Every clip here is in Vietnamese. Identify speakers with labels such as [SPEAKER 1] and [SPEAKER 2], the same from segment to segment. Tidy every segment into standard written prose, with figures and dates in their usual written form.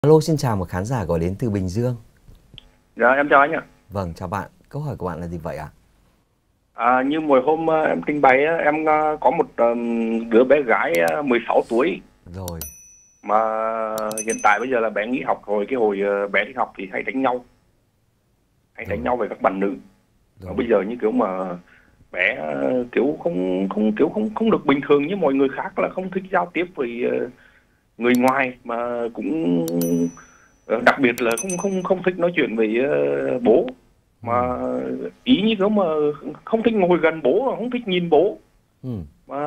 [SPEAKER 1] Alo, xin chào một khán giả gọi đến từ Bình Dương.
[SPEAKER 2] Dạ em chào anh ạ.
[SPEAKER 1] Vâng, chào bạn. Câu hỏi của bạn là gì vậy ạ?
[SPEAKER 2] Như mỗi hôm em trình bày á, em có một đứa bé gái 16 tuổi
[SPEAKER 1] Rồi,
[SPEAKER 2] mà hiện tại bây giờ là bé nghỉ học rồi. Cái hồi bé đi học thì hay đánh
[SPEAKER 1] rồi,
[SPEAKER 2] nhau với các bạn nữ. Mà
[SPEAKER 1] rồi.
[SPEAKER 2] bây giờ như kiểu mà bé kiểu không được bình thường như mọi người khác, là không thích giao tiếp với người ngoài, mà cũng đặc biệt là không không không thích nói chuyện với bố, mà
[SPEAKER 1] Ừ,
[SPEAKER 2] ý như kiểu mà không thích ngồi gần bố, không thích nhìn bố,
[SPEAKER 1] ừ,
[SPEAKER 2] mà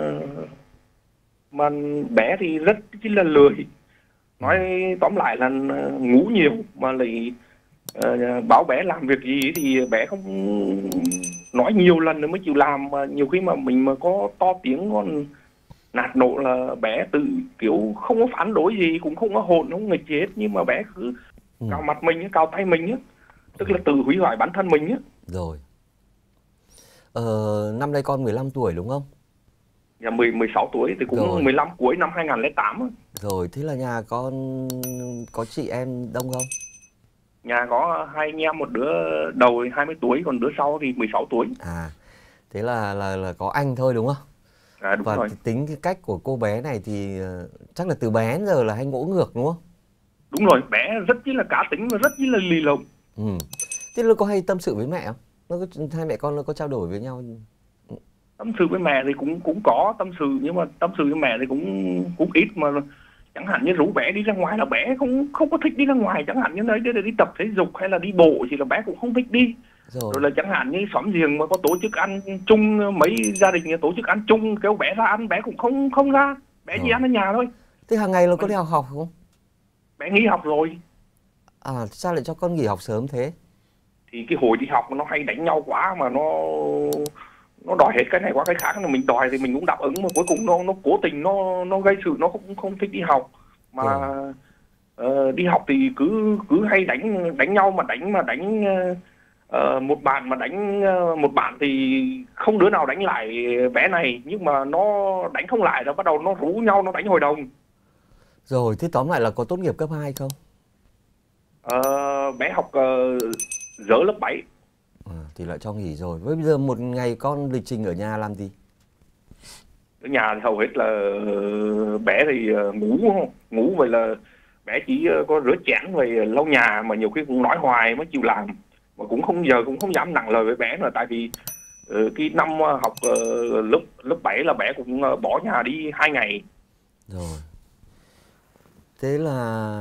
[SPEAKER 2] mà bé thì rất chỉ là lười.
[SPEAKER 1] ừ.
[SPEAKER 2] Nói tóm lại là ngủ nhiều, mà lại bảo bé làm việc gì thì bé không nói, nhiều lần nữa mới chịu làm. Mà nhiều khi mà mình mà có to tiếng còn nạt nộ là bé tự kiểu không có phản đối gì, cũng không có hồn không nghịch gì hết, nhưng mà bé cứ
[SPEAKER 1] Ừ.
[SPEAKER 2] cào mặt mình, cào tay mình á, tức là
[SPEAKER 1] Rồi,
[SPEAKER 2] tự hủy hoại bản thân mình á.
[SPEAKER 1] rồi. Năm nay con 15 tuổi đúng không?
[SPEAKER 2] Nhà 16 tuổi thì cũng
[SPEAKER 1] Rồi,
[SPEAKER 2] 15 cuối năm 2008 á.
[SPEAKER 1] rồi. Thế là nhà con có chị em đông không?
[SPEAKER 2] Nhà có hai anh em, một đứa đầu 20 tuổi, còn đứa sau thì 16 tuổi.
[SPEAKER 1] À, thế là có anh thôi đúng không?
[SPEAKER 2] Đúng
[SPEAKER 1] Và
[SPEAKER 2] rồi.
[SPEAKER 1] tính cái cách của cô bé này thì chắc là từ bé đến giờ là hay ngỗ ngược đúng không?
[SPEAKER 2] Đúng rồi, bé rất chỉ là cá tính và rất chỉ là lì lợm.
[SPEAKER 1] Ừ. Thế nó có hay tâm sự với mẹ không? Hai mẹ con nó có trao đổi với nhau?
[SPEAKER 2] Tâm sự với mẹ thì cũng cũng có tâm sự, nhưng mà tâm sự với mẹ thì cũng cũng ít. Mà chẳng hạn như rủ bé đi ra ngoài là bé không không có thích đi ra ngoài, chẳng hạn như đấy để đi tập thể dục hay là đi bộ thì là bé cũng không thích đi.
[SPEAKER 1] Rồi,
[SPEAKER 2] Rồi là chẳng hạn như xóm giềng mà có tổ chức ăn chung, mấy gia đình tổ chức ăn chung, kêu bé ra ăn bé cũng không không ra, bé chỉ
[SPEAKER 1] rồi.
[SPEAKER 2] ăn ở nhà thôi.
[SPEAKER 1] Thế hàng ngày nó có
[SPEAKER 2] Mình
[SPEAKER 1] đi học học không?
[SPEAKER 2] Bé nghỉ học rồi.
[SPEAKER 1] À, sao lại cho con nghỉ học sớm thế?
[SPEAKER 2] Thì cái hồi đi học nó hay đánh nhau quá, mà nó đòi hết cái này qua cái khác, là mình đòi thì mình cũng đáp ứng, mà cuối cùng nó cố tình, nó gây sự, nó cũng không thích đi học. Mà
[SPEAKER 1] Rồi,
[SPEAKER 2] đi học thì cứ cứ hay đánh đánh nhau, mà đánh một bạn, mà đánh một bạn thì không đứa nào đánh lại bé này, nhưng mà nó đánh không lại, rồi bắt đầu nó rú nhau nó đánh hội đồng.
[SPEAKER 1] rồi. Thế tóm lại là có tốt nghiệp cấp 2 không?
[SPEAKER 2] Ờ, Bé học dở lớp 7.
[SPEAKER 1] À, thì lại cho nghỉ rồi. Với bây giờ một ngày con lịch trình ở nhà làm gì?
[SPEAKER 2] Ở nhà thì hầu hết là bé thì ngủ vậy là bé chỉ có rửa chén rồi lau nhà, mà nhiều khi cũng nói hoài mới chịu làm. Mà cũng không, giờ cũng không dám nặng lời với bé nữa, tại vì cái năm học lớp lớp 7 là bé cũng bỏ nhà đi 2 ngày.
[SPEAKER 1] Rồi. Thế là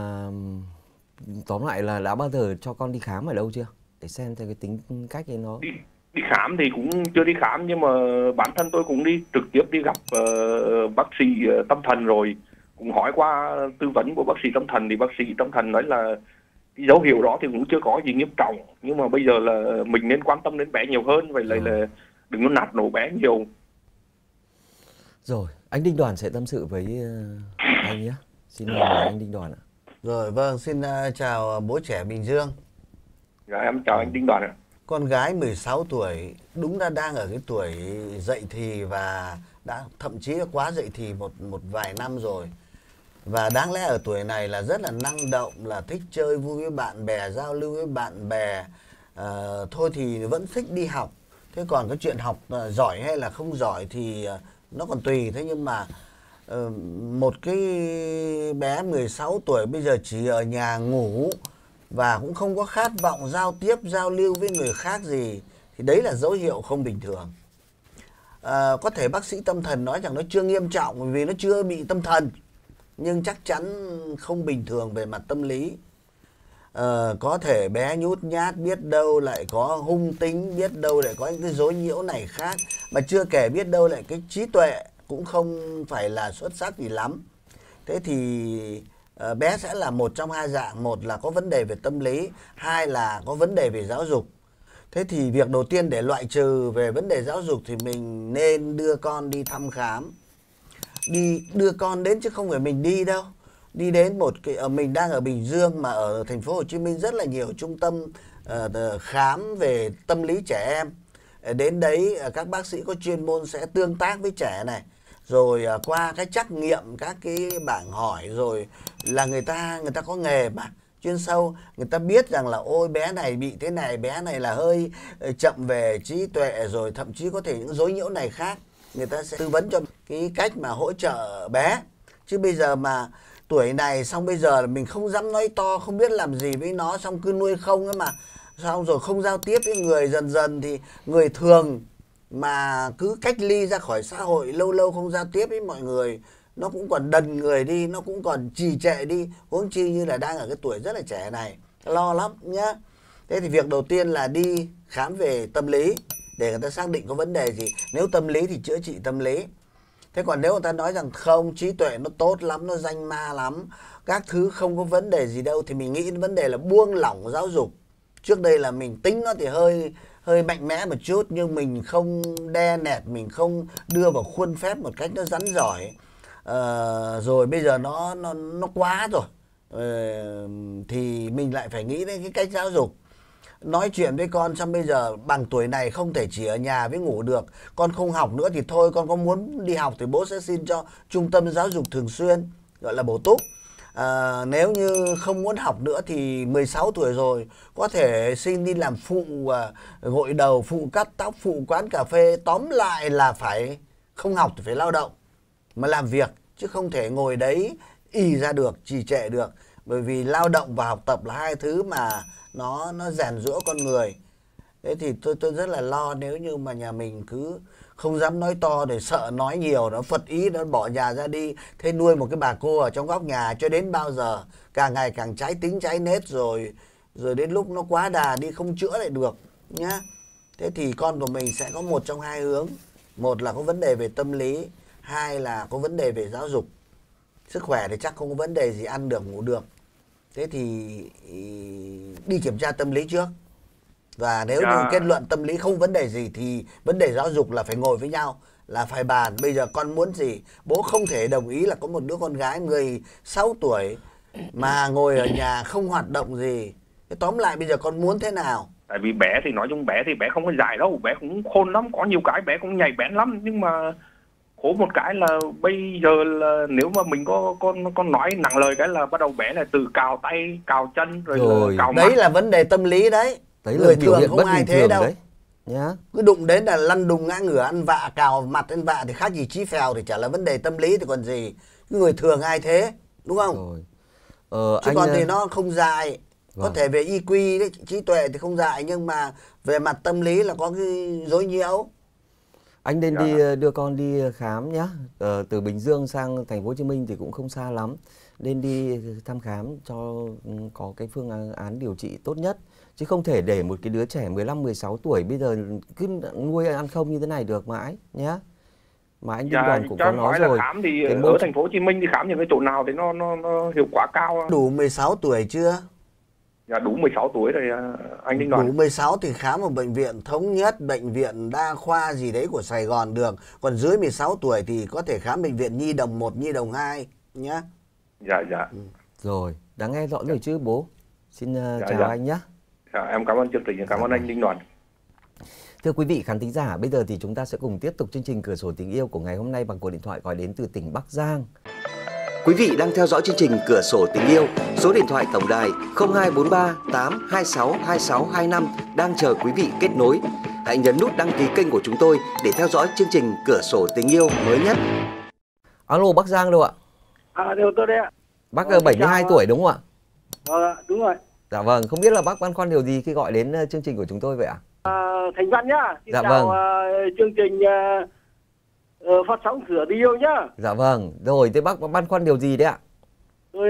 [SPEAKER 1] tóm lại là đã bao giờ cho con đi khám ở đâu chưa? Để xem theo cái tính cách ấy nó.
[SPEAKER 2] Đi đi khám thì cũng chưa đi khám, nhưng mà bản thân tôi cũng đi trực tiếp đi gặp bác sĩ tâm thần rồi, cũng hỏi qua tư vấn của bác sĩ tâm thần, thì bác sĩ tâm thần nói là cái dấu hiệu đó thì cũng chưa có gì nghiêm trọng, nhưng mà bây giờ là mình nên quan tâm đến bé nhiều hơn, vậy lại
[SPEAKER 1] Rồi.
[SPEAKER 2] là đừng có nạt nổ bé nhiều.
[SPEAKER 1] Rồi, anh Đinh Đoàn sẽ tâm sự với anh nhé. Xin mời anh Đinh Đoàn ạ.
[SPEAKER 3] Rồi vâng, xin chào bố trẻ Bình Dương.
[SPEAKER 2] Dạ, em chào
[SPEAKER 1] Ừ.
[SPEAKER 2] anh Đinh Đoàn ạ.
[SPEAKER 3] Con gái 16 tuổi đúng là đang ở cái tuổi dậy thì, và đã thậm chí là quá dậy thì một vài năm rồi. Và đáng lẽ ở tuổi này là rất là năng động, là thích chơi vui với bạn bè, giao lưu với bạn bè. Thôi thì vẫn thích đi học. Thế còn cái chuyện học giỏi hay là không giỏi thì nó còn tùy. Thế nhưng mà một cái bé 16 tuổi bây giờ chỉ ở nhà ngủ và cũng không có khát vọng giao tiếp, giao lưu với người khác gì, thì đấy là dấu hiệu không bình thường. Có thể bác sĩ tâm thần nói rằng nó chưa nghiêm trọng vì nó chưa bị tâm thần, nhưng chắc chắn không bình thường về mặt tâm lý. Có thể bé nhút nhát, biết đâu lại có hung tính, biết đâu lại có những cái dối nhiễu này khác, mà chưa kể biết đâu lại cái trí tuệ cũng không phải là xuất sắc gì lắm. Thế thì bé sẽ là một trong hai dạng: một là có vấn đề về tâm lý, hai là có vấn đề về giáo dục. Thế thì việc đầu tiên để loại trừ về vấn đề giáo dục thì mình nên đưa con đi thăm khám. Đưa con đến chứ không phải mình đi đâu. Đi đến một cái, mình đang ở Bình Dương mà ở thành phố Hồ Chí Minh rất là nhiều trung tâm khám về tâm lý trẻ em. Đến đấy các bác sĩ có chuyên môn sẽ tương tác với trẻ này, rồi qua cái trắc nghiệm các cái bảng hỏi, rồi là người ta có nghề mà chuyên sâu, người ta biết rằng là ôi bé này bị thế này, bé này là hơi chậm về trí tuệ, rồi thậm chí có thể những dối nhiễu này khác, người ta sẽ tư vấn cho cái cách mà hỗ trợ bé. Chứ bây giờ mà tuổi này xong bây giờ là mình không dám nói to, không biết làm gì với nó, xong cứ nuôi không ấy mà, xong rồi không giao tiếp với người, dần dần thì người thường mà cứ cách ly ra khỏi xã hội, lâu lâu không giao tiếp với mọi người, nó cũng còn đần người đi, nó cũng còn trì trệ đi, huống chi như là đang ở cái tuổi rất là trẻ này, lo lắm nhá. Thế thì việc đầu tiên là đi khám về tâm lý để người ta xác định có vấn đề gì. Nếu tâm lý thì chữa trị tâm lý. Thế còn nếu người ta nói rằng không, trí tuệ nó tốt lắm, nó danh ma lắm, các thứ không có vấn đề gì đâu, thì mình nghĩ vấn đề là buông lỏng giáo dục. Trước đây là mình tính nó thì hơi mạnh mẽ một chút, nhưng mình không đe nẹt, mình không đưa vào khuôn phép một cách nó rắn rỏi. Rồi bây giờ nó quá rồi, thì mình lại phải nghĩ đến cái cách giáo dục. Nói chuyện với con xong bây giờ bằng tuổi này không thể chỉ ở nhà với ngủ được. Con không học nữa thì thôi, con có muốn đi học thì bố sẽ xin cho trung tâm giáo dục thường xuyên, gọi là bổ túc. Nếu như không muốn học nữa thì 16 tuổi rồi có thể xin đi làm phụ gội đầu, phụ cắt tóc, phụ quán cà phê. Tóm lại là phải không học thì phải lao động mà làm việc, chứ không thể ngồi đấy ì ra được, trì trệ được. Bởi vì lao động và học tập là hai thứ mà nó rèn giũa con người. Thế thì tôi rất là lo nếu như mà nhà mình cứ không dám nói to, để sợ nói nhiều nó phật ý, nó bỏ nhà ra đi. Thế nuôi một cái bà cô ở trong góc nhà cho đến bao giờ? Càng ngày càng trái tính trái nết, rồi đến lúc nó quá đà đi không chữa lại được nhá. Thế thì con của mình sẽ có một trong hai hướng. Một là có vấn đề về tâm lý, hai là có vấn đề về giáo dục. Sức khỏe thì chắc không có vấn đề gì, ăn được ngủ được. Thế thì đi kiểm tra tâm lý trước. Và nếu như kết luận tâm lý không vấn đề gì thì vấn đề giáo dục là phải ngồi với nhau, là phải bàn. Bây giờ con muốn gì? Bố không thể đồng ý là có một đứa con gái 16 tuổi mà ngồi ở nhà không hoạt động gì. Thế tóm lại bây giờ con muốn thế nào?
[SPEAKER 2] Tại vì bé thì nói chung bé thì bé không có dài đâu, bé cũng khôn lắm, có nhiều cái bé cũng nhạy bén lắm, nhưng mà khổ một cái là bây giờ là nếu mà mình có nói nặng lời cái là bắt đầu bé là từ cào tay, cào chân rồi là cào mắt.
[SPEAKER 3] Đấy là vấn đề tâm lý đấy.
[SPEAKER 1] Đấy là biểu hiện bất bình thường đấy nhá.
[SPEAKER 3] Cứ đụng đến là lăn đùng ngã ngửa, ăn vạ, cào mặt ăn vạ thì khác gì chí phèo, thì chả là vấn đề tâm lý thì còn gì. Người thường ai thế, đúng không? Chứ còn thì nó không dài. Có thể về IQ đấy, trí tuệ thì không dài, nhưng mà về mặt tâm lý là có cái rối nhiễu.
[SPEAKER 1] Anh nên đưa con đi khám nhá. Từ Bình Dương sang thành phố Hồ Chí Minh thì cũng không xa lắm. Nên đi thăm khám cho có cái phương án điều trị tốt nhất. Chứ không thể để một cái đứa trẻ 15-16 tuổi bây giờ cứ nuôi ăn không như thế này được mãi nhé. Mà anh Đinh Đoàn cũng có nói rồi.
[SPEAKER 2] Khám thì ở thành phố Hồ Chí Minh thì khám những cái chỗ nào thì nó hiệu quả cao.
[SPEAKER 3] Đủ 16 tuổi chưa?
[SPEAKER 2] Dạ đủ 16 tuổi rồi anh Đinh Đoàn.
[SPEAKER 3] Đủ 16 thì khám ở bệnh viện Thống Nhất, bệnh viện đa khoa gì đấy của Sài Gòn được. Còn dưới 16 tuổi thì có thể khám bệnh viện Nhi Đồng 1, Nhi Đồng 2 nhé.
[SPEAKER 2] Dạ.
[SPEAKER 1] Rồi, đã nghe rõ rồi chứ bố. Xin chào anh nhé.
[SPEAKER 2] Em cảm ơn chương trình, cảm ơn anh Đinh Đoàn.
[SPEAKER 1] Thưa quý vị khán thính giả, bây giờ thì chúng ta sẽ cùng tiếp tục chương trình Cửa sổ tình yêu của ngày hôm nay bằng cuộc điện thoại gọi đến từ tỉnh Bắc Giang. Quý vị đang theo dõi chương trình Cửa sổ tình yêu, số điện thoại tổng đài 0243 826 2625 đang chờ quý vị kết nối. Hãy nhấn nút đăng ký kênh của chúng tôi để theo dõi chương trình Cửa sổ tình yêu mới nhất. Alo, Bắc Giang đâu ạ?
[SPEAKER 4] Điều tôi đây ạ.
[SPEAKER 1] Bác 72 tuổi đúng không ạ?
[SPEAKER 4] Vâng, đúng rồi.
[SPEAKER 1] Dạ vâng, không biết là bác băn khoăn điều gì khi gọi đến chương trình của chúng tôi vậy ạ?
[SPEAKER 4] Thành Văn nhá. Xin
[SPEAKER 1] dạ
[SPEAKER 4] chào
[SPEAKER 1] vâng.
[SPEAKER 4] Chương trình phát sóng Cửa tình yêu nhá.
[SPEAKER 1] Dạ vâng, rồi thế bác băn khoăn điều gì đấy ạ?
[SPEAKER 4] Tôi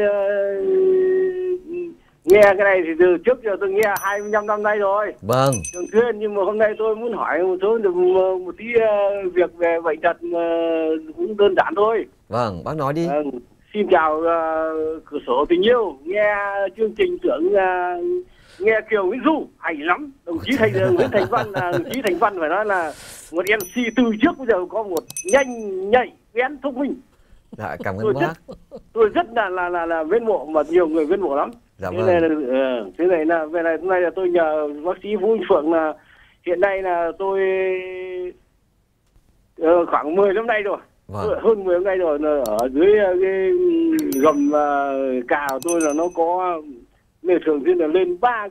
[SPEAKER 4] nghe cái này thì từ trước giờ tôi nghe 25 năm nay rồi.
[SPEAKER 1] Vâng.
[SPEAKER 4] Thường xuyên, nhưng mà hôm nay tôi muốn hỏi một số một tí việc về bệnh tật cũng đơn giản thôi.
[SPEAKER 1] Vâng, bác nói đi.
[SPEAKER 4] Xin chào Cửa sổ tình yêu, nghe chương trình tưởng nghe Kiều Nguyễn Du hay lắm. Đồng chí Nguyễn Thành Văn, đồng chí Thành Văn phải nói là một MC từ trước bây giờ có một nhanh nhạy bén thông minh.
[SPEAKER 1] Dạ, cảm ơn bác.
[SPEAKER 4] Tôi rất là mến mộ, mà nhiều người mến mộ lắm.
[SPEAKER 1] Dạ
[SPEAKER 4] thế
[SPEAKER 1] vâng.
[SPEAKER 4] này là về này hôm nay là tôi nhờ bác sĩ Vũ Anh Phượng là hiện nay là tôi khoảng 10 năm nay rồi.
[SPEAKER 1] Vâng.
[SPEAKER 4] Hơn 10 ngày rồi, ở dưới cái gầm cà của tôi là nó có thường xuyên là lên 3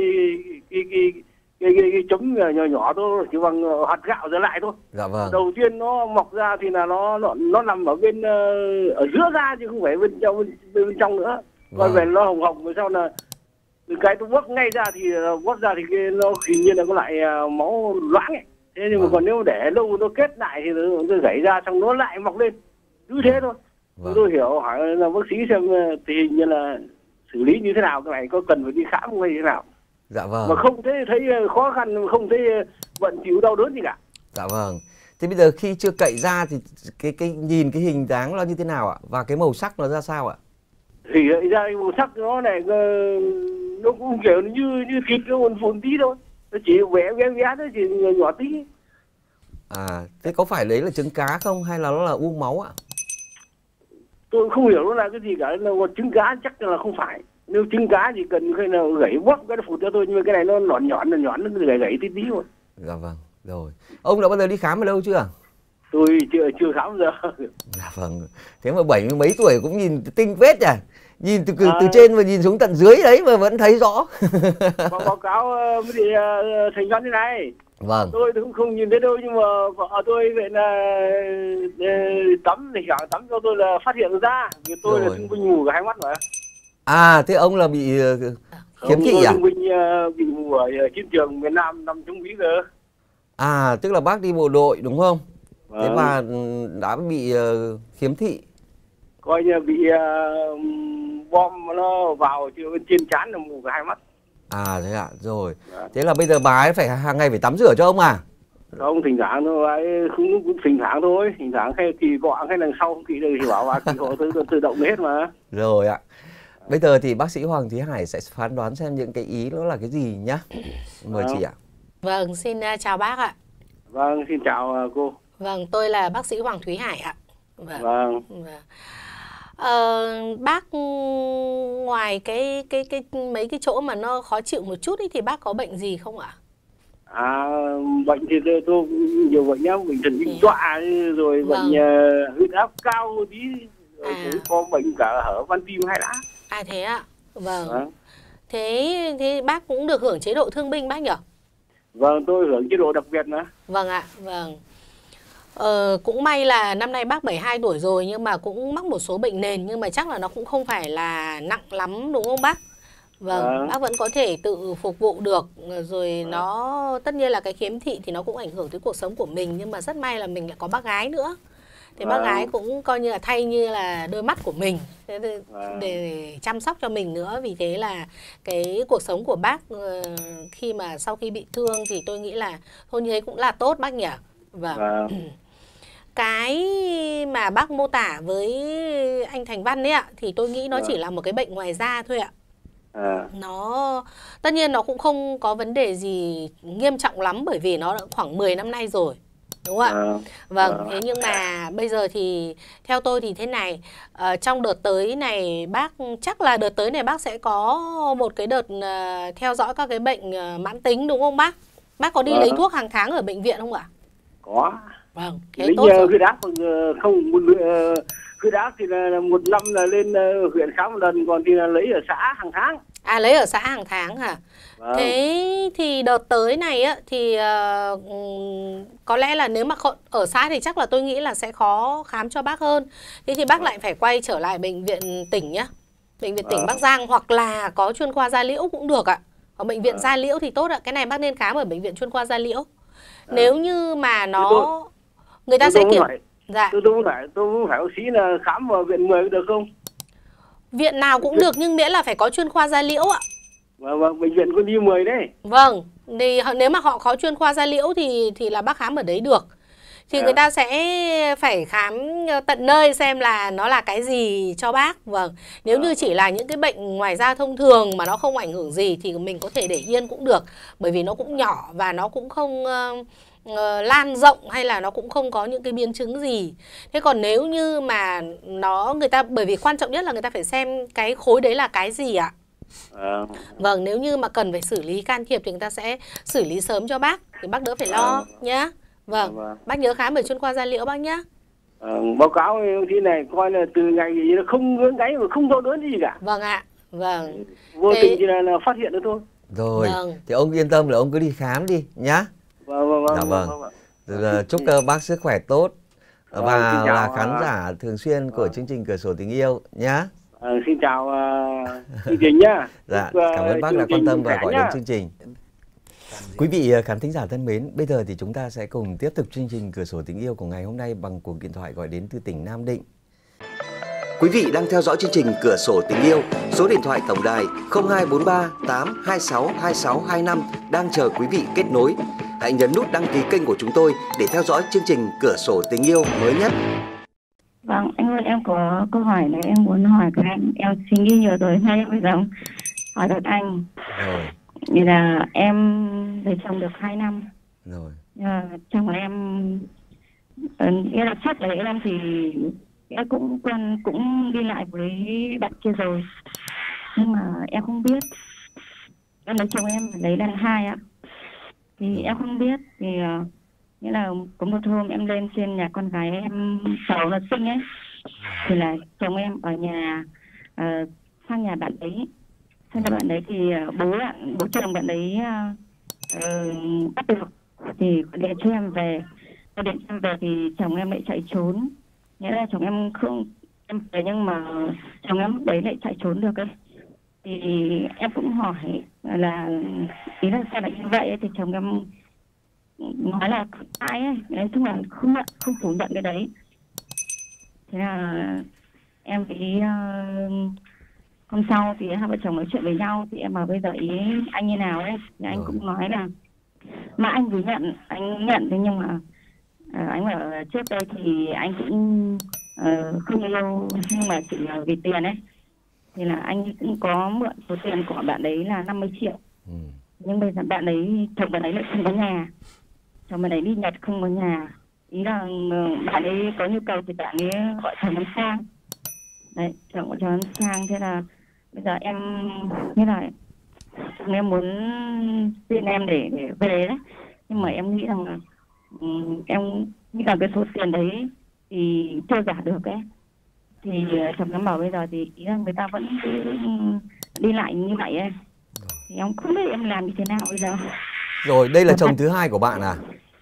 [SPEAKER 4] cái chấm nhỏ nhỏ thôi, chỉ bằng hạt gạo trở lại thôi.
[SPEAKER 1] Dạ vâng.
[SPEAKER 4] Đầu tiên nó mọc ra thì là nó nằm ở bên ở giữa da chứ không phải bên trong nữa. Còn về nó hồng hồng rồi sau là cái tôi quất ngay ra thì cái nó hình như là có lại máu loãng ấy. Thế nhưng mà còn nếu để lâu nó kết lại thì nó gãy ra xong nó lại mọc lên, cứ thế thôi. Tôi hiểu hỏi là bác sĩ xem tình hình như là xử lý như thế nào, cái này có cần phải đi khám hay thế nào.
[SPEAKER 1] Dạ vâng.
[SPEAKER 4] Mà không thấy khó khăn, không thấy bận chịu đau đớn gì cả.
[SPEAKER 1] Dạ vâng. Thế bây giờ khi chưa cậy ra thì cái nhìn cái hình dáng nó như thế nào ạ? Và cái màu sắc nó ra sao ạ?
[SPEAKER 4] Thì ra màu sắc nó này nó cũng kiểu như thịt nó phun tí thôi. Nó chỉ bé nó chỉ nhỏ tí.
[SPEAKER 1] À, thế có phải đấy là trứng cá không hay là nó là uống máu ạ?
[SPEAKER 4] Tôi không hiểu nó là cái gì cả, còn trứng cá chắc là không phải. Nếu trứng cá thì cần khi nào gãy bóp cái nó phụt cho tôi, nhưng mà cái này nó nhọn nó gãy tí thôi.
[SPEAKER 1] Dạ vâng, rồi. Ông đã bao giờ đi khám ở đâu chưa?
[SPEAKER 4] Tôi chưa khám giờ.
[SPEAKER 1] Dạ vâng. Thế mà 70 mấy tuổi cũng nhìn tinh phết nhỉ? Nhìn từ trên và nhìn xuống tận dưới đấy mà vẫn thấy rõ.
[SPEAKER 4] Báo cáo với chị Thành Văn thế này.
[SPEAKER 1] Vâng.
[SPEAKER 4] Tôi cũng không nhìn thấy đâu, nhưng mà vợ tôi vậy là tắm thì chẳng tắm cho tôi là phát hiện ra. Vì tôi là thương binh mù cả hai mắt mà.
[SPEAKER 1] À, thế ông là bị khiếm thị à?
[SPEAKER 4] Thương binh bị mù ở chiến trường miền Nam nằm trong Mỹ cơ.
[SPEAKER 1] À, tức là bác đi bộ đội đúng không?
[SPEAKER 4] Vâng.
[SPEAKER 1] Thế và đã bị khiếm thị.
[SPEAKER 4] Coi như bị bom nó vào trên trán là mù cả hai mắt.
[SPEAKER 1] À thế ạ, rồi. Thế là bây giờ bà ấy phải hàng ngày phải tắm rửa cho ông à?
[SPEAKER 4] Không, thỉnh thoảng thôi, cũng thỉnh thoảng thôi, thỉnh thoảng hay kỳ quạng hay lần sau kỳ đây thì bảo bà kỳ họ tự động hết mà.
[SPEAKER 1] Rồi ạ. Bây giờ thì bác sĩ Hoàng Thúy Hải sẽ phán đoán xem những cái ý đó là cái gì nhá. Mời chị ạ.
[SPEAKER 5] Vâng, xin chào bác ạ.
[SPEAKER 4] Vâng, xin chào cô.
[SPEAKER 5] Vâng, tôi là bác sĩ Hoàng Thúy Hải ạ.
[SPEAKER 4] Vâng.
[SPEAKER 5] Bác ngoài cái mấy cái chỗ mà nó khó chịu một chút ấy, thì bác có bệnh gì không ạ?
[SPEAKER 4] Bệnh thì tôi nhiều bệnh nhá, bệnh thần kinh tọa rồi bệnh huyết áp cao tí, rồi cũng có bệnh cả hở van tim hay đã.
[SPEAKER 5] À thế ạ. Vâng. Thế bác cũng được hưởng chế độ thương binh bác nhỉ?
[SPEAKER 4] Vâng, tôi hưởng chế độ đặc biệt mà.
[SPEAKER 5] Vâng ạ, vâng. Cũng may là năm nay bác 72 tuổi rồi nhưng mà cũng mắc một số bệnh nền, nhưng mà chắc là nó cũng không phải là nặng lắm đúng không bác? Vâng, bác vẫn có thể tự phục vụ được. Rồi nó tất nhiên là cái khiếm thị thì nó cũng ảnh hưởng tới cuộc sống của mình, nhưng mà rất may là mình lại có bác gái nữa. Thì bác gái cũng coi như là thay như là đôi mắt của mình để chăm sóc cho mình nữa. Vì thế là cái cuộc sống của bác khi mà sau khi bị thương thì tôi nghĩ là thôi như thế cũng là tốt bác nhỉ. Vâng. Cái mà bác mô tả với anh Thành Văn ấy ạ, thì tôi nghĩ nó chỉ là một cái bệnh ngoài da thôi ạ. Nó tất nhiên nó cũng không có vấn đề gì nghiêm trọng lắm, bởi vì nó đã khoảng 10 năm nay rồi, đúng không ạ? Vâng, thế nhưng mà bây giờ thì theo tôi thì thế này, trong đợt tới này bác chắc là đợt tới này bác sẽ có một cái đợt theo dõi các cái bệnh mãn tính đúng không bác? Bác có đi lấy thuốc hàng tháng ở bệnh viện không ạ?
[SPEAKER 4] Có.
[SPEAKER 5] Vâng, thế tốt rồi.
[SPEAKER 4] Huyết áp không, huyết áp thì là một năm là lên huyện khám một lần, còn thì là lấy ở xã hàng tháng.
[SPEAKER 5] À, lấy ở xã hàng tháng hả? Vâng. Thế thì đợt tới này á thì có lẽ là nếu mà ở xã thì chắc là tôi nghĩ là sẽ khó khám cho bác hơn. Thế thì bác lại phải quay trở lại bệnh viện tỉnh nhá. Bệnh viện tỉnh Bắc Giang, hoặc là có chuyên khoa da liễu cũng được ạ. Ở bệnh viện da liễu thì tốt ạ. Cái này bác nên khám ở bệnh viện chuyên khoa da liễu. Nếu như mà người ta sẽ kiểm. Dạ.
[SPEAKER 4] Tôi không phải bác sĩ là khám vào viện 10 được không?
[SPEAKER 5] Viện nào cũng được, nhưng miễn là phải có chuyên khoa da liễu ạ.
[SPEAKER 4] Vâng, bệnh viện Quân y 10 đấy.
[SPEAKER 5] Vâng, thì nếu mà họ có chuyên khoa da liễu thì là bác khám ở đấy được. Thì người ta sẽ phải khám tận nơi xem là nó là cái gì cho bác. Vâng, nếu như chỉ là những cái bệnh ngoài da thông thường mà nó không ảnh hưởng gì thì mình có thể để yên cũng được. Bởi vì nó cũng nhỏ và nó cũng không lan rộng, hay là nó cũng không có những cái biến chứng gì. Thế còn nếu như mà bởi vì quan trọng nhất là người ta phải xem cái khối đấy là cái gì ạ. Vâng, nếu như mà cần phải xử lý can thiệp thì người ta sẽ xử lý sớm cho bác, thì bác đỡ phải lo nhá. Vâng, bác nhớ khám ở chuyên khoa da liễu bác nhá.
[SPEAKER 4] Báo cáo thế này coi là từ ngày gì nó không ngứa ngáy mà không đau đớn gì cả.
[SPEAKER 5] Vâng ạ. Vâng.
[SPEAKER 4] Vô tình thì là phát hiện được thôi.
[SPEAKER 1] Rồi,
[SPEAKER 5] Vâng.
[SPEAKER 1] thì ông yên tâm là ông cứ đi khám đi nhá.
[SPEAKER 4] Vâng.
[SPEAKER 1] Dạ vâng. Rồi, chúc bác sức khỏe tốt và là khán giả thường xuyên của chương trình Cửa sổ tình yêu nhá.
[SPEAKER 4] Xin chào chương trình nhá.
[SPEAKER 1] Dạ, cảm ơn bác đã quan tâm và gọi đến chương trình. Quý vị khán thính giả thân mến, bây giờ thì chúng ta sẽ cùng tiếp tục chương trình Cửa sổ tình yêu của ngày hôm nay bằng cuộc điện thoại gọi đến từ tỉnh Nam Định.
[SPEAKER 6] Quý vị đang theo dõi chương trình Cửa sổ tình yêu, số điện thoại tổng đài 0243 826 2625 đang chờ quý vị kết nối. Hãy nhấn nút đăng ký kênh của chúng tôi để theo dõi chương trình Cửa sổ tình yêu mới nhất.
[SPEAKER 7] Vâng, anh ơi, em có câu hỏi này em muốn hỏi các anh. Em suy nghĩ nhiều rồi, hay bây giờ hỏi các anh.
[SPEAKER 1] Rồi.
[SPEAKER 7] Vì là em lấy chồng được 2 năm.
[SPEAKER 1] Rồi.
[SPEAKER 7] Chồng của em nghĩa là trước đấy em thì em cũng đi lại với bạn kia rồi, nhưng mà em không biết. Em lấy chồng em lấy lần 2 ạ. Thì em không biết, thì nghĩa là có một hôm em lên trên nhà con gái em cháu là sinh ấy, thì là chồng em ở nhà sang nhà bạn đấy. Sang nhà bạn đấy thì bố chồng bạn đấy bắt được, thì gọi điện cho em về. Gọi điện cho em về thì chồng em lại chạy trốn. Nghĩa là chồng em không em về, nhưng mà chồng em lúc đấy lại chạy trốn được ấy. Thì em cũng hỏi là ý là sao lại như vậy ấy, thì chồng em nói là ai ấy, nói chung là không phủ nhận cái đấy. Thế là em với hôm sau thì hai vợ chồng nói chuyện với nhau, thì em bảo bây giờ ý anh như nào ấy, thì anh cũng nói là mà anh vừa nhận, anh nhận thế, nhưng mà anh bảo trước đây thì anh cũng không yêu, nhưng mà chỉ là vì tiền ấy. Thì là anh cũng có mượn số tiền của bạn đấy là 50 triệu. Nhưng bây giờ bạn đấy, chồng bạn ấy lại không có nhà. Chồng bạn ấy đi Nhật không có nhà. Ý là bạn ấy có nhu cầu thì bạn ấy gọi chồng em sang. Đấy, chồng gọi chồng em sang. Thế là bây giờ em như là chồng em muốn xin em để về đấy. Nhưng mà em nghĩ rằng là em nghĩ rằng cái số tiền đấy thì chưa trả được ấy. Thì chồng em bảo bây giờ thì ý là người ta vẫn cứ đi lại như vậy ấy. Thì em không biết em làm như thế nào bây giờ.
[SPEAKER 1] Rồi, đây là chồng thứ hai của bạn à?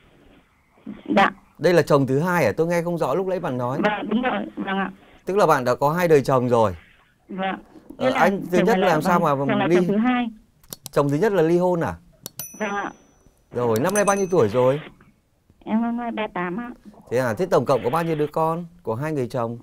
[SPEAKER 7] Dạ.
[SPEAKER 1] Đây là chồng thứ hai à? Tôi nghe không rõ lúc nãy bạn nói.
[SPEAKER 7] Vâng, đúng rồi, vâng ạ.
[SPEAKER 1] Tức là bạn đã có 2 đời chồng rồi.
[SPEAKER 7] Vâng.
[SPEAKER 1] Anh thứ nhất làm sao mà ly?
[SPEAKER 7] Chồng thứ hai.
[SPEAKER 1] Chồng thứ nhất là ly hôn à?
[SPEAKER 7] Vâng ạ.
[SPEAKER 1] Rồi, năm nay bao nhiêu tuổi rồi?
[SPEAKER 7] Em năm nay 38 ạ.
[SPEAKER 1] Thế à, thế tổng cộng có bao nhiêu đứa con của 2 người chồng?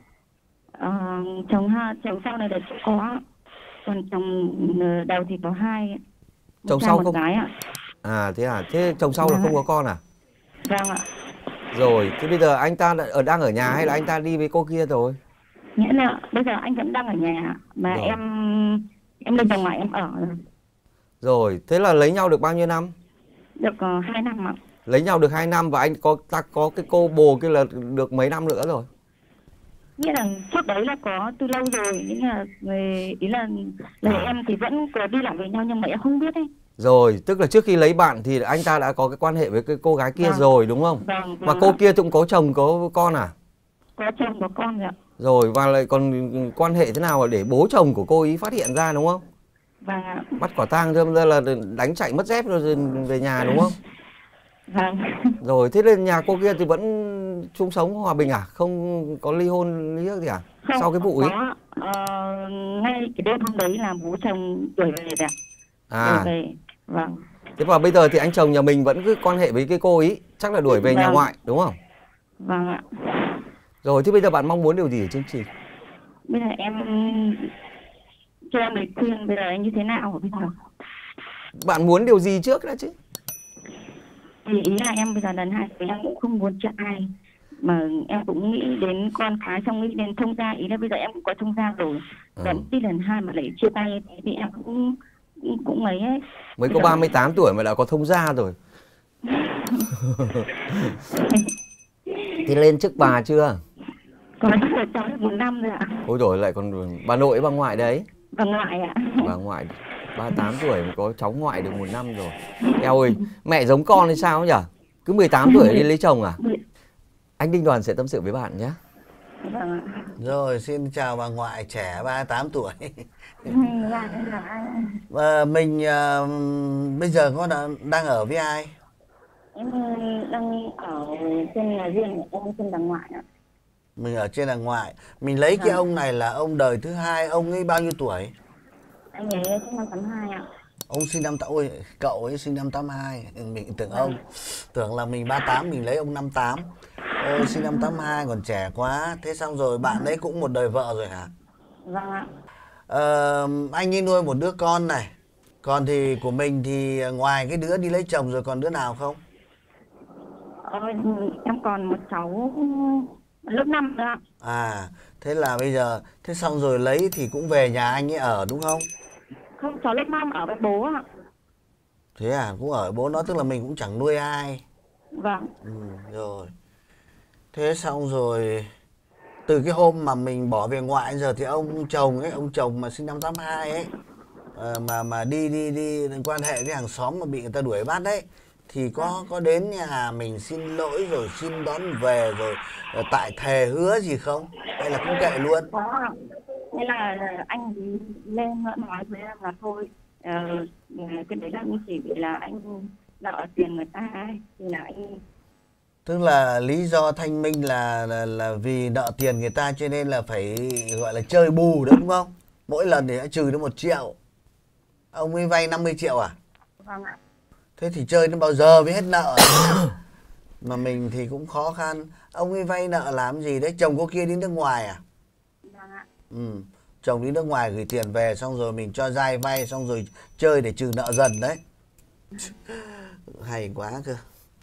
[SPEAKER 7] Chồng sau này là chưa có. Còn chồng đầu thì có 2.
[SPEAKER 1] Chồng sau không?
[SPEAKER 7] Gái ạ.
[SPEAKER 1] À thế à, thế chồng sau là không có con à?
[SPEAKER 7] Vâng ạ.
[SPEAKER 1] Rồi, thế bây giờ anh ta đang ở nhà hay là anh ta đi với cô kia rồi?
[SPEAKER 7] Nghĩa là bây giờ anh vẫn đang ở nhà mà rồi. Em lên nhà ngoài em ở.
[SPEAKER 1] Rồi, thế là lấy nhau được bao nhiêu năm?
[SPEAKER 7] Được 2 năm ạ.
[SPEAKER 1] Lấy nhau được 2 năm và anh có cái cô bồ kia là được mấy năm nữa rồi?
[SPEAKER 7] Nghĩa là trước đấy là có từ lâu rồi, nhưng mà ý là em thì vẫn có đi lại với nhau nhưng mà em không biết ấy.
[SPEAKER 1] Rồi, tức là trước khi lấy bạn thì anh ta đã có cái quan hệ với cái cô gái kia rồi đúng không?
[SPEAKER 7] Vâng.
[SPEAKER 1] Mà cô kia cũng có chồng có con à?
[SPEAKER 7] Có chồng có con rồi ạ.
[SPEAKER 1] Rồi, và lại còn quan hệ thế nào để bố chồng của cô ý phát hiện ra đúng không?
[SPEAKER 7] Vâng ạ.
[SPEAKER 1] Bắt quả tang ra là đánh chạy mất dép rồi về nhà đúng không?
[SPEAKER 7] Vâng.
[SPEAKER 1] Rồi, thế nên nhà cô kia thì vẫn chung sống hòa bình à? Không có ly hôn ly gì à?
[SPEAKER 7] Không,
[SPEAKER 1] sau cái vụ ấy?
[SPEAKER 7] Ngay cái đêm hôm đấy là bố chồng đuổi về rồi ạ.
[SPEAKER 1] À.
[SPEAKER 7] Đuổi về. Vâng.
[SPEAKER 1] Thế và bây giờ thì anh chồng nhà mình vẫn cứ quan hệ với cái cô ý, chắc là đuổi về nhà ngoại đúng không?
[SPEAKER 7] Vâng ạ.
[SPEAKER 1] Rồi, thế bây giờ bạn mong muốn điều gì ở chương trình?
[SPEAKER 7] Bây giờ em cho em lời khuyên bây giờ anh như thế nào bây giờ?
[SPEAKER 1] Bạn muốn điều gì trước đã chứ?
[SPEAKER 7] Thì ý là em bây giờ lần 2 thì em cũng không muốn cho ai, mà em cũng nghĩ đến con cái, xong nghĩ đến thông gia. Ý là bây giờ em cũng có thông gia rồi, lần 2 mà lại chia tay thì em cũng ấy ấy.
[SPEAKER 1] Mới có 38 tuổi mà đã có thông gia rồi. Thì lên chức bà chưa?
[SPEAKER 7] Có được cháu được 1 năm rồi ạ.
[SPEAKER 1] Ôi rồi lại còn bà nội bà ngoại đấy.
[SPEAKER 7] Bà ngoại ạ.
[SPEAKER 1] Bà ngoại 38 tuổi mà có cháu ngoại được 1 năm rồi. Eo ơi, mẹ giống con hay sao nhỉ? Cứ 18 tuổi đi lấy chồng à? Anh Đinh Đoàn sẽ tâm sự với bạn nhé.
[SPEAKER 7] Vâng ạ.
[SPEAKER 3] Rồi, xin chào bà ngoại trẻ 38 tuổi.
[SPEAKER 7] Dạ, em là ai?
[SPEAKER 3] Mình bây giờ đang ở với ai?
[SPEAKER 7] Em đang ở trên nhà riêng, em trên đàng ngoại ạ.
[SPEAKER 3] Mình ở trên đàng ngoại. Mình lấy cái ông này là ông đời thứ hai. Ông ấy bao nhiêu tuổi?
[SPEAKER 7] Anh ấy sinh năm 82 ạ.
[SPEAKER 3] Ông sinh năm ôi, cậu ấy sinh năm 82. Mình tưởng là mình 38, mình lấy ông 58. Ôi, sinh năm 82 còn trẻ quá. Thế xong rồi bạn ấy cũng một đời vợ rồi hả?
[SPEAKER 7] Vâng ạ.
[SPEAKER 3] Anh ấy nuôi một đứa con này. Còn thì của mình thì ngoài cái đứa đi lấy chồng rồi còn đứa nào không?
[SPEAKER 7] Em còn một cháu lớp 5 nữa ạ.
[SPEAKER 3] À, thế là bây giờ thế xong rồi lấy thì cũng về nhà anh ấy ở đúng không?
[SPEAKER 7] Không, cháu lớp 5 ở với bố ạ.
[SPEAKER 3] Thế à, cũng ở với bố nó, tức là mình cũng chẳng nuôi ai.
[SPEAKER 7] Vâng.
[SPEAKER 3] Rồi. Thế xong rồi từ cái hôm mà mình bỏ về ngoại giờ thì ông chồng mà sinh năm 82 ấy mà đi quan hệ với hàng xóm mà bị người ta đuổi bắt đấy thì có đến nhà mình xin lỗi rồi xin đón về rồi tại thề hứa gì không? Hay là cũng kệ luôn?
[SPEAKER 7] Có ạ. Thế là anh lên nói với em là thôi, cái đấy là chỉ vì là anh nợ tiền người ta ấy, thì là anh.
[SPEAKER 3] Tức là lý do thanh minh là vì nợ tiền người ta cho nên là phải gọi là chơi bù đúng không? Mỗi lần thì đã trừ đến 1 triệu. Ông ấy vay 50 triệu à?
[SPEAKER 7] Vâng ạ.
[SPEAKER 3] Thế thì chơi đến bao giờ mới hết nợ? Mà mình thì cũng khó khăn. Ông ấy vay nợ làm gì đấy? Chồng cô kia đi nước ngoài à?
[SPEAKER 7] Vâng ạ.
[SPEAKER 3] Chồng đi nước ngoài gửi tiền về xong rồi mình cho dai vay xong rồi chơi để trừ nợ dần đấy. Hay quá cơ.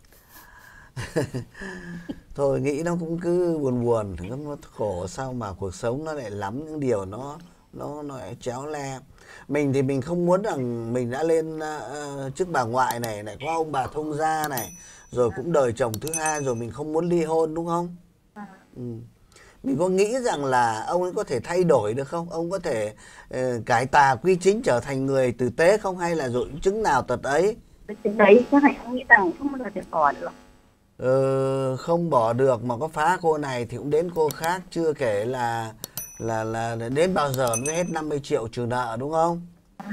[SPEAKER 3] Thôi nghĩ nó cũng cứ buồn, nó khổ sao mà cuộc sống nó lại lắm những điều nó lại chéo le. Mình thì mình không muốn rằng mình đã lên trước bà ngoại này, lại có ông bà thông gia này, rồi cũng đời chồng thứ hai rồi, mình không muốn ly hôn đúng không? Mình có nghĩ rằng là ông ấy có thể thay đổi được không? Ông có thể cải tà quy chính trở thành người tử tế không? Hay là rồi chứng nào tật ấy?
[SPEAKER 7] Cái đấy chắc là em nghĩ rằng không bao giờ thể bỏ được.
[SPEAKER 3] Không bỏ được mà có phá cô này thì cũng đến cô khác, chưa kể là đến bao giờ nó mới hết 50 triệu trừ nợ đúng không?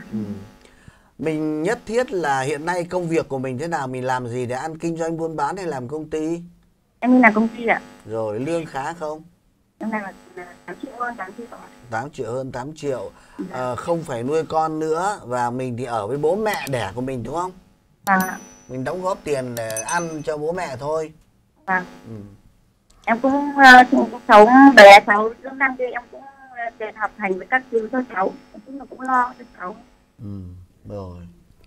[SPEAKER 3] Mình nhất thiết là hiện nay công việc của mình thế nào, mình làm gì để ăn kinh doanh buôn bán hay làm công ty?
[SPEAKER 7] Em đi làm công ty ạ.
[SPEAKER 3] Rồi lương khá không?
[SPEAKER 7] Em làm 8 triệu hơn 8 triệu.
[SPEAKER 3] 8 triệu hơn 8 triệu. Không phải nuôi con nữa và mình thì ở với bố mẹ đẻ của mình đúng không?
[SPEAKER 7] Vâng.
[SPEAKER 3] Mình đóng góp tiền để ăn cho bố mẹ thôi.
[SPEAKER 7] Vâng. Em cũng cháu bé cháu lớp 5 kia em cũng tiền học hành với các thứ cho cháu, cũng lo cho cháu.
[SPEAKER 3] Rồi.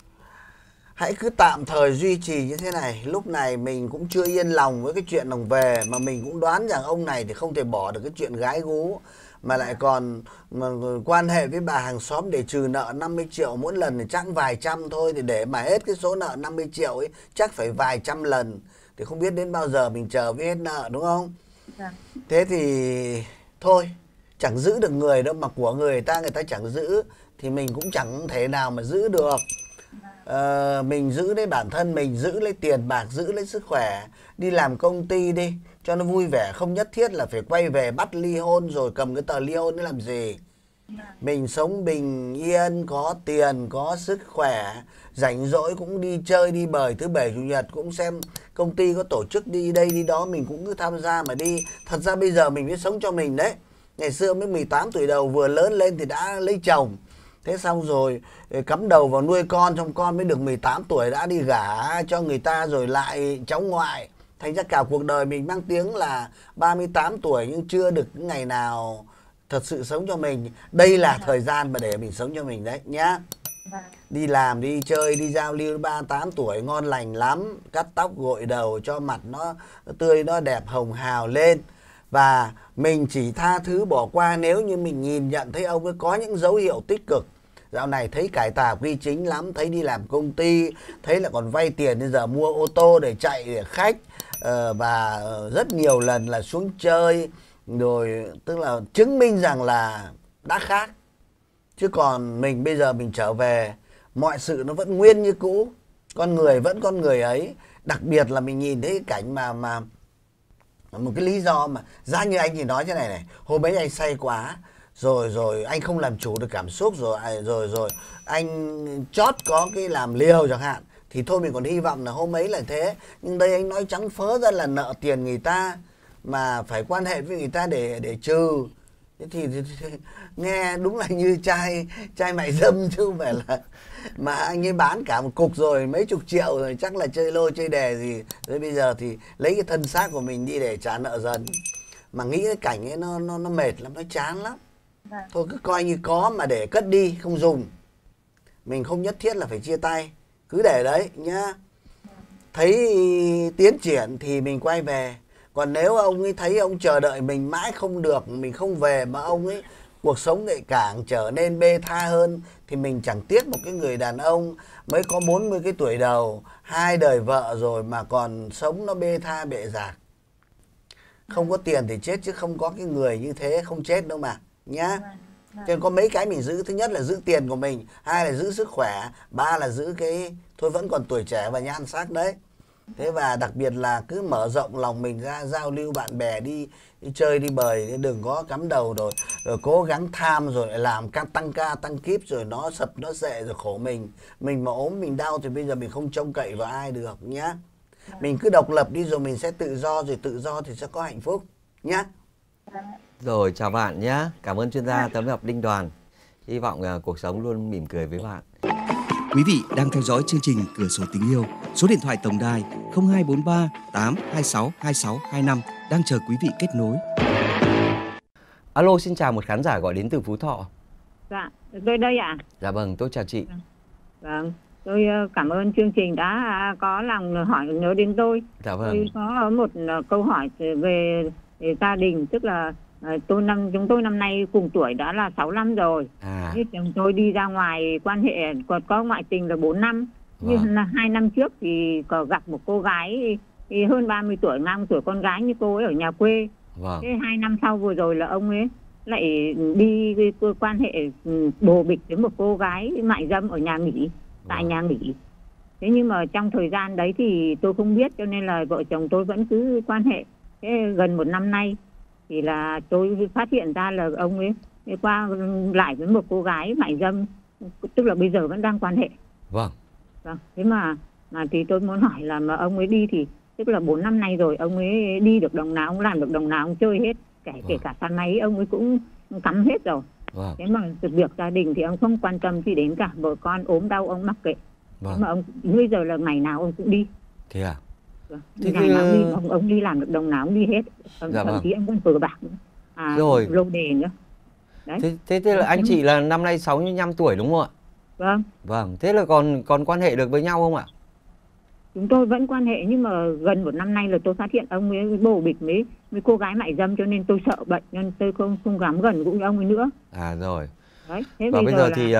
[SPEAKER 3] Hãy cứ tạm thời duy trì như thế này. Lúc này mình cũng chưa yên lòng với cái chuyện đồng về, mà mình cũng đoán rằng ông này thì không thể bỏ được cái chuyện gái gú, mà lại còn quan hệ với bà hàng xóm để trừ nợ 50 triệu mỗi lần thì chắc vài trăm thôi. Thì để mà hết cái số nợ 50 triệu ấy chắc phải vài trăm lần. Thì không biết đến bao giờ mình chờ với hết nợ đúng không? Thế thì thôi, chẳng giữ được người đâu, mà của người ta chẳng giữ thì mình cũng chẳng thể nào mà giữ được. Mình giữ lấy bản thân mình, giữ lấy tiền bạc, giữ lấy sức khỏe, đi làm công ty đi cho nó vui vẻ, không nhất thiết là phải quay về bắt ly hôn rồi cầm cái tờ ly hôn để làm gì. Mình sống bình yên, có tiền, có sức khỏe, rảnh rỗi cũng đi chơi đi bời, thứ bảy chủ nhật cũng xem công ty có tổ chức đi đây đi đó mình cũng cứ tham gia mà đi. Thật ra bây giờ mình biết sống cho mình đấy. Ngày xưa mới 18 tuổi đầu vừa lớn lên thì đã lấy chồng. Thế xong rồi cắm đầu vào nuôi con, xong con mới được 18 tuổi đã đi gả cho người ta rồi lại cháu ngoại. Thành ra cả cuộc đời mình mang tiếng là 38 tuổi nhưng chưa được ngày nào thật sự sống cho mình. Đây là thời gian mà để mình sống cho mình đấy nhá. Đi làm, đi chơi, đi giao lưu 38 tuổi ngon lành lắm. Cắt tóc gội đầu cho mặt nó tươi, nó đẹp hồng hào lên. Và mình chỉ tha thứ bỏ qua nếu như mình nhìn nhận thấy ông ấy có những dấu hiệu tích cực. Dạo này thấy cải tà quy chính lắm, thấy đi làm công ty, thấy là còn vay tiền bây giờ mua ô tô để chạy để khách, và rất nhiều lần là xuống chơi, rồi tức là chứng minh rằng là đã khác. Chứ còn mình bây giờ mình trở về, mọi sự nó vẫn nguyên như cũ, con người vẫn con người ấy. Đặc biệt là mình nhìn thấy cái cảnh mà Một cái lý do mà giá như anh thì nói thế này này, hôm ấy anh say quá rồi anh không làm chủ được cảm xúc rồi anh chót có cái làm liều chẳng hạn, thì thôi mình còn hy vọng là hôm ấy là thế. Nhưng đây anh nói trắng phớ ra là nợ tiền người ta mà phải quan hệ với người ta để trừ. Thế thì nghe đúng là như trai mại dâm chứ không phải là mà anh ấy bán cả một cục rồi mấy chục triệu rồi, chắc là chơi lô chơi đề gì. Rồi bây giờ thì lấy cái thân xác của mình đi để trả nợ dần. Mà nghĩ cái cảnh ấy nó mệt lắm, nó chán lắm. Thôi cứ coi như có mà để cất đi không dùng. Mình không nhất thiết là phải chia tay, cứ để đấy nhá. Thấy tiến triển thì mình quay về. Còn nếu ông ấy thấy ông chờ đợi mình mãi không được, mình không về mà ông ấy cuộc sống lại càng trở nên bê tha hơn, thì mình chẳng tiếc một cái người đàn ông mới có 40 cái tuổi đầu, 2 đời vợ rồi mà còn sống nó bê tha bệ rạc. Không có tiền thì chết, chứ không có cái người như thế không chết đâu mà nhá. Cho nên có mấy cái mình giữ, thứ nhất là giữ tiền của mình, 2 là giữ sức khỏe, 3 là giữ cái thôi vẫn còn tuổi trẻ và nhan sắc đấy. Thế và đặc biệt là cứ mở rộng lòng mình ra, giao lưu bạn bè, đi chơi đi bời, đừng có cắm đầu rồi cố gắng tham rồi lại làm tăng ca tăng kíp rồi nó sập nó dệ rồi khổ mình. Mình mà ốm mình đau thì bây giờ mình không trông cậy vào ai được nhá. Mình cứ độc lập đi rồi mình sẽ tự do, rồi tự do thì sẽ có hạnh phúc nhá.
[SPEAKER 1] Rồi chào bạn nhé. Cảm ơn chuyên gia tâm lý học Đinh Đoàn. Hy vọng cuộc sống luôn mỉm cười với bạn.
[SPEAKER 6] Quý vị đang theo dõi chương trình Cửa sổ tình yêu. Số điện thoại tổng đài 0243 826 2625 đang chờ quý vị kết nối.
[SPEAKER 1] Alo, xin chào một khán giả gọi đến từ Phú Thọ.
[SPEAKER 8] Dạ, tôi đây ạ.
[SPEAKER 1] Dạ vâng, tôi chào chị.
[SPEAKER 8] Vâng, tôi cảm ơn chương trình đã có lòng hỏi nhớ đến tôi.
[SPEAKER 1] Dạ vâng.
[SPEAKER 8] Tôi có một câu hỏi về gia đình, tức là chúng tôi năm nay cùng tuổi đã là 6 năm rồi. Chồng tôi đi ra ngoài quan hệ có ngoại tình là 4 năm. Như là 2 năm trước thì có gặp một cô gái thì hơn 30 tuổi, ngang tuổi con gái như cô ấy ở nhà quê. Thế 2 năm sau vừa rồi là ông ấy lại đi quan hệ bồ bịch với một cô gái mại dâm ở nhà nghỉ, tại nhà nghỉ. Thế nhưng mà trong thời gian đấy thì tôi không biết, cho nên là vợ chồng tôi vẫn cứ quan hệ. Thế gần 1 năm nay thì là tôi phát hiện ra là ông ấy qua lại với một cô gái mại dâm, tức là bây giờ vẫn đang quan hệ.
[SPEAKER 1] Vâng.
[SPEAKER 8] Thế mà thì tôi muốn hỏi là mà ông ấy đi thì tức là 4 năm nay rồi, ông ấy đi được đồng nào, ông làm được đồng nào, ông chơi hết, kể cả xe máy ông ấy cũng cắm hết rồi. Thế mà việc gia đình thì ông không quan tâm gì đến cả, vợ con ốm đau ông mặc kệ. Thế mà ông bây giờ là ngày nào ông cũng đi.
[SPEAKER 1] Thế à?
[SPEAKER 8] Ngày nào đi, ông đi làm được đồng nào ông đi hết. Thậm chí ông còn cờ bạc nữa.
[SPEAKER 1] Rồi.
[SPEAKER 8] Lô đề nữa. Đấy.
[SPEAKER 1] Thế là anh chị là năm nay 65 tuổi đúng không ạ?
[SPEAKER 8] Vâng.
[SPEAKER 1] Vâng, thế là còn quan hệ được với nhau không ạ?
[SPEAKER 8] Chúng tôi vẫn quan hệ, nhưng mà gần 1 năm nay là tôi phát hiện ông ấy bồ bịch với cô gái mại dâm, cho nên tôi sợ bệnh, nên tôi không dám gần gũi ông ấy nữa.
[SPEAKER 1] Rồi.
[SPEAKER 8] Đấy,
[SPEAKER 1] và bây giờ thì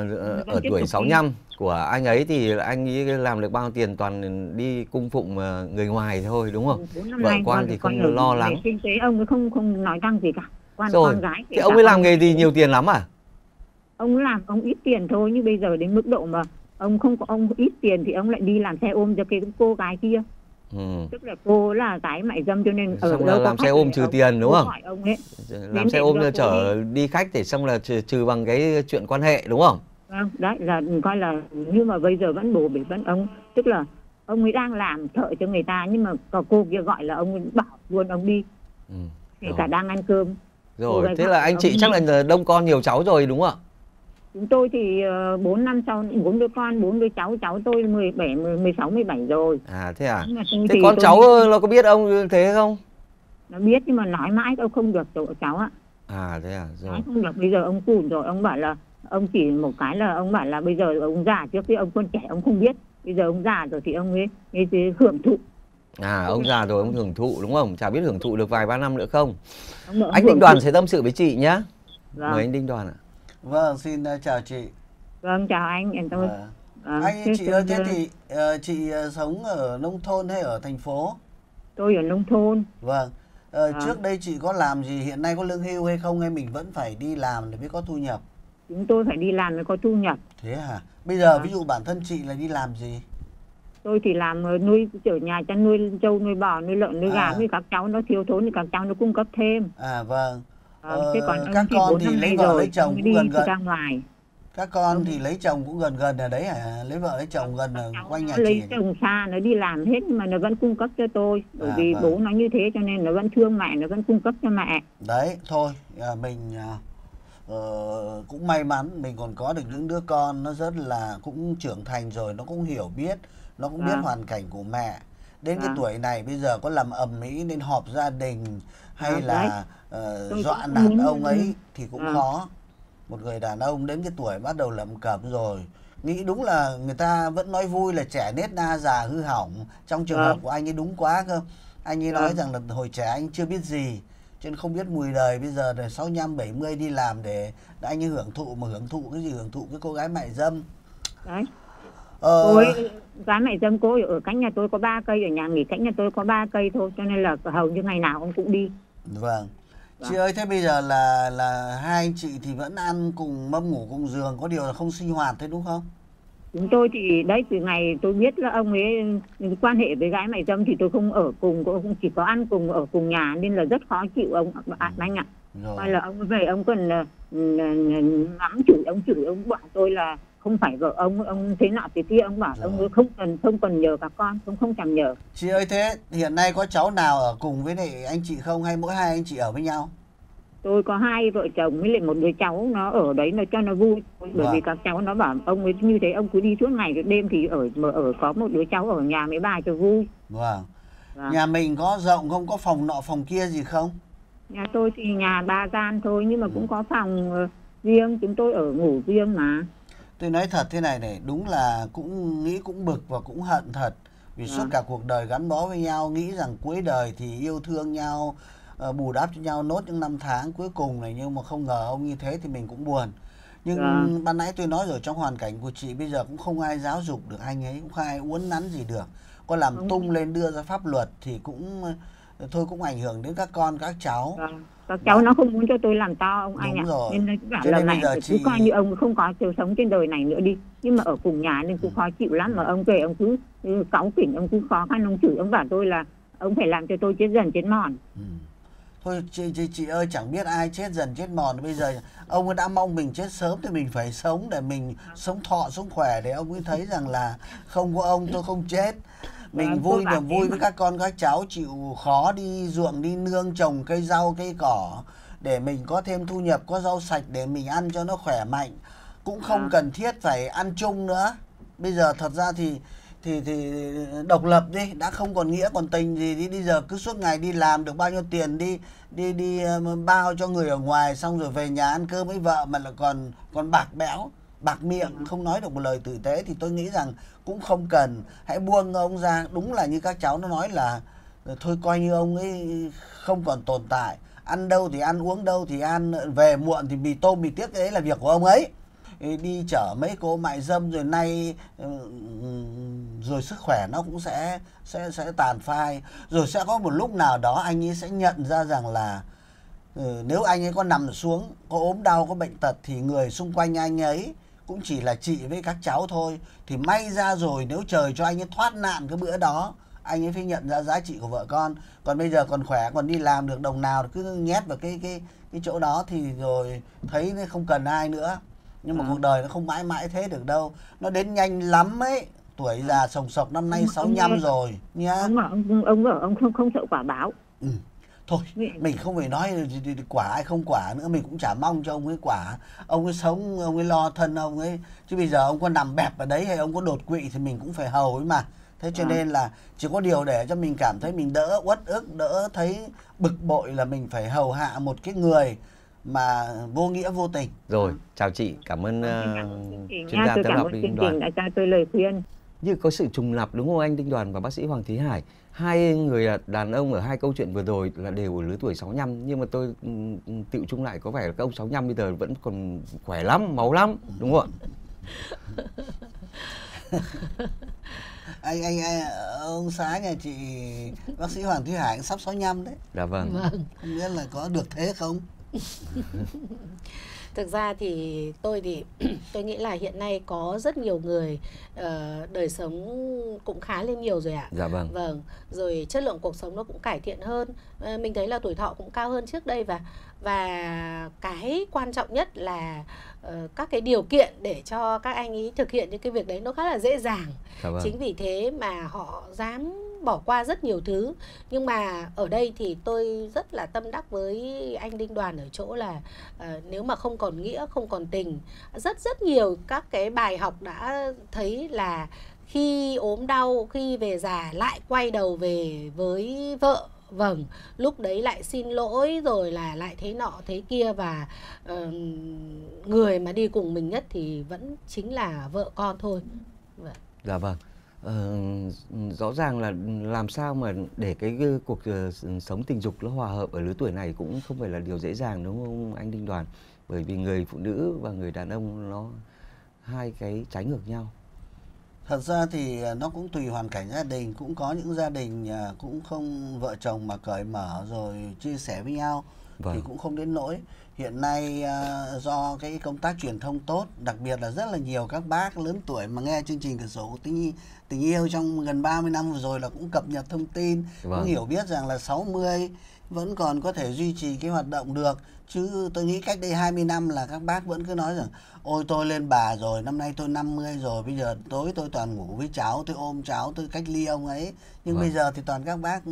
[SPEAKER 1] ở tuổi 65 của anh ấy thì anh ấy làm được bao tiền toàn đi cung phụng người ngoài thôi đúng không? Vợ con thì không lo lắng.
[SPEAKER 8] Kinh tế ông ấy không nói năng gì cả.
[SPEAKER 1] Con gái. Thế ông ấy làm nghề gì nhiều tiền lắm à?
[SPEAKER 8] Ông làm ít tiền thôi, nhưng bây giờ đến mức độ mà ông không có ít tiền thì ông lại đi làm xe ôm cho cái cô gái kia. Tức là cô là gái mại dâm, cho nên
[SPEAKER 1] ở đâu làm xe ôm trừ tiền đúng không? Làm xe ôm chở đi khách để xong là trừ bằng cái chuyện quan hệ đúng không?
[SPEAKER 8] Vâng, đấy là coi là, nhưng mà bây giờ vẫn bồ bịch vẫn ông, tức là ông ấy đang làm thợ cho người ta, nhưng mà có cô kia gọi là ông ấy bảo luôn ông đi. Kể cả đang ăn cơm.
[SPEAKER 1] Rồi, thế là anh chị chắc là đông con nhiều cháu rồi đúng không ạ?
[SPEAKER 8] Chúng tôi thì 4 năm sau 4 đứa con, 4 đứa cháu tôi 16, 17 rồi.
[SPEAKER 1] Thế à? Thế con cháu nó có biết ông thế không?
[SPEAKER 8] Nó biết nhưng mà nói mãi ông không được cháu ạ.
[SPEAKER 1] Thế à? Rồi.
[SPEAKER 8] Nói không được, bây giờ ông cùn rồi, ông bảo là ông chỉ một cái là ông bảo là bây giờ ông già, trước khi ông còn trẻ ông không biết, bây giờ ông già rồi thì ông ấy hưởng thụ.
[SPEAKER 1] Ông già rồi ông hưởng thụ đúng không? Chả biết hưởng thụ được vài ba năm nữa không? Anh Đinh Đoàn sẽ tâm sự với chị nhé. Mời anh Đinh Đoàn ạ.
[SPEAKER 3] Vâng, xin chào chị.
[SPEAKER 8] Vâng, chào anh.
[SPEAKER 3] Chị ơi, thế thì chị sống ở nông thôn hay ở thành phố?
[SPEAKER 8] Tôi ở nông thôn.
[SPEAKER 3] Vâng. Trước đây chị có làm gì, hiện nay có lương hưu hay không, hay mình vẫn phải đi làm để mới có thu nhập?
[SPEAKER 8] Chúng tôi phải đi làm mới có thu nhập.
[SPEAKER 3] Thế hả? Bây giờ ví dụ bản thân chị là đi làm gì?
[SPEAKER 8] Tôi thì làm nuôi ở nhà chăn nuôi trâu, nuôi bò, nuôi lợn, nuôi gà, nuôi các cháu nó thiếu thốn thì các cháu nó cung cấp thêm.
[SPEAKER 3] Vâng.
[SPEAKER 8] Thế còn
[SPEAKER 3] các con thì lấy vợ lấy chồng cũng gần
[SPEAKER 8] ra ngoài.
[SPEAKER 3] Các con thì lấy chồng cũng gần ở đấy hả? Lấy vợ lấy chồng gần ở quanh nhà chị.
[SPEAKER 8] Lấy chồng xa, nó đi làm hết nhưng mà nó vẫn cung cấp cho tôi. Bởi vì bố nó như thế cho nên nó vẫn thương mẹ, nó vẫn cung cấp cho mẹ.
[SPEAKER 3] Đấy, thôi mình cũng may mắn mình còn có được những đứa con nó rất là cũng trưởng thành rồi, nó cũng hiểu biết, nó cũng biết hoàn cảnh của mẹ. Đến cái tuổi này bây giờ có làm ầm ĩ nên họp gia đình hay là dọa nạt ông ấy thì cũng khó. Một người đàn ông đến cái tuổi bắt đầu lẩm cẩm rồi, nghĩ đúng là người ta vẫn nói vui là trẻ nết na già hư hỏng. Trong trường hợp của anh ấy đúng quá cơ. Anh ấy nói rằng là hồi trẻ anh chưa biết gì, cho nên không biết mùi đời. Bây giờ là 65, 70 đi làm để anh ấy hưởng thụ, mà hưởng thụ cái gì? Hưởng thụ cái cô gái mại dâm.
[SPEAKER 8] Đấy. Cô ấy, gái mại dâm cô ở cạnh nhà tôi có 3 cây, ở nhà nghỉ cạnh nhà tôi có 3 cây thôi, cho nên là hầu như ngày nào ông cũng đi.
[SPEAKER 3] Vâng. Chị ơi, thế bây giờ là hai anh chị thì vẫn ăn cùng mâm ngủ cùng giường, có điều là không sinh hoạt thế đúng không?
[SPEAKER 8] Chúng tôi thì đấy, từ ngày tôi biết là ông ấy quan hệ với gái mại dâm thì tôi không ở cùng, cũng chỉ có ăn cùng ở cùng nhà nên là rất khó chịu ông anh ạ. Hay là ông về ông còn ngắm chửi, ông bảo tôi là không phải vợ ông thế nọ thế kia, ông bảo ông ấy không cần nhờ các con, không thèm nhờ.
[SPEAKER 3] Chị ơi, thế hiện nay có cháu nào ở cùng với lại anh chị không, hay mỗi hai anh chị ở với nhau?
[SPEAKER 8] Tôi có 2 vợ chồng với lại một đứa cháu nó ở đấy nó cho nó vui. Bởi vì các cháu nó bảo ông ấy như thế, ông cứ đi suốt ngày đêm thì ở có một đứa cháu ở nhà mấy bà cho vui.
[SPEAKER 3] Vâng. Nhà mình có rộng không, có phòng nọ phòng kia gì không?
[SPEAKER 8] Nhà tôi thì nhà 3 gian thôi nhưng mà cũng có phòng riêng, chúng tôi ở ngủ riêng mà.
[SPEAKER 3] Tôi nói thật thế này này, đúng là cũng nghĩ cũng bực và cũng hận thật. Vì suốt cả cuộc đời gắn bó với nhau, nghĩ rằng cuối đời thì yêu thương nhau, bù đắp cho nhau nốt những năm tháng cuối cùng này, nhưng mà không ngờ ông như thế thì mình cũng buồn. Nhưng ban nãy tôi nói rồi, trong hoàn cảnh của chị bây giờ cũng không ai giáo dục được anh ấy, cũng không ai uốn nắn gì được. Có làm tung lên đưa ra pháp luật thì cũng thôi cũng ảnh hưởng đến các con các cháu.
[SPEAKER 8] Các cháu nó không muốn cho tôi làm to ông anh ạ. Nên nó bảo là này cứ coi như ông không có sự sống trên đời này nữa đi. Nhưng mà ở cùng nhà nên cũng khó chịu lắm, mà ông về ông cứ cáu kỉnh, ông cứ khó khăn, ông chửi, ông bảo tôi là ông phải làm cho tôi chết dần chết mòn.
[SPEAKER 3] Thôi chị ơi, chẳng biết ai chết dần chết mòn. Bây giờ ông ấy đã mong mình chết sớm thì mình phải sống để mình sống thọ sống khỏe, để ông ấy thấy rằng là không có ông tôi không chết. Mình vui niềm vui với các con các cháu, chịu khó đi ruộng đi nương trồng cây rau cây cỏ để mình có thêm thu nhập, có rau sạch để mình ăn cho nó khỏe mạnh. Cũng không cần thiết phải ăn chung nữa. Bây giờ thật ra thì độc lập đi, đã không còn nghĩa còn tình gì đi. Bây giờ cứ suốt ngày đi làm được bao nhiêu tiền đi bao cho người ở ngoài, xong rồi về nhà ăn cơm với vợ mà là còn bạc bẽo, bạc miệng, không nói được một lời tử tế, thì tôi nghĩ rằng cũng không cần. Hãy buông ông ra. Đúng là như các cháu nó nói là thôi coi như ông ấy không còn tồn tại. Ăn đâu thì ăn, uống đâu thì ăn, về muộn thì mì tôm mì tiếc, cái đấy là việc của ông ấy. Đi chở mấy cô mại dâm rồi nay rồi sức khỏe nó cũng sẽ tàn phai. Rồi sẽ có một lúc nào đó anh ấy sẽ nhận ra rằng là nếu anh ấy có nằm xuống, có ốm đau, có bệnh tật thì người xung quanh anh ấy cũng chỉ là chị với các cháu thôi. Thì may ra rồi nếu trời cho anh ấy thoát nạn cái bữa đó, anh ấy phải nhận ra giá trị của vợ con. Còn bây giờ còn khỏe, còn đi làm được đồng nào cứ nhét vào cái chỗ đó thì rồi thấy không cần ai nữa. Nhưng mà cuộc đời nó không mãi mãi thế được đâu. Nó đến nhanh lắm ấy. Tuổi già sồng sộc năm nay 65 rồi nhá.
[SPEAKER 8] Ông bảo ông không sợ quả báo.
[SPEAKER 3] Thôi mình không phải nói quả hay không quả nữa, mình cũng chả mong cho ông ấy quả. Ông ấy sống, ông ấy lo thân ông ấy. Chứ bây giờ ông có nằm bẹp ở đấy hay ông có đột quỵ thì mình cũng phải hầu ấy mà. Thế cho nên là chỉ có điều để cho mình cảm thấy mình đỡ uất ức, đỡ thấy bực bội là mình phải hầu hạ một cái người mà vô nghĩa vô tình.
[SPEAKER 1] Rồi, chào chị, cảm ơn chuyên gia
[SPEAKER 8] Tâm Học Đinh Đoàn đã cho tôi lời khuyên.
[SPEAKER 1] Như có sự trùng lặp đúng không anh Đinh Đoàn và bác sĩ Hoàng Thúy Hải? Hai người đàn ông ở hai câu chuyện vừa rồi là đều ở lứa tuổi 65, nhưng mà tôi tự chung lại có vẻ là các ông 65 bây giờ vẫn còn khỏe lắm, máu lắm, đúng không
[SPEAKER 3] ạ? Ông xã nhà chị bác sĩ Hoàng Thúy Hải sắp 65 đấy.
[SPEAKER 1] Dạ vâng.
[SPEAKER 3] Không biết là có được thế không?
[SPEAKER 5] Thực ra thì tôi nghĩ là hiện nay có rất nhiều người đời sống cũng khá lên nhiều rồi ạ.
[SPEAKER 1] Dạ vâng.
[SPEAKER 5] Vâng, rồi chất lượng cuộc sống nó cũng cải thiện hơn. Mình thấy là tuổi thọ cũng cao hơn trước đây, và cái quan trọng nhất là các cái điều kiện để cho các anh ấy thực hiện những cái việc đấy nó khá là dễ dàng.
[SPEAKER 1] Dạ vâng.
[SPEAKER 5] Chính vì thế mà họ dám bỏ qua rất nhiều thứ. Nhưng mà ở đây thì tôi rất là tâm đắc với anh Đinh Đoàn ở chỗ là nếu mà không còn nghĩa, không còn tình, rất nhiều các cái bài học đã thấy là khi ốm đau, khi về già lại quay đầu về với vợ. Vâng, lúc đấy lại xin lỗi rồi là lại thế nọ thế kia, và người mà đi cùng mình nhất thì vẫn chính là vợ con thôi. Vâng.
[SPEAKER 1] Dạ vâng. Rõ ràng là làm sao mà để cái cuộc sống tình dục nó hòa hợp ở lứa tuổi này cũng không phải là điều dễ dàng, đúng không anh Đinh Đoàn? Bởi vì người phụ nữ và người đàn ông nó hai cái trái ngược nhau.
[SPEAKER 3] Thật ra thì nó cũng tùy hoàn cảnh gia đình, cũng có những gia đình cũng không vợ chồng mà cởi mở rồi chia sẻ với nhau. Vâng. Thì cũng không đến nỗi. Hiện nay do cái công tác truyền thông tốt, đặc biệt là rất là nhiều các bác lớn tuổi mà nghe chương trình Cửa sổ tình yêu trong gần 30 năm vừa rồi là cũng cập nhật thông tin. Vâng. Cũng hiểu biết rằng là 60 vẫn còn có thể duy trì cái hoạt động được. Chứ tôi nghĩ cách đây 20 năm là các bác vẫn cứ nói rằng ôi tôi lên bà rồi, năm nay tôi 50 rồi, bây giờ tối tôi toàn ngủ với cháu, tôi ôm cháu, tôi cách ly ông ấy. Nhưng vâng. Bây giờ thì toàn các bác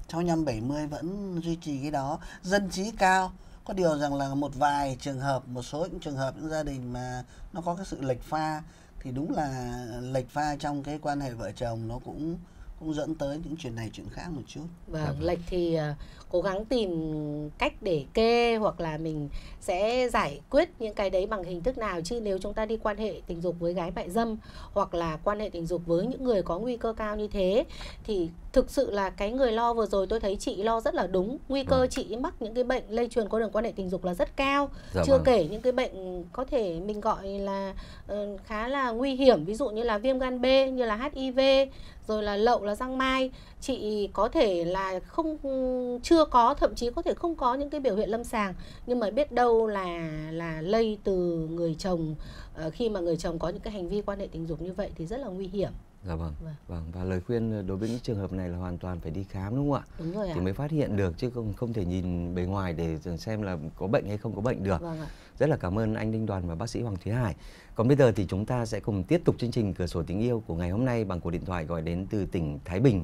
[SPEAKER 3] 65-70 vẫn duy trì cái đó. Dân trí cao. Có điều rằng là một vài trường hợp, một số những trường hợp, những gia đình mà nó có cái sự lệch pha, thì đúng là lệch pha trong cái quan hệ vợ chồng nó cũng dẫn tới những chuyện này chuyện khác một chút.
[SPEAKER 5] Vâng, lệch thì cố gắng tìm cách để kê, hoặc là mình sẽ giải quyết những cái đấy bằng hình thức nào. Chứ nếu chúng ta đi quan hệ tình dục với gái mại dâm, hoặc là quan hệ tình dục với những người có nguy cơ cao như thế, thì thực sự là cái người lo vừa rồi tôi thấy chị lo rất là đúng. Nguy cơ chị mắc những cái bệnh lây truyền qua đường quan hệ tình dục là rất cao. Chưa kể những cái bệnh có thể mình gọi là khá là nguy hiểm, ví dụ như là viêm gan B, như là HIV, rồi là lậu, là giang mai. Chị có thể là chưa có, thậm chí có thể không có những cái biểu hiện lâm sàng, nhưng mà biết đâu là lây từ người chồng. Khi mà người chồng có những cái hành vi quan hệ tình dục như vậy thì rất là nguy hiểm.
[SPEAKER 1] Dạ vâng. Vâng. Và lời khuyên đối với những trường hợp này là hoàn toàn phải đi khám, đúng không ạ?
[SPEAKER 5] Đúng rồi ạ.
[SPEAKER 1] Thì mới phát hiện được, chứ không thể nhìn bề ngoài để xem là có bệnh hay không có bệnh được.
[SPEAKER 5] Vâng ạ.
[SPEAKER 1] Rất là cảm ơn anh Đinh Đoàn và bác sĩ Hoàng Thúy Hải. Còn bây giờ thì chúng ta sẽ cùng tiếp tục chương trình Cửa sổ tình yêu của ngày hôm nay bằng cuộc điện thoại gọi đến từ tỉnh Thái Bình.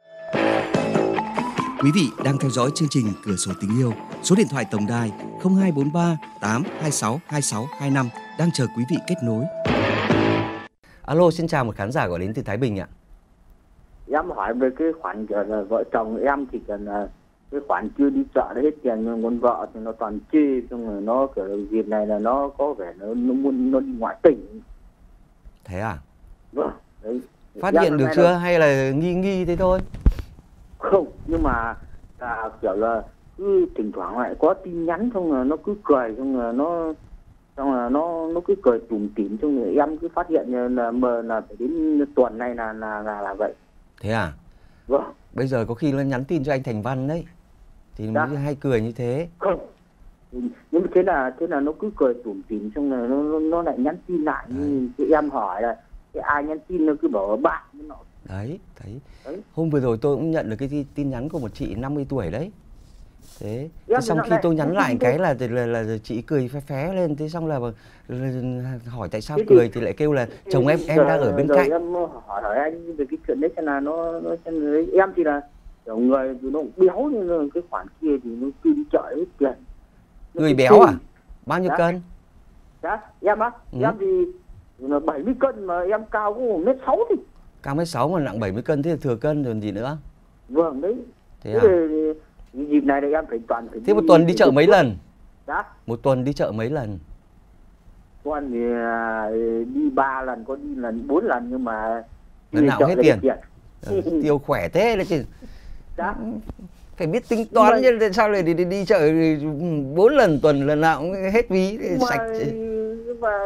[SPEAKER 6] Quý vị đang theo dõi chương trình Cửa sổ tình yêu. Số điện thoại tổng đài 0243 826 2625 đang chờ quý vị kết nối.
[SPEAKER 1] Alo, xin chào một khán giả gọi đến từ Thái Bình ạ.
[SPEAKER 9] Em hỏi về cái khoản vợ chồng em thì cần cái khoản chưa đi chợ đã hết tiền, nhưng con vợ thì nó toàn chê, xong rồi nó kiểu dịp này là nó có vẻ nó muốn nó đi ngoại tỉnh.
[SPEAKER 1] Thế à?
[SPEAKER 9] Vâng. Đấy.
[SPEAKER 1] Phát hiện được chưa hay là nghi thế thôi?
[SPEAKER 9] Không, nhưng mà là kiểu là cứ thỉnh thoảng lại có tin nhắn, xong rồi nó cứ cười, xong rồi nó cứ cười tủm tỉm, xong rồi em cứ phát hiện là phải đến tuần này là vậy.
[SPEAKER 1] Thế à?
[SPEAKER 9] Vâng.
[SPEAKER 1] Bây giờ có khi nó nhắn tin cho anh Thành Văn đấy, thì mới hay cười như thế.
[SPEAKER 9] Không, nhưng mà thế là nó cứ cười tủm tỉm, xong rồi nó lại nhắn tin lại. Nhưng em hỏi là cái ai nhắn tin nó cứ bảo bạn nó.
[SPEAKER 1] Đấy, thấy. Hôm vừa rồi tôi cũng nhận được cái tin nhắn của một chị 50 tuổi đấy. Thế xong khi tôi nhắn lại cái là chị cười phé lên, thế xong là hỏi tại sao cười thì lại kêu là chồng em đang ở bên cạnh.
[SPEAKER 9] Em hỏi anh về cái chuyện đấy, xem là nó em thì là kiểu người nó béo, nhưng cái khoản kia thì nó cứ đi chợ hết tiền.
[SPEAKER 1] Người béo à? Bao nhiêu cân?
[SPEAKER 9] Dạ, em á, em thì là 70 cân mà em cao cũng 1m6 thì.
[SPEAKER 1] Cao 1m6 mà nặng 70 cân thế là thừa cân rồi gì nữa.
[SPEAKER 9] Vâng đấy.
[SPEAKER 1] Thế à?
[SPEAKER 9] Dịp này thì em phải toàn phải.
[SPEAKER 1] Thế một tuần đi chợ mấy lần?
[SPEAKER 9] Dạ.
[SPEAKER 1] Một tuần đi chợ mấy lần?
[SPEAKER 9] Tuần thì đi 3 lần, có đi lần 4 lần, nhưng mà
[SPEAKER 1] lần nào hết tiền. Tiêu khỏe thế đấy chứ.
[SPEAKER 9] Dạ.
[SPEAKER 1] Phải biết tính toán chứ sao lại đi chợ 4 lần tuần, lần nào cũng hết ví sạch.
[SPEAKER 9] Nhưng mà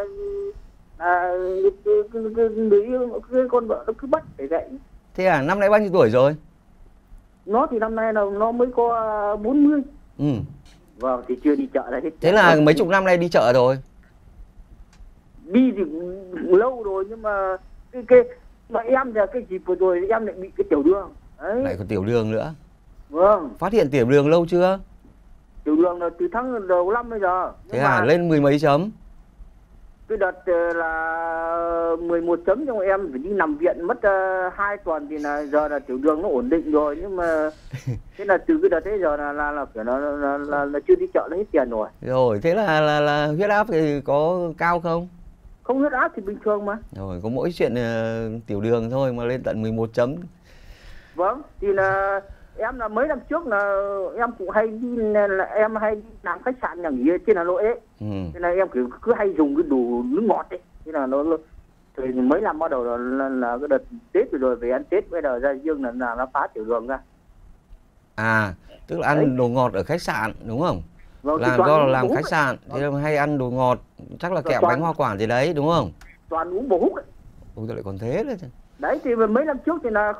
[SPEAKER 9] cái con vợ nó cứ bắt phải vậy.
[SPEAKER 1] Thế à? Năm nay bao nhiêu tuổi rồi?
[SPEAKER 9] Nó thì năm nay là nó mới có 40. Vâng, thì chưa đi chợ đấy.
[SPEAKER 1] Thế là mấy chục năm nay đi chợ rồi.
[SPEAKER 9] Đi thì lâu rồi nhưng mà mà em giờ cái dịp vừa rồi em lại bị cái tiểu đường. Đấy.
[SPEAKER 1] Lại có tiểu đường nữa.
[SPEAKER 9] Vâng.
[SPEAKER 1] Phát hiện tiểu đường lâu chưa?
[SPEAKER 9] Tiểu đường là từ tháng đầu năm bây giờ.
[SPEAKER 1] Thế à, lên 10 mấy chấm?
[SPEAKER 9] Cái đợt là 11 chấm, trong em phải đi nằm viện mất 2 tuần thì là giờ là tiểu đường nó ổn định rồi, nhưng mà thế là từ cái đợt đấy giờ là kiểu là chưa đi chợ lấy hết tiền rồi.
[SPEAKER 1] Rồi, thế là huyết áp thì có cao không?
[SPEAKER 9] Không, huyết áp thì bình thường mà.
[SPEAKER 1] Rồi, có mỗi chuyện tiểu đường thôi mà lên tận 11 chấm.
[SPEAKER 9] Vâng, thì là em là mấy năm trước là em cũng hay đi, là em hay đi làm khách sạn nhà nghỉ trên Hà Nội ấy. Thế là em cứ hay dùng cái đồ nước ngọt ấy. Thế là nó thì mấy năm bắt đầu là cái đợt Tết rồi về ăn Tết, bây giờ ra riêng là nó phá tiểu đường ra.
[SPEAKER 1] À, tức là ăn đấy, đồ ngọt ở khách sạn đúng không?
[SPEAKER 9] Vâng,
[SPEAKER 1] là do là làm khách sạn, thế là hay ăn đồ ngọt, chắc là kẹo bánh hoa quả gì đấy đúng không?
[SPEAKER 9] Toàn uống bò húc ấy.
[SPEAKER 1] Ôi lại còn thế nữa.
[SPEAKER 9] Đấy thì mấy năm trước thì là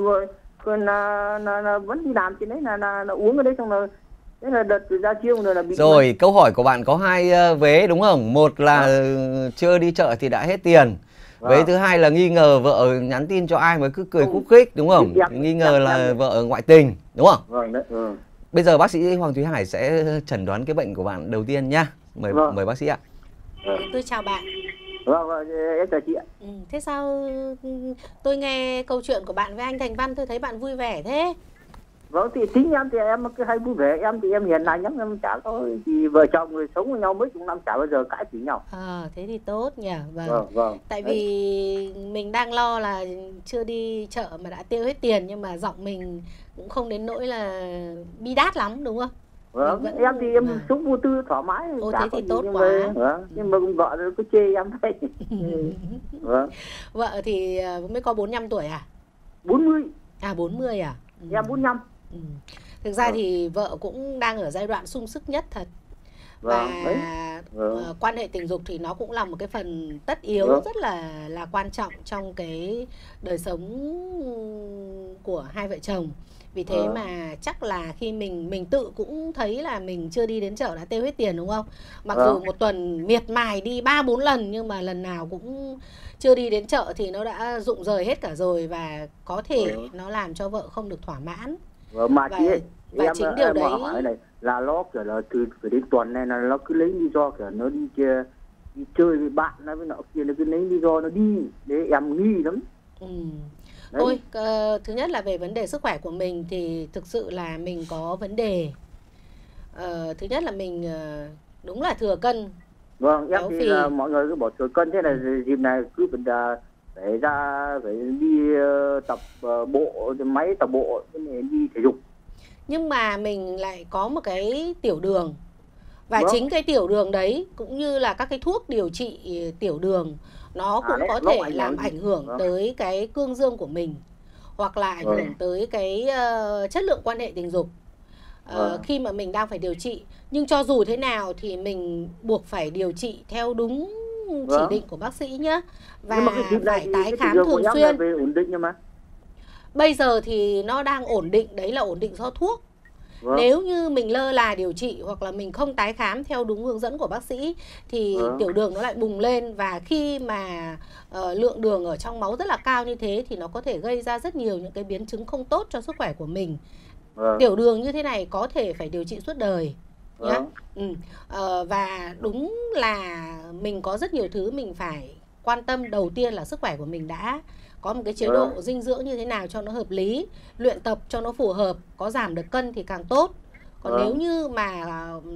[SPEAKER 9] vẫn đi làm trên đấy là uống ở đấy, xong là thế là đợt ra chiêu rồi là bị.
[SPEAKER 1] Rồi, câu hỏi của bạn có hai vế đúng không? Một là chưa đi chợ thì đã hết tiền. Vế thứ hai là nghi ngờ vợ nhắn tin cho ai mà cứ cười khúc khích đúng không? Nghi ngờ là vợ ngoại tình đúng không?
[SPEAKER 9] Vâng đấy.
[SPEAKER 1] Bây giờ bác sĩ Hoàng Thúy Hải sẽ chẩn đoán cái bệnh của bạn đầu tiên nhá. Mời bác sĩ ạ.
[SPEAKER 5] Tôi chào bạn.
[SPEAKER 9] Vâng, em chào chị ạ.
[SPEAKER 5] Thế sao tôi nghe câu chuyện của bạn với anh Thành Văn tôi thấy bạn vui vẻ thế?
[SPEAKER 9] Vâng, thì chính em thì em cứ hay vui vẻ, em thì em hiền lành lắm, em chả có thì vợ chồng người sống với nhau mấy chục năm chả bao giờ cãi chửi nhau.
[SPEAKER 5] Thế thì tốt nhỉ.
[SPEAKER 9] Vâng.
[SPEAKER 5] Tại vì mình đang lo là chưa đi chợ mà đã tiêu hết tiền, nhưng mà giọng mình cũng không đến nỗi là bi đát lắm đúng không?
[SPEAKER 9] Vâng, em thì em sống vô tư thoải mái.
[SPEAKER 5] Thế thì tốt quá.
[SPEAKER 9] Nhưng mà vợ cứ chê em thôi. Vâng.
[SPEAKER 5] Vợ thì mới có 45 tuổi à?
[SPEAKER 9] 40.
[SPEAKER 5] 40 à?
[SPEAKER 9] Em 45.
[SPEAKER 5] Thực ra thì vợ cũng đang ở giai đoạn sung sức nhất thật. Và quan hệ tình dục thì nó cũng là một cái phần tất yếu rất là quan trọng trong cái đời sống của hai vợ chồng. Vì thế mà chắc là khi mình tự cũng thấy là mình chưa đi đến chợ đã tiêu hết tiền đúng không? Mặc dù một tuần miệt mài đi 3-4 lần nhưng mà lần nào cũng chưa đi đến chợ thì nó đã rụng rời hết cả rồi, và có thể nó làm cho vợ không được thỏa mãn.
[SPEAKER 9] Mà chị ơi,
[SPEAKER 5] và chính điều đấy
[SPEAKER 9] hỏi này là nó kiểu là từ đến tuần này là nó cứ lấy lý do kiểu nó đi chơi với bạn nó với nọ kia, nó cứ lấy lý do nó đi để em nghi lắm.
[SPEAKER 5] Thôi, thứ nhất là về vấn đề sức khỏe của mình thì thực sự là mình có vấn đề. Thứ nhất là mình đúng là thừa cân.
[SPEAKER 9] Vâng, em thì là mọi người cứ bỏ thừa cân, thế là dịp này cứ phải đi tập bộ, máy tập bộ, đi thể dục.
[SPEAKER 5] Nhưng mà mình lại có một cái tiểu đường. Và chính cái tiểu đường đấy cũng như là các cái thuốc điều trị tiểu đường nó cũng có thể làm ảnh hưởng tới cái cương dương của mình, hoặc là ảnh hưởng tới cái chất lượng quan hệ tình dục khi mà mình đang phải điều trị. Nhưng cho dù thế nào thì mình buộc phải điều trị theo đúng chỉ định của bác sĩ nhé. Và phải tái khám thường xuyên. Bây giờ thì nó đang ổn định, đấy là ổn định do thuốc. Nếu như mình lơ là điều trị hoặc là mình không tái khám theo đúng hướng dẫn của bác sĩ thì tiểu đường nó lại bùng lên, và khi mà lượng đường ở trong máu rất là cao như thế thì nó có thể gây ra rất nhiều những cái biến chứng không tốt cho sức khỏe của mình. Tiểu đường như thế này có thể phải điều trị suốt đời nhá. Và đúng là mình có rất nhiều thứ mình phải quan tâm. Đầu tiên là sức khỏe của mình đã, có một cái chế độ dinh dưỡng như thế nào cho nó hợp lý, luyện tập cho nó phù hợp, có giảm được cân thì càng tốt. Còn nếu như mà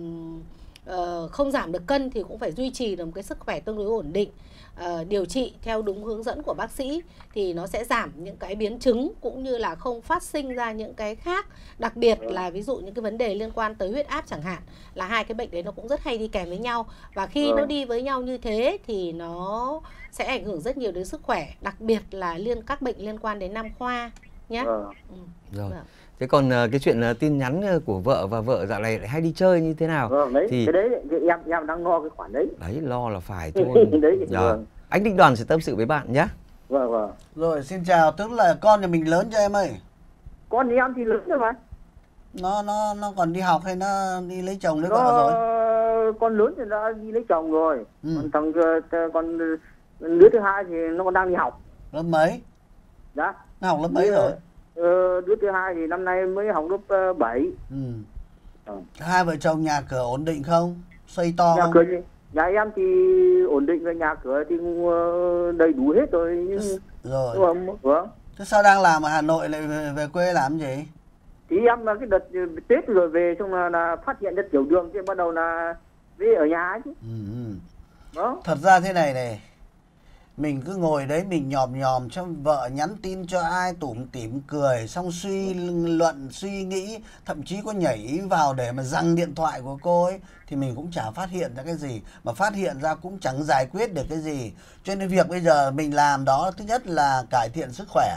[SPEAKER 5] không giảm được cân thì cũng phải duy trì được một cái sức khỏe tương đối ổn định, điều trị theo đúng hướng dẫn của bác sĩ thì nó sẽ giảm những cái biến chứng cũng như là không phát sinh ra những cái khác. Đặc biệt là ví dụ những cái vấn đề liên quan tới huyết áp chẳng hạn, là hai cái bệnh đấy nó cũng rất hay đi kèm với nhau. Và khi nó đi với nhau như thế thì nó sẽ ảnh hưởng rất nhiều đến sức khỏe, đặc biệt là các bệnh liên quan đến nam khoa nhé.
[SPEAKER 1] Rồi. Thế còn cái chuyện tin nhắn của vợ và vợ dạo này lại hay đi chơi như thế nào?
[SPEAKER 9] Đấy, thì cái đấy em đang lo cái khoản đấy.
[SPEAKER 1] Đấy, lo là phải thôi. Anh Đinh Đoàn sẽ tâm sự với bạn nhé.
[SPEAKER 3] Rồi, xin chào, tức là con nhà mình lớn cho em ơi.
[SPEAKER 9] Con thì em thì lớn rồi mà.
[SPEAKER 3] Nó còn đi học hay nó đi lấy chồng lấy vợ rồi?
[SPEAKER 9] Con lớn thì đã đi lấy chồng rồi. Còn đứa thứ hai thì nó còn đang đi học.
[SPEAKER 3] Lớp mấy?
[SPEAKER 9] Dạ.
[SPEAKER 3] Nó học lớp mấy rồi?
[SPEAKER 9] Đứa thứ hai thì năm nay mới học lớp 7.
[SPEAKER 3] Hai vợ chồng nhà cửa ổn định không? Xây to
[SPEAKER 9] nhà
[SPEAKER 3] không?
[SPEAKER 9] Cửa, nhà em thì ổn định rồi, nhà cửa thì đầy đủ hết rồi.
[SPEAKER 3] Rồi. Thế sao đang làm ở Hà Nội lại về quê làm gì?
[SPEAKER 9] Thì em cái đợt Tết rồi về, xong là phát hiện ra tiểu đường thì bắt đầu là về ở nhà ấy chứ. Đó.
[SPEAKER 3] Thật ra thế này, mình cứ ngồi đấy mình nhòm cho vợ nhắn tin cho ai tủm tỉm cười, xong suy luận suy nghĩ, thậm chí có nhảy ý vào để mà giằng điện thoại của cô ấy, thì mình cũng chả phát hiện ra cái gì, mà phát hiện ra cũng chẳng giải quyết được cái gì. Cho nên việc bây giờ mình làm đó, thứ nhất là cải thiện sức khỏe.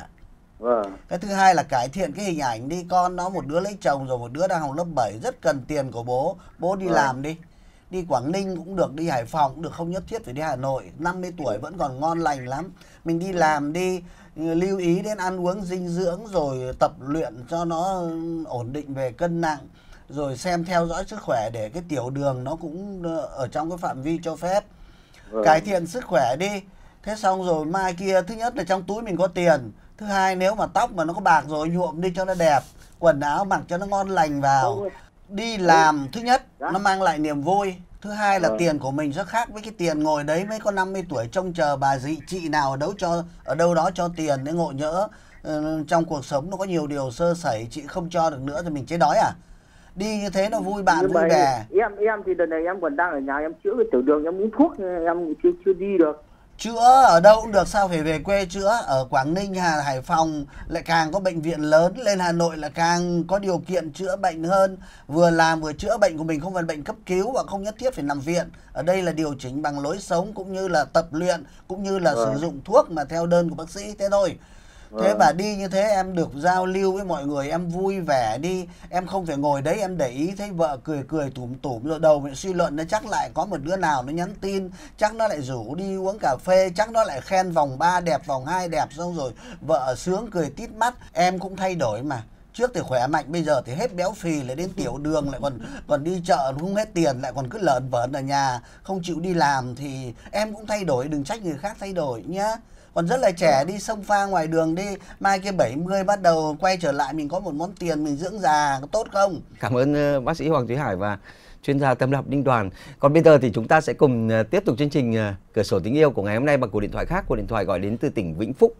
[SPEAKER 3] Cái thứ hai là cải thiện cái hình ảnh đi. Con nó một đứa lấy chồng rồi, một đứa đang học lớp 7, rất cần tiền của bố. Bố đi làm đi. Đi Quảng Ninh cũng được, đi Hải Phòng cũng được, không nhất thiết phải đi Hà Nội. 50 tuổi vẫn còn ngon lành lắm. Mình đi làm đi, lưu ý đến ăn uống dinh dưỡng, rồi tập luyện cho nó ổn định về cân nặng, rồi xem theo dõi sức khỏe để cái tiểu đường nó cũng ở trong cái phạm vi cho phép. Cải thiện sức khỏe đi. Thế xong rồi mai kia, thứ nhất là trong túi mình có tiền. Thứ hai, nếu mà tóc mà nó có bạc rồi, nhuộm đi cho nó đẹp, quần áo mặc cho nó ngon lành vào. Đi làm, thứ nhất nó mang lại niềm vui. Thứ hai là tiền của mình rất khác với cái tiền ngồi đấy mấy con 50 tuổi trông chờ bà chị nào ở đâu đó cho tiền để ngộ nhỡ trong cuộc sống nó có nhiều điều sơ sẩy, chị không cho được nữa thì mình chế đói à? Đi như thế nó vui bạn vui bè.
[SPEAKER 9] Em thì đợt này em còn đang ở nhà, em chữa cái tiểu đường, em uống thuốc, em chưa đi được.
[SPEAKER 3] Chữa ở đâu cũng được, sao phải về quê chữa? Ở Quảng Ninh, Hải Phòng lại càng có bệnh viện lớn, lên Hà Nội là càng có điều kiện chữa bệnh hơn. Vừa làm vừa chữa bệnh của mình, không phải bệnh cấp cứu và không nhất thiết phải nằm viện. Ở đây là điều chỉnh bằng lối sống, cũng như là tập luyện, cũng như là sử dụng thuốc mà theo đơn của bác sĩ, thế thôi. Thế và đi như thế em được giao lưu với mọi người, em vui vẻ đi. Em không phải ngồi đấy em để ý thấy vợ cười tủm rồi đầu mình suy luận nó chắc lại có một đứa nào nó nhắn tin, chắc nó lại rủ đi uống cà phê, chắc nó lại khen vòng 3 đẹp, vòng 2 đẹp, xong rồi vợ sướng cười tít mắt. Em cũng thay đổi mà. Trước thì khỏe mạnh, bây giờ thì hết béo phì, lại đến tiểu đường, lại còn đi chợ không hết tiền, lại còn cứ lợn vợn ở nhà không chịu đi làm, thì em cũng thay đổi, đừng trách người khác thay đổi nhá. Còn rất là trẻ, đi xông pha ngoài đường đi, mai kia 70 bắt đầu quay trở lại, mình có một món tiền mình dưỡng già, có tốt không?
[SPEAKER 1] Cảm ơn bác sĩ Hoàng Thúy Hải và chuyên gia tâm lý học Đinh Đoàn. Còn bây giờ thì chúng ta sẽ cùng tiếp tục chương trình Cửa sổ tình yêu của ngày hôm nay bằng cuộc điện thoại khác, cuộc điện thoại gọi đến từ tỉnh Vĩnh Phúc.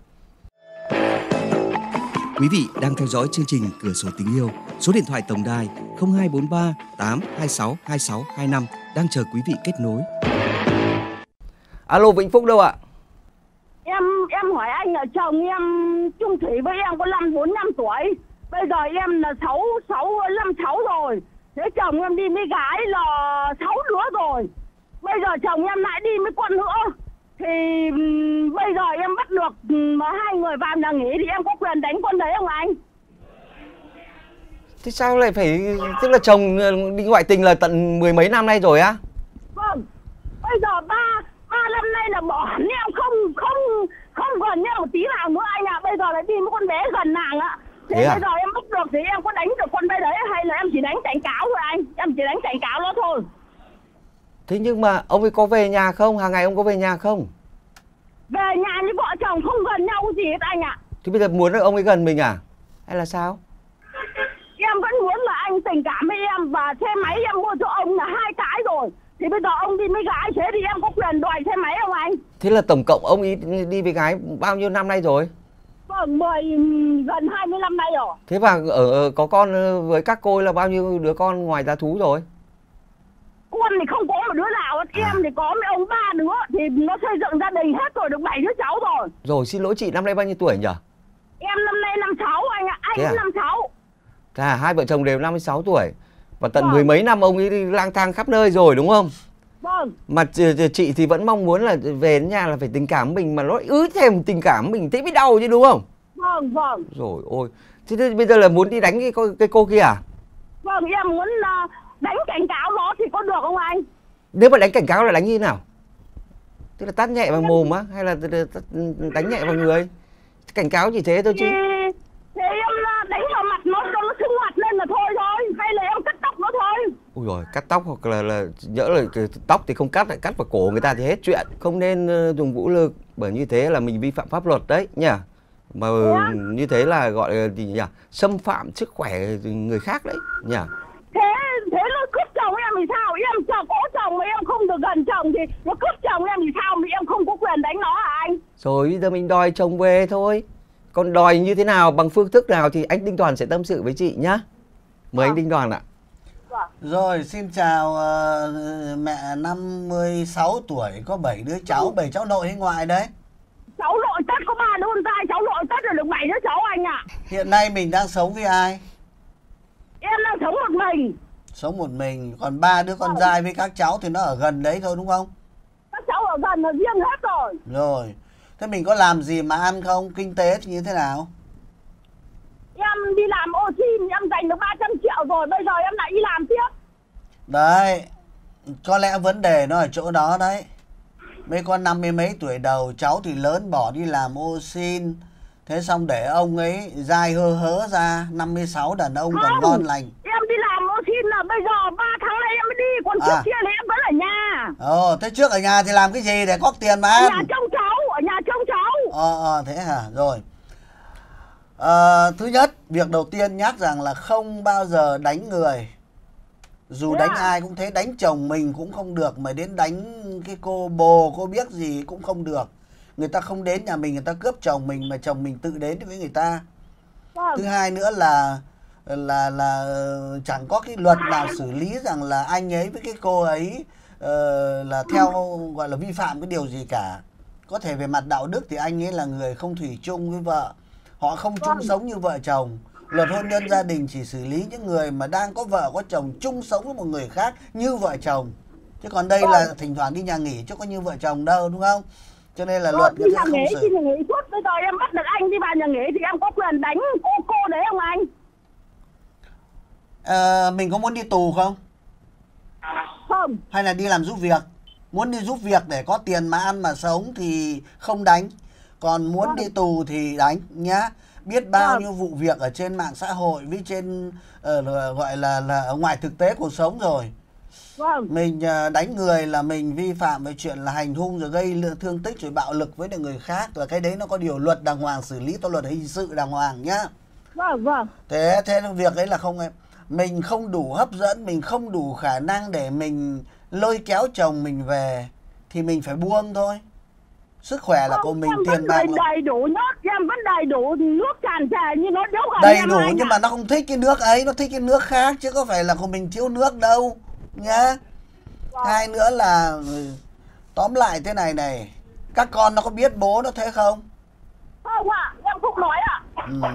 [SPEAKER 6] Quý vị đang theo dõi chương trình Cửa sổ tình yêu, số điện thoại tổng đài 0243 826 2625 đang chờ quý vị kết nối.
[SPEAKER 1] Alo, Vĩnh Phúc đâu ạ?
[SPEAKER 10] Em hỏi anh là chồng em chung thủy với em có 45 tuổi. Bây giờ em là 56 rồi. Thế chồng em đi với gái là 6 đứa rồi. Bây giờ chồng em lại đi với con nữa. Thì bây giờ em bắt được mà hai người vào nhà nghỉ thì em có quyền đánh con đấy không anh?
[SPEAKER 1] Thế sao lại phải, tức là chồng đi ngoại tình là tận 10 mấy năm nay rồi á?
[SPEAKER 10] Vâng. Bây giờ ba năm nay là bỏ hẳn em, không gần nhau một tí nào nữa anh ạ. Bây giờ lại đi với con bé gần nàng ạ. Thế bây giờ em bắt được thì em có đánh được con bé đấy hay là em chỉ đánh cảnh cáo thôi anh? Em chỉ đánh cảnh cáo nó thôi.
[SPEAKER 1] Thế nhưng mà ông ấy có về nhà không? Hàng ngày ông có về nhà không?
[SPEAKER 10] Về nhà như vợ chồng không gần nhau gì hết anh ạ.
[SPEAKER 1] Thế bây giờ muốn ông ấy gần mình à? Hay là sao?
[SPEAKER 10] Em vẫn muốn là anh tình cảm với em, và xe máy em mua cho ông là 2 cái rồi. Thì bây giờ ông đi với gái, thế thì em có quyền đòi xe máy không anh?
[SPEAKER 1] Thế là tổng cộng ông ấy đi với gái bao nhiêu năm nay rồi?
[SPEAKER 10] Vâng, gần 20 năm nay rồi.
[SPEAKER 1] Thế và có con với các cô là bao nhiêu đứa con ngoài giá thú rồi?
[SPEAKER 10] Con thì không có một đứa nào, em thì có mấy ông 3 đứa, thì nó xây dựng gia đình hết rồi, được 7 đứa cháu rồi.
[SPEAKER 1] Rồi, xin lỗi chị, năm nay bao nhiêu tuổi nhỉ?
[SPEAKER 10] Em năm nay 56 anh ạ, anh cũng 56.
[SPEAKER 1] Hai vợ chồng đều 56 tuổi. Và tận 10 mấy năm ông ấy đi lang thang khắp nơi rồi đúng không?
[SPEAKER 10] Vâng.
[SPEAKER 1] Mà chị thì vẫn mong muốn là về đến nhà là phải tình cảm mình, mà nó ứ thêm tình cảm mình thế mới đau chứ đúng không?
[SPEAKER 10] Vâng, vâng.
[SPEAKER 1] Rồi ôi. Thế bây giờ là muốn đi đánh cái cô kia à?
[SPEAKER 10] Vâng, em muốn đánh cảnh cáo nó thì có được không anh?
[SPEAKER 1] Nếu mà đánh cảnh cáo là đánh như thế nào? Tức là tát nhẹ vào mồm á, hay là đánh nhẹ vào người? Cảnh cáo chỉ thế thôi chứ.
[SPEAKER 10] Thì em đánh vào mặt nó cho nó sưng mặt lên là thôi thôi.
[SPEAKER 1] Ui rồi, cắt tóc hoặc là nhỡ là tóc thì không cắt, lại cắt vào cổ người ta thì hết chuyện. Không nên dùng vũ lực, bởi như thế là mình vi phạm pháp luật đấy nhỉ. Mà như thế là gọi là gì nhỉ? Xâm phạm sức khỏe người khác đấy nhỉ.
[SPEAKER 10] Thế nó cướp chồng em thì sao? Em có chồng mà em không được gần chồng thì nó cướp chồng em thì sao mà em không có quyền đánh nó hả anh?
[SPEAKER 1] Rồi bây giờ mình đòi chồng về thôi. Còn đòi như thế nào, bằng phương thức nào thì anh Đinh Đoàn sẽ tâm sự với chị nhá. Mời anh Đinh Đoàn ạ.
[SPEAKER 3] Rồi, xin chào mẹ 56 tuổi, có 7 đứa cháu, 7 cháu nội hay ngoại đấy?
[SPEAKER 10] Cháu nội tất có 3 đứa con trai, cháu nội tất là được 7 đứa cháu anh ạ.
[SPEAKER 3] Hiện nay mình đang sống với ai?
[SPEAKER 10] Em đang sống một mình.
[SPEAKER 3] Sống một mình, còn 3 đứa con trai với các cháu thì nó ở gần đấy thôi đúng không?
[SPEAKER 10] Các cháu ở gần là riêng hết rồi.
[SPEAKER 3] Rồi, thế mình có làm gì mà ăn không? Kinh tế thì như thế nào?
[SPEAKER 10] Em đi làm ô xin, em dành được 300 triệu rồi, bây giờ em lại đi làm tiếp.
[SPEAKER 3] Đấy, có lẽ vấn đề nó ở chỗ đó đấy. Mấy con 50 mấy tuổi đầu, cháu thì lớn bỏ đi làm ô xin. Thế xong để ông ấy dai hơ hớ ra, 56 đàn ông còn ngon lành.
[SPEAKER 10] Em đi làm ô xin là bây giờ 3 tháng nay em mới đi, còn trước kia là em vẫn ở nhà.
[SPEAKER 3] Thế trước ở nhà thì làm cái gì để có tiền mà ăn?
[SPEAKER 10] Ở nhà trông cháu, ở nhà trông cháu.
[SPEAKER 3] Thế hả? Rồi. Thứ nhất, việc đầu tiên nhắc rằng là không bao giờ đánh người. Dù đánh ai cũng thế, đánh chồng mình cũng không được, mà đến đánh cái cô bồ, cô biết gì cũng không được. Người ta không đến nhà mình, người ta cướp chồng mình mà chồng mình tự đến với người ta. Thứ hai nữa là chẳng có cái luật nào xử lý rằng là anh ấy với cái cô ấy là theo gọi là vi phạm cái điều gì cả. Có thể về mặt đạo đức thì anh ấy là người không thủy chung với vợ, họ không chung sống như vợ chồng. Luật hôn nhân gia đình chỉ xử lý những người mà đang có vợ có chồng chung sống với một người khác như vợ chồng. Chứ còn đây là thỉnh thoảng đi nhà nghỉ chứ có như vợ chồng đâu, đúng không? Cho nên là luật người ta không xử.
[SPEAKER 10] Đi nhà nghỉ suốt, bây giờ em bắt được anh đi vào nhà nghỉ thì em có quyền đánh cô đấy không anh?
[SPEAKER 3] Mình có muốn đi tù không?
[SPEAKER 10] Không.
[SPEAKER 3] Hay là đi làm giúp việc? Muốn đi giúp việc để có tiền mà ăn mà sống thì không đánh. Còn muốn đi tù thì đánh nhá. Biết bao nhiêu vụ việc ở trên mạng xã hội với trên gọi là ở ngoài thực tế cuộc sống rồi. Mình đánh người là mình vi phạm về chuyện là hành hung rồi gây thương tích rồi bạo lực với người khác, và cái đấy nó có điều luật đàng hoàng xử lý, luật hình sự đàng hoàng nhá. Thế việc ấy là không em. Mình không đủ hấp dẫn, mình không đủ khả năng để mình lôi kéo chồng mình về thì mình phải buông thôi. Sức khỏe là của mình, tiền bạc
[SPEAKER 10] là đầy đủ nước, em vẫn đầy đủ nước tràn trề như nó thiếu gần
[SPEAKER 3] đầy đủ nhưng mà nó không thích cái nước ấy, nó thích cái nước khác chứ có phải là của mình thiếu nước đâu nhá. Hai nữa là tóm lại thế này, các con nó có biết bố nó thế không?
[SPEAKER 10] Không ạ, em không nói ạ.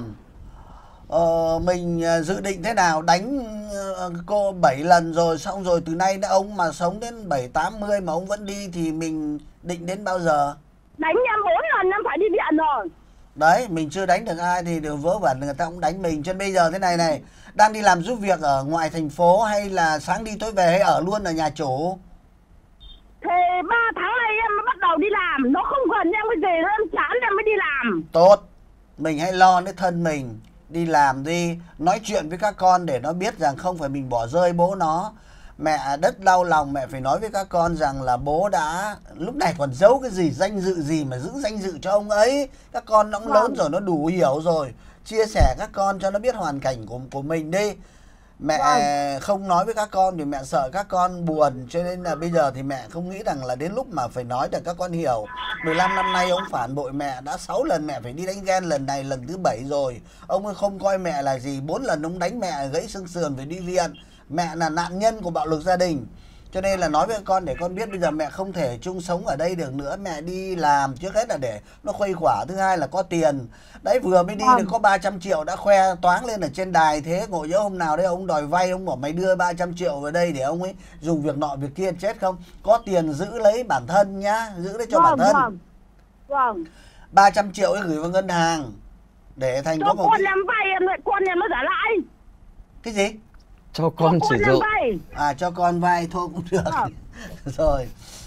[SPEAKER 3] Mình dự định thế nào? Đánh cô 7 lần rồi, xong rồi từ nay ông mà sống đến 7-80 mà ông vẫn đi thì mình định đến bao giờ?
[SPEAKER 10] Đánh em 4 lần em phải đi viện rồi.
[SPEAKER 3] Đấy, mình chưa đánh được ai thì đều vớ vẩn người ta cũng đánh mình. Cho nên bây giờ thế này, đang đi làm giúp việc ở ngoài thành phố hay là sáng đi tối về hay ở luôn ở nhà chủ?
[SPEAKER 10] Thì 3 tháng nay em mới bắt đầu đi làm, nó không gần em cái gì nữa, em chán em mới đi làm.
[SPEAKER 3] Tốt, mình hãy lo đến thân mình, đi làm đi, nói chuyện với các con để nó biết rằng không phải mình bỏ rơi bố nó. Mẹ rất đau lòng, mẹ phải nói với các con rằng là bố đã lúc này còn giấu cái gì, danh dự gì mà giữ danh dự cho ông ấy. Các con nó cũng lớn rồi, nó đủ hiểu rồi. Chia sẻ các con cho nó biết hoàn cảnh của mình đi. Mẹ không nói với các con vì mẹ sợ các con buồn, cho nên là bây giờ thì mẹ không nghĩ rằng là đến lúc mà phải nói để các con hiểu. 15 năm nay ông phản bội mẹ, đã 6 lần mẹ phải đi đánh ghen, lần này lần thứ 7 rồi. Ông ấy không coi mẹ là gì, 4 lần ông đánh mẹ gãy xương sườn phải đi viện. Mẹ là nạn nhân của bạo lực gia đình. Cho nên là nói với con để con biết bây giờ mẹ không thể chung sống ở đây được nữa. Mẹ đi làm trước hết là để nó khuây khỏa, thứ hai là có tiền. Đấy, vừa mới đi được có 300 triệu đã khoe toáng lên ở trên đài. Thế ngồi nhớ hôm nào đấy ông đòi vay, ông bảo mày đưa 300 triệu vào đây để ông ấy dùng việc nọ việc kia, chết không? Có tiền giữ lấy bản thân nhá, giữ lấy cho bản thân. 300 triệu ấy gửi vào ngân hàng để thành có một
[SPEAKER 10] con em vay, con em nó trả lại.
[SPEAKER 3] Cái gì?
[SPEAKER 1] Cho con sử dụng.
[SPEAKER 3] Cho con vay thôi cũng được. Rồi.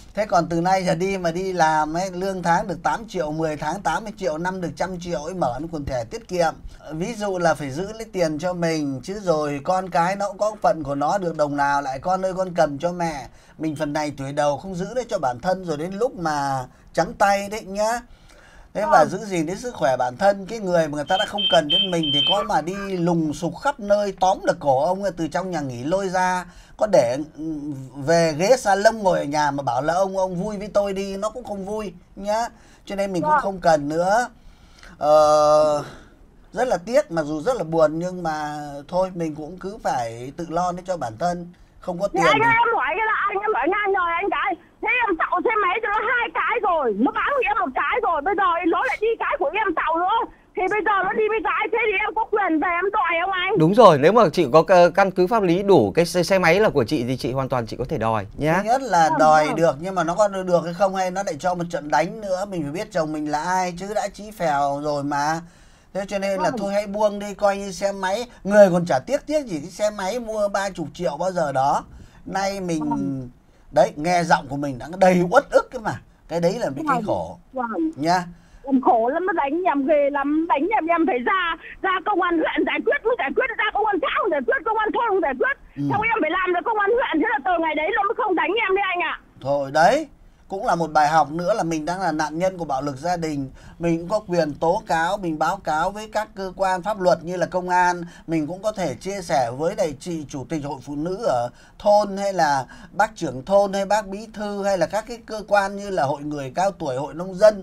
[SPEAKER 3] Thế còn từ nay giờ đi mà đi làm ấy, lương tháng được 8 triệu, 10 tháng 80 triệu, năm được 100 triệu ấy, mở nó quần thẻ tiết kiệm. Ví dụ là phải giữ lấy tiền cho mình, chứ rồi con cái nó cũng có phận của nó, được đồng nào lại con ơi con cầm cho mẹ. Mình phần này tuổi đầu không giữ đấy cho bản thân, rồi đến lúc mà trắng tay đấy nhá. Thế và giữ gìn đến sức khỏe bản thân. Cái người mà người ta đã không cần đến mình thì có mà đi lùng sục khắp nơi, tóm được cổ ông từ trong nhà nghỉ lôi ra, có để về ghế salon ngồi ở nhà mà bảo là ông vui với tôi đi, nó cũng không vui nhá. Cho nên mình cũng không cần nữa. Rất là tiếc, mặc dù rất là buồn, nhưng mà thôi mình cũng cứ phải tự lo để cho bản thân. Không có tiền thì...
[SPEAKER 10] Em hỏi cái là anh hỏi ngang rồi anh cái. Thế em tạo xe máy cho nó 2 cái rồi, nó bán của em 1 cái rồi, bây giờ nó lại đi cái của em tạo nữa. Thì bây giờ nó đi với cái, thế thì em có quyền về em đòi không anh?
[SPEAKER 1] Đúng rồi, nếu mà chị có căn cứ pháp lý đủ, cái xe máy là của chị thì chị hoàn toàn chị có thể đòi nhá.
[SPEAKER 3] Thứ nhất là đòi được, nhưng mà nó có được hay không, hay nó lại cho một trận đánh nữa. Mình phải biết chồng mình là ai chứ, đã chí phèo rồi mà. Thế cho nên là thôi hãy buông đi, coi như xe máy. Người còn chả tiếc gì cái xe máy mua 30 triệu bao giờ đó. Nay mình đấy, nghe giọng của mình đã đầy uất ức cái mà. Cái đấy là cái khổ nha.
[SPEAKER 10] Em khổ lắm, nó đánh em ghê lắm, đánh em phải ra công an huyện giải quyết, không giải quyết, ra công an xã không giải quyết, công an thôn không giải quyết. Xong em phải làm được công an huyện, thế là từ ngày đấy nó mới không đánh em đấy anh ạ.
[SPEAKER 3] Thôi đấy, cũng là một bài học nữa là mình đang là nạn nhân của bạo lực gia đình. Mình cũng có quyền tố cáo, mình báo cáo với các cơ quan pháp luật như là công an. Mình cũng có thể chia sẻ với lại chị chủ tịch hội phụ nữ ở thôn, hay là bác trưởng thôn, hay bác bí thư, hay là các cái cơ quan như là hội người cao tuổi, hội nông dân,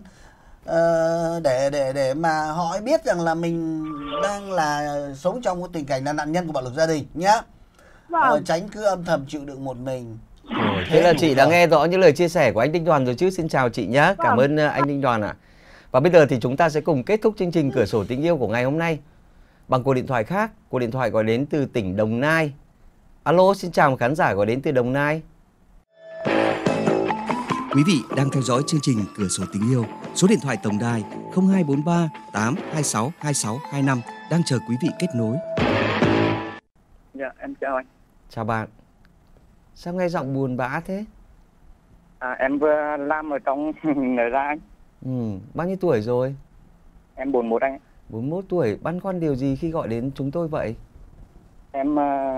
[SPEAKER 3] để mà họ biết rằng là mình đang là sống trong cái tình cảnh là nạn nhân của bạo lực gia đình nhá. Tránh cứ âm thầm chịu đựng một mình.
[SPEAKER 1] Thế là chị đã nghe rõ những lời chia sẻ của anh Đinh Đoàn rồi chứ. Xin chào chị nhé. Cảm ơn anh Đinh Đoàn ạ. Và bây giờ thì chúng ta sẽ cùng kết thúc chương trình Cửa sổ tình yêu của ngày hôm nay bằng cuộc điện thoại khác. Cuộc điện thoại gọi đến từ tỉnh Đồng Nai. Alo, xin chào một khán giả gọi đến từ Đồng Nai.
[SPEAKER 6] Quý vị đang theo dõi chương trình Cửa sổ tình yêu. Số điện thoại tổng đài 0243 826 2625 đang chờ quý vị kết nối.
[SPEAKER 11] Dạ, em chào anh.
[SPEAKER 1] Chào bạn. Sao nghe giọng buồn bã thế?
[SPEAKER 11] Em vừa làm ở trong nơi ra anh.
[SPEAKER 1] Bao nhiêu tuổi rồi?
[SPEAKER 11] Em 41 anh.
[SPEAKER 1] 41 tuổi, băn khoăn điều gì khi gọi đến chúng tôi vậy?
[SPEAKER 11] Em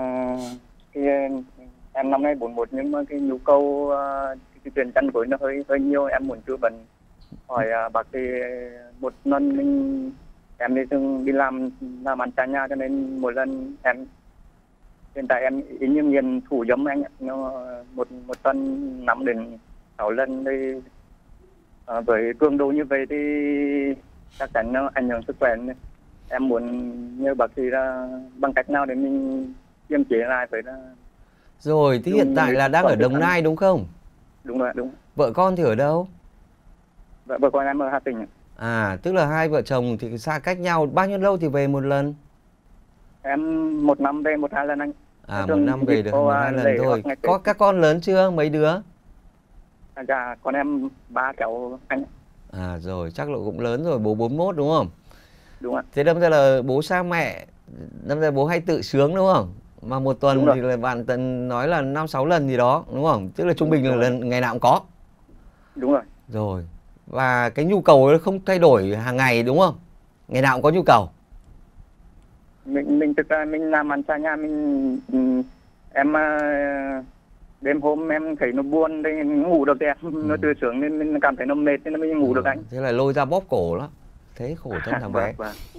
[SPEAKER 11] năm nay 41 nhưng mà cái nhu cầu cái tiền chăn gối nó hơi nhiều, em muốn tư vấn hỏi bác sĩ. Một lần em đi từng đi làm ăn xa nhà, cho nên mỗi lần em hiện tại em như nghiện thủ dâm anh ạ. Nó một tuần 5 đến 6 lần thì với cường độ như vậy thì chắc chắn nó ảnh hưởng sức khỏe. Em muốn nhờ bác sĩ là bằng cách nào để mình kiềm chế lại với là...
[SPEAKER 1] Rồi, thì hiện tại là đang ở Đồng Nai đúng không?
[SPEAKER 11] Đúng rồi, đúng.
[SPEAKER 1] Vợ con thì ở đâu?
[SPEAKER 11] Vợ con em ở Hà Tĩnh.
[SPEAKER 1] Tức là hai vợ chồng thì xa cách nhau, bao nhiêu lâu thì về một lần?
[SPEAKER 11] Em 1 năm về 1-2 lần anh.
[SPEAKER 1] 1 năm về được 1-2 lần thôi. Có các con lớn chưa? Mấy đứa?
[SPEAKER 11] Dạ, con em 3 cháu anh.
[SPEAKER 1] Rồi, chắc là cũng lớn rồi, bố 41 đúng không?
[SPEAKER 11] Đúng ạ.
[SPEAKER 1] Thế đâm ra là bố xa mẹ, đâm ra bố hay tự sướng đúng không? Mà một tuần thì là bạn nói là 5-6 lần gì đó đúng không? Tức là trung bình là lần ngày nào cũng có.
[SPEAKER 11] Đúng rồi.
[SPEAKER 1] Rồi. Và cái nhu cầu nó không thay đổi hàng ngày đúng không? Ngày nào cũng có nhu cầu.
[SPEAKER 11] Mình thực ra mình làm ăn xa nhà, em đêm hôm em thấy nó buồn thì ngủ được em, nó tự sướng nên mình cảm thấy nó mệt nên mình ngủ được anh.
[SPEAKER 1] Thế là lôi ra bóp cổ đó. Thế khổ thân thằng bé.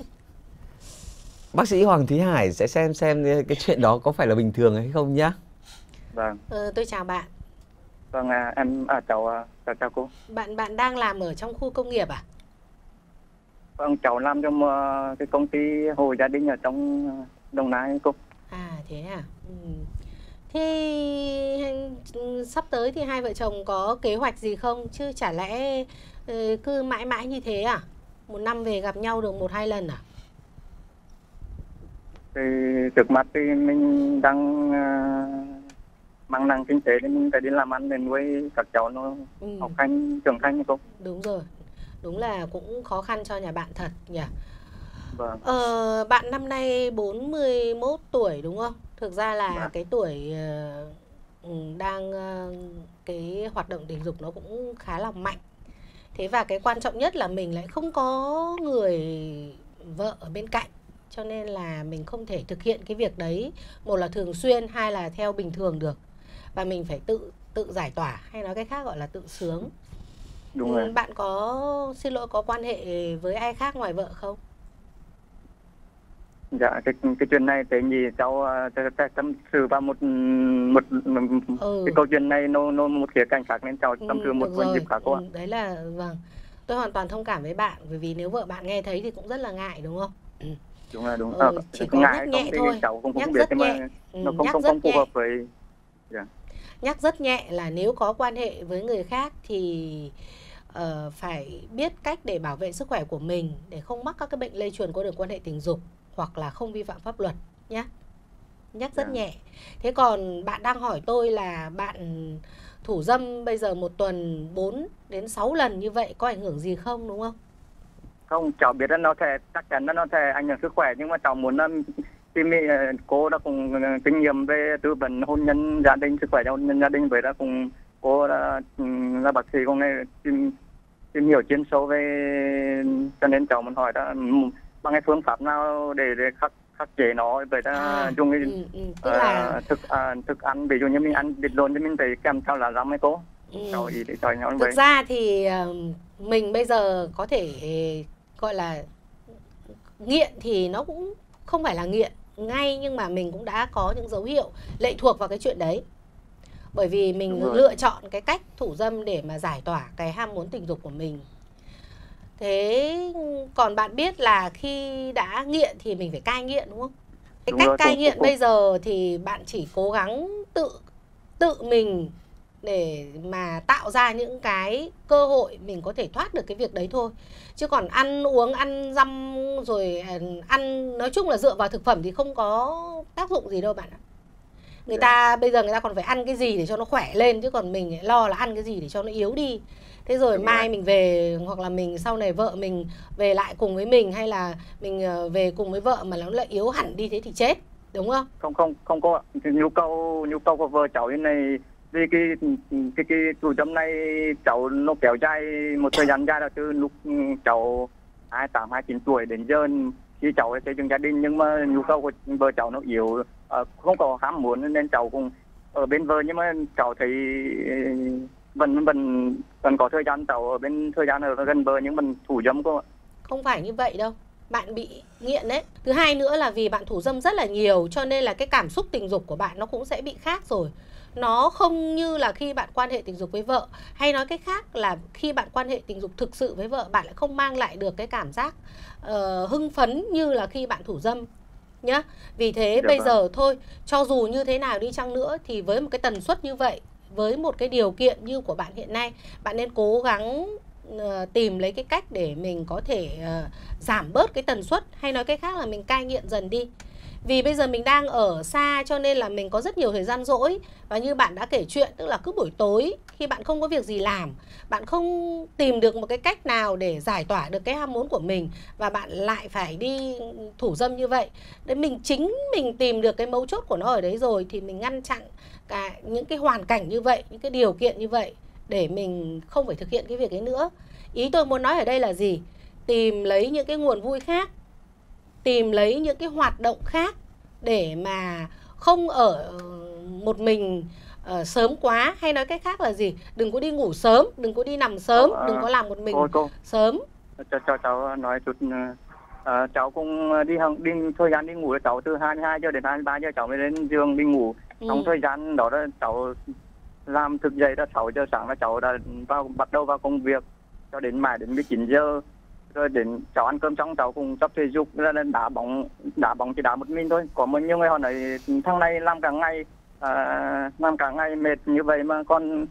[SPEAKER 1] Bác sĩ Hoàng Thúy Hải sẽ xem cái chuyện đó có phải là bình thường hay không nhá.
[SPEAKER 11] Vâng.
[SPEAKER 5] Tôi chào bạn.
[SPEAKER 11] Vâng, em chào cô.
[SPEAKER 5] Bạn đang làm ở trong khu công nghiệp à?
[SPEAKER 11] Vâng, cháu làm trong cái công ty Hồ Gia Đình ở trong Đồng Nai cô.
[SPEAKER 5] Thế à? Thế sắp tới thì hai vợ chồng có kế hoạch gì không? Chứ chả lẽ cứ mãi mãi như thế à? 1 năm về gặp nhau được 1-2 lần à?
[SPEAKER 11] Thì trước mắt thì mình đang mang năng kinh tế nên mình phải đi làm ăn để nuôi các cháu nó học hành trưởng thành như cô.
[SPEAKER 5] Đúng rồi, đúng là cũng khó khăn cho nhà bạn thật nhỉ.
[SPEAKER 11] Vâng.
[SPEAKER 5] Bạn năm nay 41 tuổi đúng không? Thực ra là cái tuổi đang cái hoạt động tình dục nó cũng khá là mạnh. Thế và cái quan trọng nhất là mình lại không có người vợ ở bên cạnh, cho nên là mình không thể thực hiện cái việc đấy, một là thường xuyên, hai là theo bình thường được, và mình phải tự giải tỏa, hay nói cách khác gọi là tự sướng.
[SPEAKER 11] Đúng rồi.
[SPEAKER 5] Bạn có, xin lỗi, có quan hệ với ai khác ngoài vợ không?
[SPEAKER 11] Dạ, cái chuyện này tại vì cháu tâm sự vào một cái câu chuyện này nó một khía cạnh khác nên cháu tâm sự một dịp khác cô ạ.
[SPEAKER 5] Đấy là vâng, tôi hoàn toàn thông cảm với bạn, bởi vì nếu vợ bạn nghe thấy thì cũng rất là ngại, đúng không?
[SPEAKER 11] Đúng là đúng.
[SPEAKER 5] Chỉ có nhắc nhẹ thôi, nhắc rất nhẹ,
[SPEAKER 11] nó không phù hợp với.
[SPEAKER 5] Nhắc rất nhẹ là nếu có quan hệ với người khác thì phải biết cách để bảo vệ sức khỏe của mình, để không mắc các cái bệnh lây truyền qua đường quan hệ tình dục, hoặc là không vi phạm pháp luật nhé. Nhắc rất nhẹ. Thế còn bạn đang hỏi tôi là bạn thủ dâm bây giờ một tuần 4 đến 6 lần như vậy có ảnh hưởng gì không, đúng không?
[SPEAKER 11] Không, cháu biết nó sẽ chắc chắn nó sẽ ảnh hưởng sức khỏe, nhưng mà cháu muốn tìm cô đã cùng kinh nghiệm về tư vấn hôn nhân gia đình, sức khỏe hôn nhân gia đình, với đã cùng cô là bác sĩ cũng này tìm hiểu chuyên sâu về, cho nên cháu muốn hỏi đó bằng cái phương pháp nào để khắc chế nó, với ta dùng cái thức ăn, ví dụ như mình ăn thịt lộn thì mình phải kèm theo là răm ấy cô. Cháu ý để cho nhau.
[SPEAKER 5] Thực ra thì mình bây giờ có thể gọi là nghiện thì nó cũng không phải là nghiện ngay, nhưng mà mình cũng đã có những dấu hiệu lệ thuộc vào cái chuyện đấy. Bởi vì mình lựa chọn cái cách thủ dâm để mà giải tỏa cái ham muốn tình dục của mình. Thế còn bạn biết là khi đã nghiện thì mình phải cai nghiện, đúng không? Cái cách cai nghiện bây giờ thì bạn chỉ cố gắng tự mình để mà tạo ra những cái cơ hội mình có thể thoát được cái việc đấy thôi. Chứ còn ăn uống, ăn dăm rồi ăn, nói chung là dựa vào thực phẩm thì không có tác dụng gì đâu bạn ạ. Người ta bây giờ người ta còn phải ăn cái gì để cho nó khỏe lên, chứ còn mình lo là ăn cái gì để cho nó yếu đi. Thế rồi mai mình về, hoặc là mình sau này vợ mình về lại cùng với mình, hay là mình về cùng với vợ mà nó lại yếu hẳn đi, thế thì chết, đúng không?
[SPEAKER 11] Không có nhu cầu của vợ cháu như này, vì cái thủ dâm này cháu nó kéo dài một thời gian dài là từ lúc cháu 28, 29 tuổi đến giờ khi cháu xây dựng gia đình, nhưng mà nhu cầu của vợ cháu nó yếu, không có ham muốn nên cháu cũng ở bên vợ, nhưng mà cháu thấy vẫn có thời gian cháu ở bên thời gian ở gần bờ, nhưng mình thủ dâm cô ạ.
[SPEAKER 5] Không phải như vậy đâu, bạn bị nghiện đấy. Thứ hai nữa là vì bạn thủ dâm rất là nhiều, cho nên là cái cảm xúc tình dục của bạn nó cũng sẽ bị khác rồi. Nó không như là khi bạn quan hệ tình dục với vợ, hay nói cách khác là khi bạn quan hệ tình dục thực sự với vợ, bạn lại không mang lại được cái cảm giác hưng phấn như là khi bạn thủ dâm nhá. Vì thế bây giờ thôi, cho dù như thế nào đi chăng nữa thì với một cái tần suất như vậy, với một cái điều kiện như của bạn hiện nay, bạn nên cố gắng tìm lấy cái cách để mình có thể giảm bớt cái tần suất, hay nói cách khác là mình cai nghiện dần đi. Vì bây giờ mình đang ở xa cho nên là mình có rất nhiều thời gian rỗi. Và như bạn đã kể chuyện, tức là cứ buổi tối khi bạn không có việc gì làm, bạn không tìm được một cái cách nào để giải tỏa được cái ham muốn của mình, và bạn lại phải đi thủ dâm như vậy. Để mình tìm được cái mấu chốt của nó ở đấy rồi, thì mình ngăn chặn những cái hoàn cảnh như vậy, những cái điều kiện như vậy, để mình không phải thực hiện cái việc ấy nữa. Ý tôi muốn nói ở đây là gì? Tìm lấy những cái nguồn vui khác, tìm lấy những cái hoạt động khác, để mà không ở một mình sớm quá, hay nói cách khác là gì? Đừng có đi ngủ sớm, đừng có đi nằm sớm, đừng có làm một mình sớm.
[SPEAKER 11] Cho cháu nói chút, cháu cũng đi thời gian đi ngủ là cháu từ 22 giờ đến 23 giờ cháu mới lên giường đi ngủ. Trong thời gian đó cháu làm thức dậy là 6 giờ sáng là cháu đã bắt đầu vào công việc cho đến mãi đến 19 giờ. Rồi đến cháu ăn cơm xong cháu cùng tập thể dục, là đá bóng chỉ đá một mình thôi. Có nhiều người họ nói thằng này làm cả ngày mệt như vậy mà con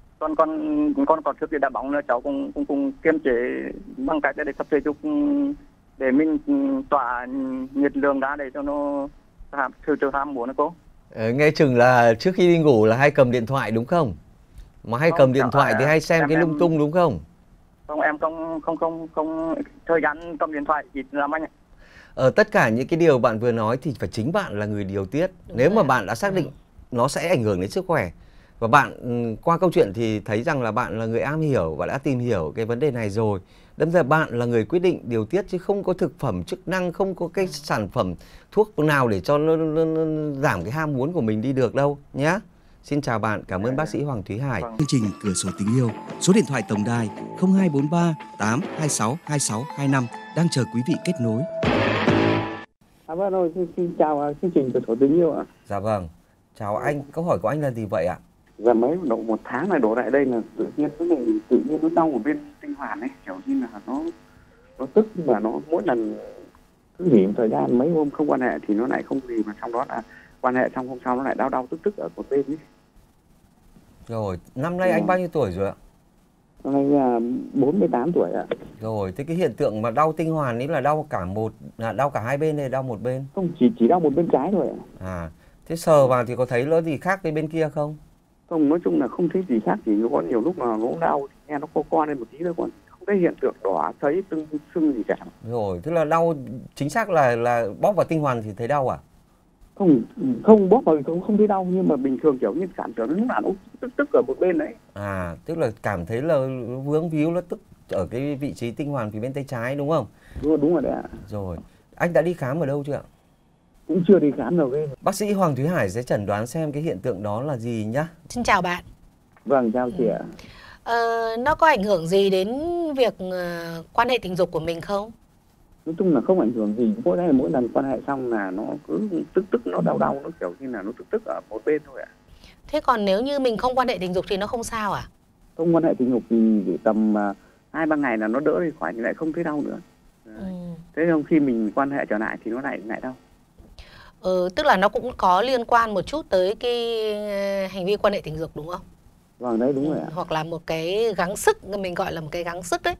[SPEAKER 11] còn thức để đá bóng, là cháu cùng kiềm chế bằng cách để tập thể dục, để mình tỏa nhiệt lượng ra để cho nó sự ham muốn đó cô.
[SPEAKER 1] Nghe chừng là trước khi đi ngủ là hay cầm điện thoại đúng không? Mà hay cầm điện thoại thì hay xem cái lung tung đúng không?
[SPEAKER 11] Không, em không thời gian cầm điện thoại ít lắm anh ạ.
[SPEAKER 1] Tất cả những cái điều bạn vừa nói thì phải chính bạn là người điều tiết. Nếu mà bạn đã xác định nó sẽ ảnh hưởng đến sức khỏe. Và bạn qua câu chuyện thì thấy rằng là bạn là người am hiểu và đã tìm hiểu cái vấn đề này rồi. Đâm ra bạn là người quyết định điều tiết, chứ không có thực phẩm chức năng, không có cái sản phẩm thuốc nào để cho nó giảm cái ham muốn của mình đi được đâu nhé. Xin chào bạn, cảm ơn bác sĩ Hoàng Thúy Hải.
[SPEAKER 6] Chương trình Cửa sổ tình yêu, số điện thoại tổng đài 0243 826 2625 đang chờ quý vị kết nối.
[SPEAKER 12] Vâng rồi, xin chào chương trình Cửa sổ tình yêu ạ.
[SPEAKER 1] Dạ vâng, chào anh, câu hỏi của anh là gì vậy ạ?
[SPEAKER 12] Dạ mấy độ 1 tháng này đổ lại đây là tự nhiên nó đau ở bên tinh hoàn ấy, kiểu như là nó tức, mà nó mỗi lần cứ nghỉ một thời gian mấy hôm không quan hệ thì nó lại không gì, mà trong đó là quan hệ xong hôm sau nó lại đau tức ở một bên ấy.
[SPEAKER 1] Rồi, năm nay anh bao nhiêu tuổi rồi ạ?
[SPEAKER 12] Năm nay là 48 tuổi ạ.
[SPEAKER 1] Rồi, thế cái hiện tượng mà đau tinh hoàn ấy là đau cả hai bên hay đau một bên?
[SPEAKER 12] Không, chỉ đau một bên trái thôi ạ.
[SPEAKER 1] À, thế sờ vào thì có thấy nó gì khác với bên kia không?
[SPEAKER 12] Không, nói chung là không thấy gì khác, chỉ có nhiều lúc mà nó đau nghe nó co lên một tí thôi, còn không thấy hiện tượng đỏ thấy sưng gì cả.
[SPEAKER 1] Rồi, tức là đau chính xác là bóp vào tinh hoàn thì thấy đau à?
[SPEAKER 12] Không bóp vào cũng không thấy đau, nhưng mà bình thường kiểu như cảm tưởng lúc nào nó tức ở một bên đấy.
[SPEAKER 1] À, tức là cảm thấy là vướng víu, nó tức ở cái vị trí tinh hoàn phía bên tay trái đúng không?
[SPEAKER 12] Đúng rồi đấy ạ.
[SPEAKER 1] Rồi, anh đã đi khám ở đâu chưa ạ?
[SPEAKER 12] Cũng chưa đi khám đâu.
[SPEAKER 1] Bác sĩ Hoàng Thúy Hải sẽ chẩn đoán xem cái hiện tượng đó là gì nhá.
[SPEAKER 5] Xin chào bạn.
[SPEAKER 12] Vâng, chào chị ạ.
[SPEAKER 5] Nó có ảnh hưởng gì đến việc quan hệ tình dục của mình không?
[SPEAKER 12] Nói chung là không ảnh hưởng gì, mỗi lần quan hệ xong là nó cứ tức nó đau, nó kiểu như là nó tức ở một bên thôi ạ.
[SPEAKER 5] Thế còn nếu như mình không quan hệ tình dục thì nó không sao à?
[SPEAKER 12] Không quan hệ tình dục thì chỉ tầm 2-3 ngày là nó đỡ đi khỏi, thì lại không thấy đau nữa. Thế không khi mình quan hệ trở lại thì nó lại đau.
[SPEAKER 5] Tức là nó cũng có liên quan một chút tới cái hành vi quan hệ tình dục đúng không?
[SPEAKER 12] Vâng, đấy đúng rồi ạ.
[SPEAKER 5] Hoặc là một cái gắng sức, mình gọi là một cái gắng sức đấy.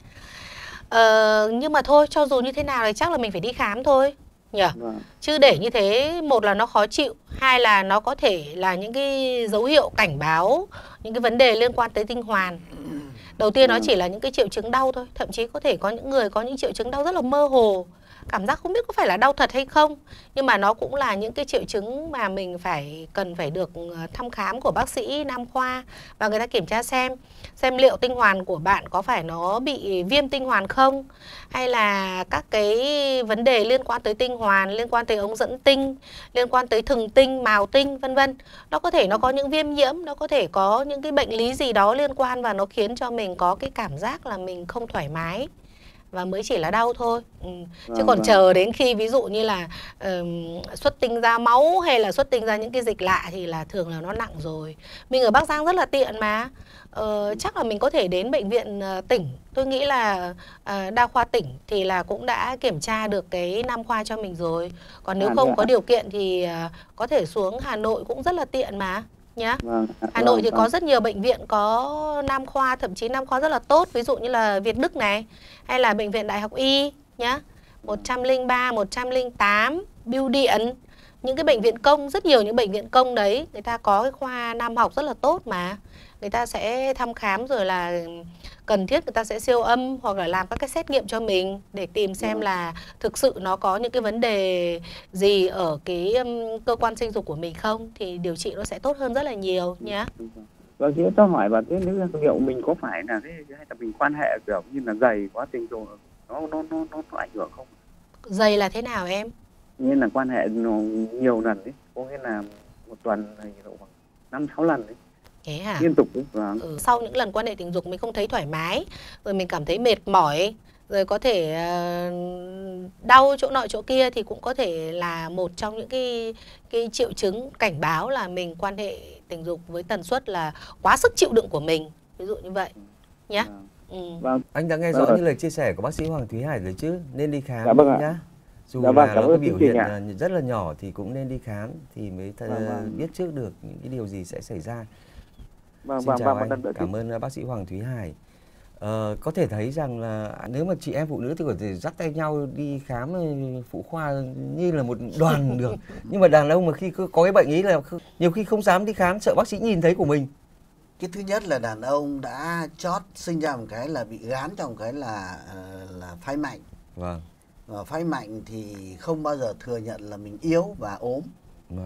[SPEAKER 5] Nhưng mà thôi, cho dù như thế nào thì chắc là mình phải đi khám thôi nhỉ?
[SPEAKER 12] Vâng.
[SPEAKER 5] Chứ để như thế, một là nó khó chịu, hai là nó có thể là những cái dấu hiệu cảnh báo những cái vấn đề liên quan tới tinh hoàn. Đầu tiên nó chỉ là những cái triệu chứng đau thôi, thậm chí có thể có những người có những triệu chứng đau rất là mơ hồ, cảm giác không biết có phải là đau thật hay không, nhưng mà nó cũng là những cái triệu chứng mà mình cần phải được thăm khám của bác sĩ nam khoa, và người ta kiểm tra xem liệu tinh hoàn của bạn có phải nó bị viêm tinh hoàn không, hay là các cái vấn đề liên quan tới tinh hoàn, liên quan tới ống dẫn tinh, liên quan tới thừng tinh, mào tinh, vân vân. Nó có thể nó có những viêm nhiễm, nó có thể có những cái bệnh lý gì đó liên quan, và nó khiến cho mình có cái cảm giác là mình không thoải mái và mới chỉ là đau thôi. Chứ còn chờ đến khi ví dụ như là xuất tinh ra máu hay là xuất tinh ra những cái dịch lạ thì là thường là nó nặng rồi. Mình ở Bắc Giang rất là tiện mà. Chắc là mình có thể đến bệnh viện tỉnh. Tôi nghĩ là đa khoa tỉnh thì là cũng đã kiểm tra được cái nam khoa cho mình rồi. Còn nếu không có điều kiện thì có thể xuống Hà Nội cũng rất là tiện mà nhá. Hà Nội thì có rất nhiều bệnh viện có nam khoa, thậm chí nam khoa rất là tốt, ví dụ như là Việt Đức này, hay là bệnh viện Đại học Y nhá, 103, 108, Bưu Điện, những cái bệnh viện công, rất nhiều những bệnh viện công đấy, người ta có cái khoa nam học rất là tốt mà. Người ta sẽ thăm khám rồi là cần thiết người ta sẽ siêu âm hoặc là làm các cái xét nghiệm cho mình để tìm xem là thực sự nó có những cái vấn đề gì ở cái cơ quan sinh dục của mình không, thì điều trị nó sẽ tốt hơn rất là nhiều nhé.
[SPEAKER 12] Vâng, chị cho hỏi và thế nếu liệu mình có phải là hay là mình quan hệ kiểu như là dày quá tình dục nó ảnh hưởng không?
[SPEAKER 5] Dày là thế nào em?
[SPEAKER 12] Như là quan hệ nhiều lần đấy, có nghĩa là một tuần độ khoảng 5-6 lần đấy.
[SPEAKER 5] Thế hả?
[SPEAKER 12] Liên tục đấy.
[SPEAKER 5] Sau những lần quan hệ tình dục mình không thấy thoải mái, rồi mình cảm thấy mệt mỏi, rồi có thể đau chỗ nọ chỗ kia, thì cũng có thể là một trong những cái triệu chứng cảnh báo là mình quan hệ tình dục với tần suất là quá sức chịu đựng của mình, ví dụ như vậy nhé.
[SPEAKER 1] Anh đã nghe rõ những lời chia sẻ của bác sĩ Hoàng Thúy Hải rồi chứ, nên đi khám nhá. Dù là nó có biểu hiện rất là nhỏ thì cũng nên đi khám thì mới biết trước được những cái điều gì sẽ xảy ra. Xin chào anh, cảm ơn bác sĩ Hoàng Thúy Hải. Có thể thấy rằng là nếu mà chị em phụ nữ thì có thể dắt tay nhau đi khám phụ khoa như là một đoàn được. Nhưng mà đàn ông mà khi có cái bệnh ý là nhiều khi không dám đi khám, sợ bác sĩ nhìn thấy của mình.
[SPEAKER 3] Cái thứ nhất là đàn ông đã chót sinh ra một cái là bị gán trong cái là phái mạnh.
[SPEAKER 1] Vâng.
[SPEAKER 3] Và phái mạnh thì không bao giờ thừa nhận là mình yếu và ốm.
[SPEAKER 1] Vâng.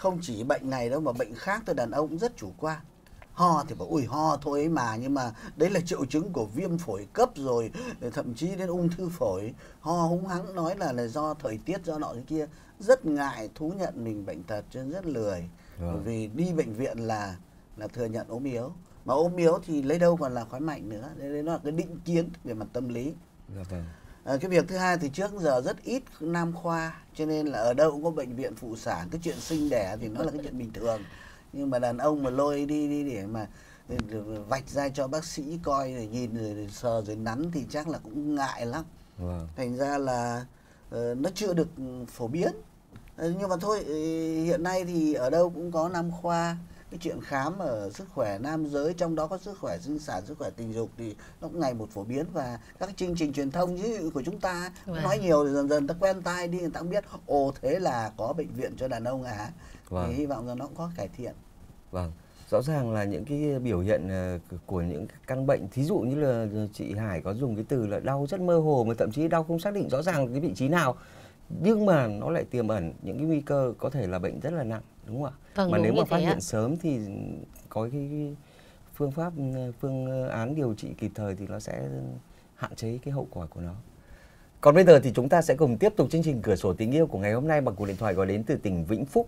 [SPEAKER 3] không chỉ bệnh này đâu mà bệnh khác thì đàn ông cũng rất chủ quan. Ho thì bảo ui ho thôi ấy mà, nhưng mà đấy là triệu chứng của viêm phổi cấp rồi, thậm chí đến ung thư phổi. Ho húng hắng nói là do thời tiết, do nọ thế kia, rất ngại thú nhận mình bệnh tật cho nên rất lười. Bởi vì đi bệnh viện là thừa nhận ốm yếu, mà ốm yếu thì lấy đâu còn là khói mạnh nữa. Đấy là cái định kiến về mặt tâm lý. Cái việc thứ hai thì trước giờ rất ít nam khoa, cho nên là ở đâu cũng có bệnh viện phụ sản. Cái chuyện sinh đẻ thì nó là cái chuyện bình thường, nhưng mà đàn ông mà lôi đi để mà vạch ra cho bác sĩ coi rồi nhìn rồi sờ rồi nắn thì chắc là cũng ngại lắm. Thành ra là nó chưa được phổ biến. Nhưng mà thôi, hiện nay thì ở đâu cũng có nam khoa. Cái chuyện khám ở sức khỏe nam giới, trong đó có sức khỏe sinh sản, sức khỏe tình dục thì nó cũng ngày một phổ biến. Và các cái chương trình truyền thông của chúng ta nói nhiều thì dần dần ta quen tai đi, người ta cũng biết ồ thế là có bệnh viện cho đàn ông à. Thì hy vọng rằng nó cũng có cải thiện.
[SPEAKER 1] Rõ ràng là những cái biểu hiện của những căn bệnh, thí dụ như là chị Hải có dùng cái từ là đau rất mơ hồ, mà thậm chí đau không xác định rõ ràng cái vị trí nào, nhưng mà nó lại tiềm ẩn những cái nguy cơ có thể là bệnh rất là nặng, đúng không ạ? Mà nếu mà phát hiện sớm thì có cái phương án điều trị kịp thời thì nó sẽ hạn chế cái hậu quả của nó. Còn bây giờ thì chúng ta sẽ cùng tiếp tục chương trình Cửa sổ tình yêu của ngày hôm nay bằng cuộc điện thoại gọi đến từ tỉnh Vĩnh Phúc.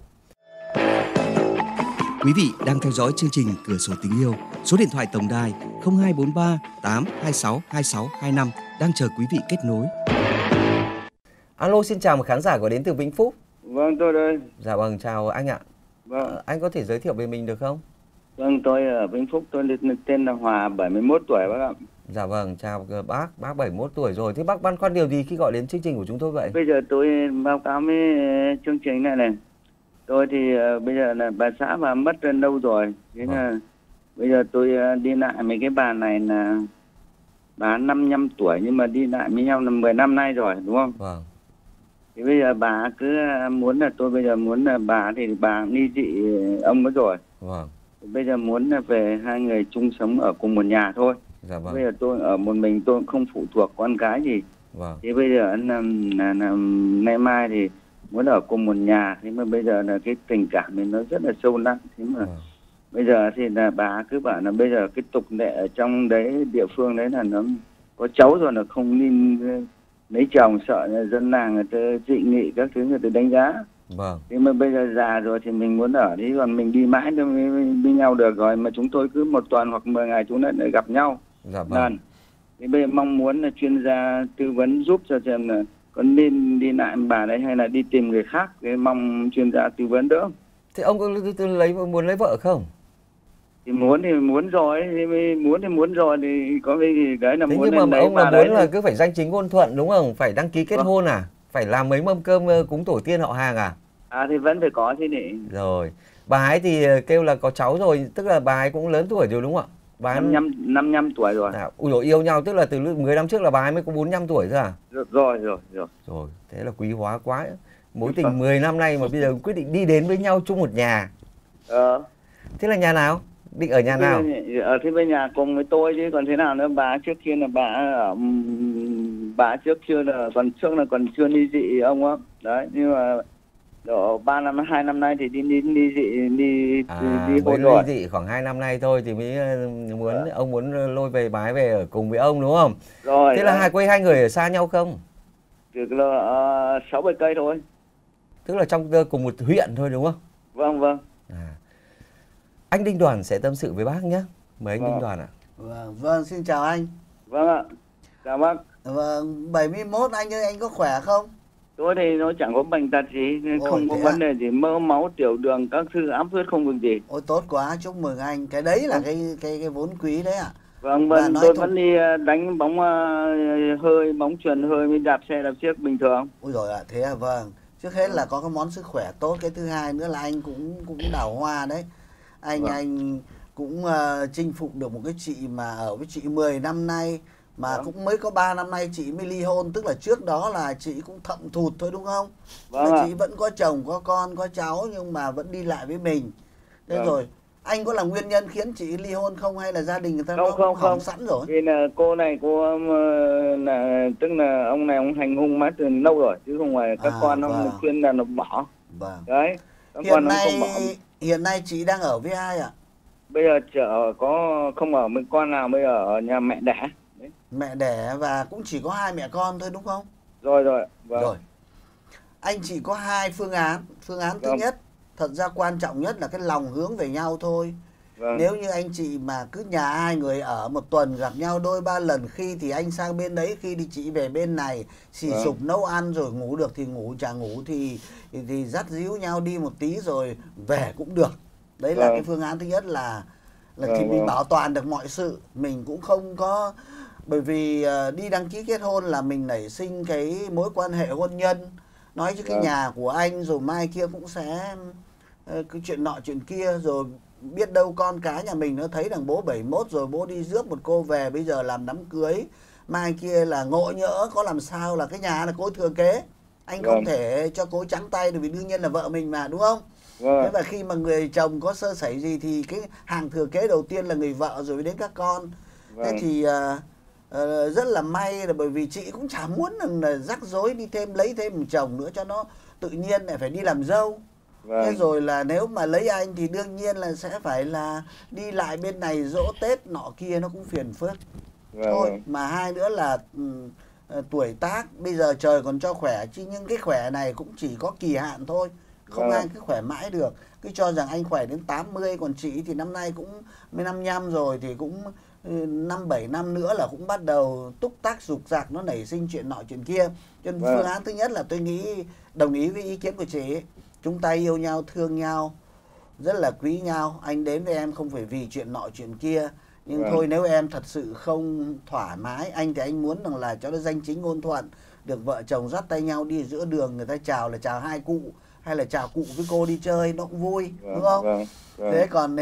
[SPEAKER 6] Quý vị đang theo dõi chương trình Cửa sổ tình yêu. Số điện thoại tổng đài 0243 826 2625 đang chờ quý vị kết nối.
[SPEAKER 1] Alo, xin chào một khán giả gọi đến từ Vĩnh Phúc.
[SPEAKER 13] Vâng, tôi đây.
[SPEAKER 1] Dạ vâng, chào anh ạ.
[SPEAKER 13] Vâng.
[SPEAKER 1] Anh có thể giới thiệu về mình được không?
[SPEAKER 13] Vâng, tôi ở Vĩnh Phúc, tôi tên là Hòa, 71 tuổi bác ạ.
[SPEAKER 1] Dạ vâng, chào bác 71 tuổi rồi. Thế bác băn khoăn điều gì khi gọi đến chương trình của chúng tôi vậy?
[SPEAKER 13] Bây giờ tôi báo cáo với chương trình này. Tôi thì bây giờ là bà xã bà mất lâu rồi. Thế là bây giờ tôi đi lại mấy cái bà này là bà 55 tuổi nhưng mà đi lại với nhau là 10 năm nay rồi, đúng không?
[SPEAKER 1] Vâng.
[SPEAKER 13] Thì bây giờ bà cứ muốn là tôi bây giờ muốn là bà thì bà ly dị ông ấy rồi.
[SPEAKER 1] Vâng.
[SPEAKER 13] Bây giờ muốn là về hai người chung sống ở cùng một nhà thôi.
[SPEAKER 1] Dạ vâng.
[SPEAKER 13] Bây giờ tôi ở một mình, tôi cũng không phụ thuộc con cái gì.
[SPEAKER 1] Vâng.
[SPEAKER 13] Thì bây giờ là nay mai thì muốn ở cùng một nhà, thế mà bây giờ là cái tình cảm thì nó rất là sâu nặng. Thế mà bây giờ thì là bà cứ bảo là bây giờ cái tục lệ ở trong đấy địa phương đấy là nó có cháu rồi là không nên lấy chồng, sợ là dân làng người ta dị nghị các thứ, người ta đánh giá.
[SPEAKER 1] Vâng.
[SPEAKER 13] Thế mà bây giờ già rồi thì mình muốn ở đi, còn mình đi mãi mới bên nhau được rồi, mà chúng tôi cứ một tuần hoặc 10 ngày chúng lại gặp nhau.
[SPEAKER 1] Dạ vâng.
[SPEAKER 13] Thì bây giờ mong muốn là chuyên gia tư vấn giúp cho xem là có nên đi lại bà đấy hay là đi tìm người khác, để mong chuyên gia tư vấn đỡ.
[SPEAKER 1] Thế ông có muốn lấy vợ không?
[SPEAKER 13] Thì muốn rồi, thì muốn rồi thì có cái là
[SPEAKER 1] thế
[SPEAKER 13] muốn.
[SPEAKER 1] Nhưng mà ông là muốn là cứ phải danh chính ngôn thuận đúng không? Phải đăng ký kết hôn à? Phải làm mấy mâm cơm cúng tổ tiên họ hàng à?
[SPEAKER 13] Thì vẫn phải có chứ nhỉ.
[SPEAKER 1] Rồi. Bà ấy thì kêu là có cháu rồi, tức là bà ấy cũng lớn tuổi rồi đúng không ạ? Bà ấy
[SPEAKER 13] 55 tuổi rồi.
[SPEAKER 1] Ui dồi, yêu nhau tức là từ 10 năm trước là bà ấy mới có 45 tuổi thôi à?
[SPEAKER 13] Rồi.
[SPEAKER 1] Rồi, thế là quý hóa quá. Mối tình 10 năm nay mà bây giờ quyết định đi đến với nhau chung một nhà. Thế là nhà nào? Định ở nhà nào?
[SPEAKER 13] Ở thế bên nhà cùng với tôi chứ còn thế nào nữa. Bà trước kia là bà trước kia là còn chưa ly dị ông á. Đấy, nhưng mà độ 2 năm nay thì đi hôn rồi.
[SPEAKER 1] Ly dị khoảng 2 năm nay thôi thì mới ông muốn lôi về bà ấy về ở cùng với ông đúng không?
[SPEAKER 13] Rồi.
[SPEAKER 1] Thế là hai người ở xa nhau không?
[SPEAKER 13] Được là 6-7 cây thôi.
[SPEAKER 1] Tức là trong cùng một huyện thôi đúng không?
[SPEAKER 13] Vâng.
[SPEAKER 1] Anh Đinh Đoàn sẽ tâm sự với bác nhé. Mời anh Đinh Đoàn ạ.
[SPEAKER 3] Vâng, xin chào anh.
[SPEAKER 13] Vâng ạ. Chào bác.
[SPEAKER 3] Vâng, 71 anh ơi, anh có khỏe không?
[SPEAKER 13] Tôi thì nó chẳng có bệnh tật gì, không có vấn đề gì, mỡ máu, tiểu đường, các thứ, áp huyết không việc gì.
[SPEAKER 3] Ôi tốt quá, chúc mừng anh. Cái đấy là cái vốn quý đấy ạ.
[SPEAKER 13] Vâng, tôi vẫn đi đánh bóng hơi, bóng chuyền hơi, mới đạp xe đạp chiếc bình thường.
[SPEAKER 3] Ôi rồi ạ, thế à, vâng. Trước hết là có cái món sức khỏe tốt, cái thứ hai nữa là anh cũng đào hoa đấy. Anh cũng chinh phục được một cái chị mà ở với chị 10 năm nay mà cũng mới có 3 năm nay chị mới ly hôn, tức là trước đó là chị cũng thậm thụt thôi đúng không? Chị vẫn có chồng, có con, có cháu nhưng mà vẫn đi lại với mình. Thế rồi anh có là nguyên nhân khiến chị ly hôn không hay là gia đình người ta không sẵn rồi?
[SPEAKER 13] Vì là cô này là tức là ông này ông hành hung má từ lâu rồi chứ không phải các con ông khuyên là nó bỏ.
[SPEAKER 3] Vâng.
[SPEAKER 13] Đấy.
[SPEAKER 3] Hiện nay chị đang ở với ai ạ?
[SPEAKER 13] Bây giờ chợ có không ở với con nào, bây giờ ở nhà mẹ đẻ. Đấy.
[SPEAKER 3] Mẹ đẻ và cũng chỉ có hai mẹ con thôi đúng không?
[SPEAKER 13] Rồi. Vâng.
[SPEAKER 3] Rồi. Anh chị có hai phương án. Phương án thứ nhất, thật ra quan trọng nhất là cái lòng hướng về nhau thôi. Vâng. Nếu như anh chị mà cứ nhà hai người ở một tuần gặp nhau đôi ba lần, khi thì anh sang bên đấy, khi thì chị về bên này, xì sụp nấu ăn rồi ngủ được thì ngủ, chả ngủ thì dắt díu nhau đi một tí rồi về cũng được. Đấy là cái phương án thứ nhất là thì mình bảo toàn được mọi sự. Mình cũng không có, bởi vì đi đăng ký kết hôn là mình nảy sinh cái mối quan hệ hôn nhân, nói chứ cái nhà của anh rồi mai kia cũng sẽ cái chuyện nọ chuyện kia, rồi biết đâu con cái nhà mình nó thấy rằng bố 71 rồi bố đi rước một cô về bây giờ làm đám cưới, mai kia là ngộ nhỡ có làm sao là cái nhà là cô thừa kế, anh không thể cho cô trắng tay được vì đương nhiên là vợ mình mà, đúng không? Thế và khi mà người chồng có sơ sẩy gì thì cái hàng thừa kế đầu tiên là người vợ rồi đến các con. Thế thì rất là may là bởi vì chị cũng chả muốn là rắc rối đi lấy thêm một chồng nữa cho nó tự nhiên lại phải đi làm dâu. Thế rồi là nếu mà lấy anh thì đương nhiên là sẽ phải là đi lại bên này dỗ Tết nọ kia nó cũng phiền phức. Thôi mà hai nữa là tuổi tác bây giờ trời còn cho khỏe chứ, nhưng cái khỏe này cũng chỉ có kỳ hạn thôi, không ai cứ khỏe mãi được. Cứ cho rằng anh khỏe đến 80, còn chị thì năm nay cũng 55 rồi thì cũng 5-7 năm nữa là cũng bắt đầu túc tắc dục dạc, nó nảy sinh chuyện nọ chuyện kia. Cho nên phương án thứ nhất là tôi nghĩ đồng ý với ý kiến của chị. Chúng ta yêu nhau, thương nhau, rất là quý nhau. Anh đến với em không phải vì chuyện nọ chuyện kia. Nhưng thôi nếu em thật sự không thoải mái, anh thì anh muốn rằng là cho nó danh chính ngôn thuận, được vợ chồng dắt tay nhau đi giữa đường, người ta chào là chào hai cụ, hay là chào cụ với cô đi chơi, nó cũng vui, đúng không? Thế còn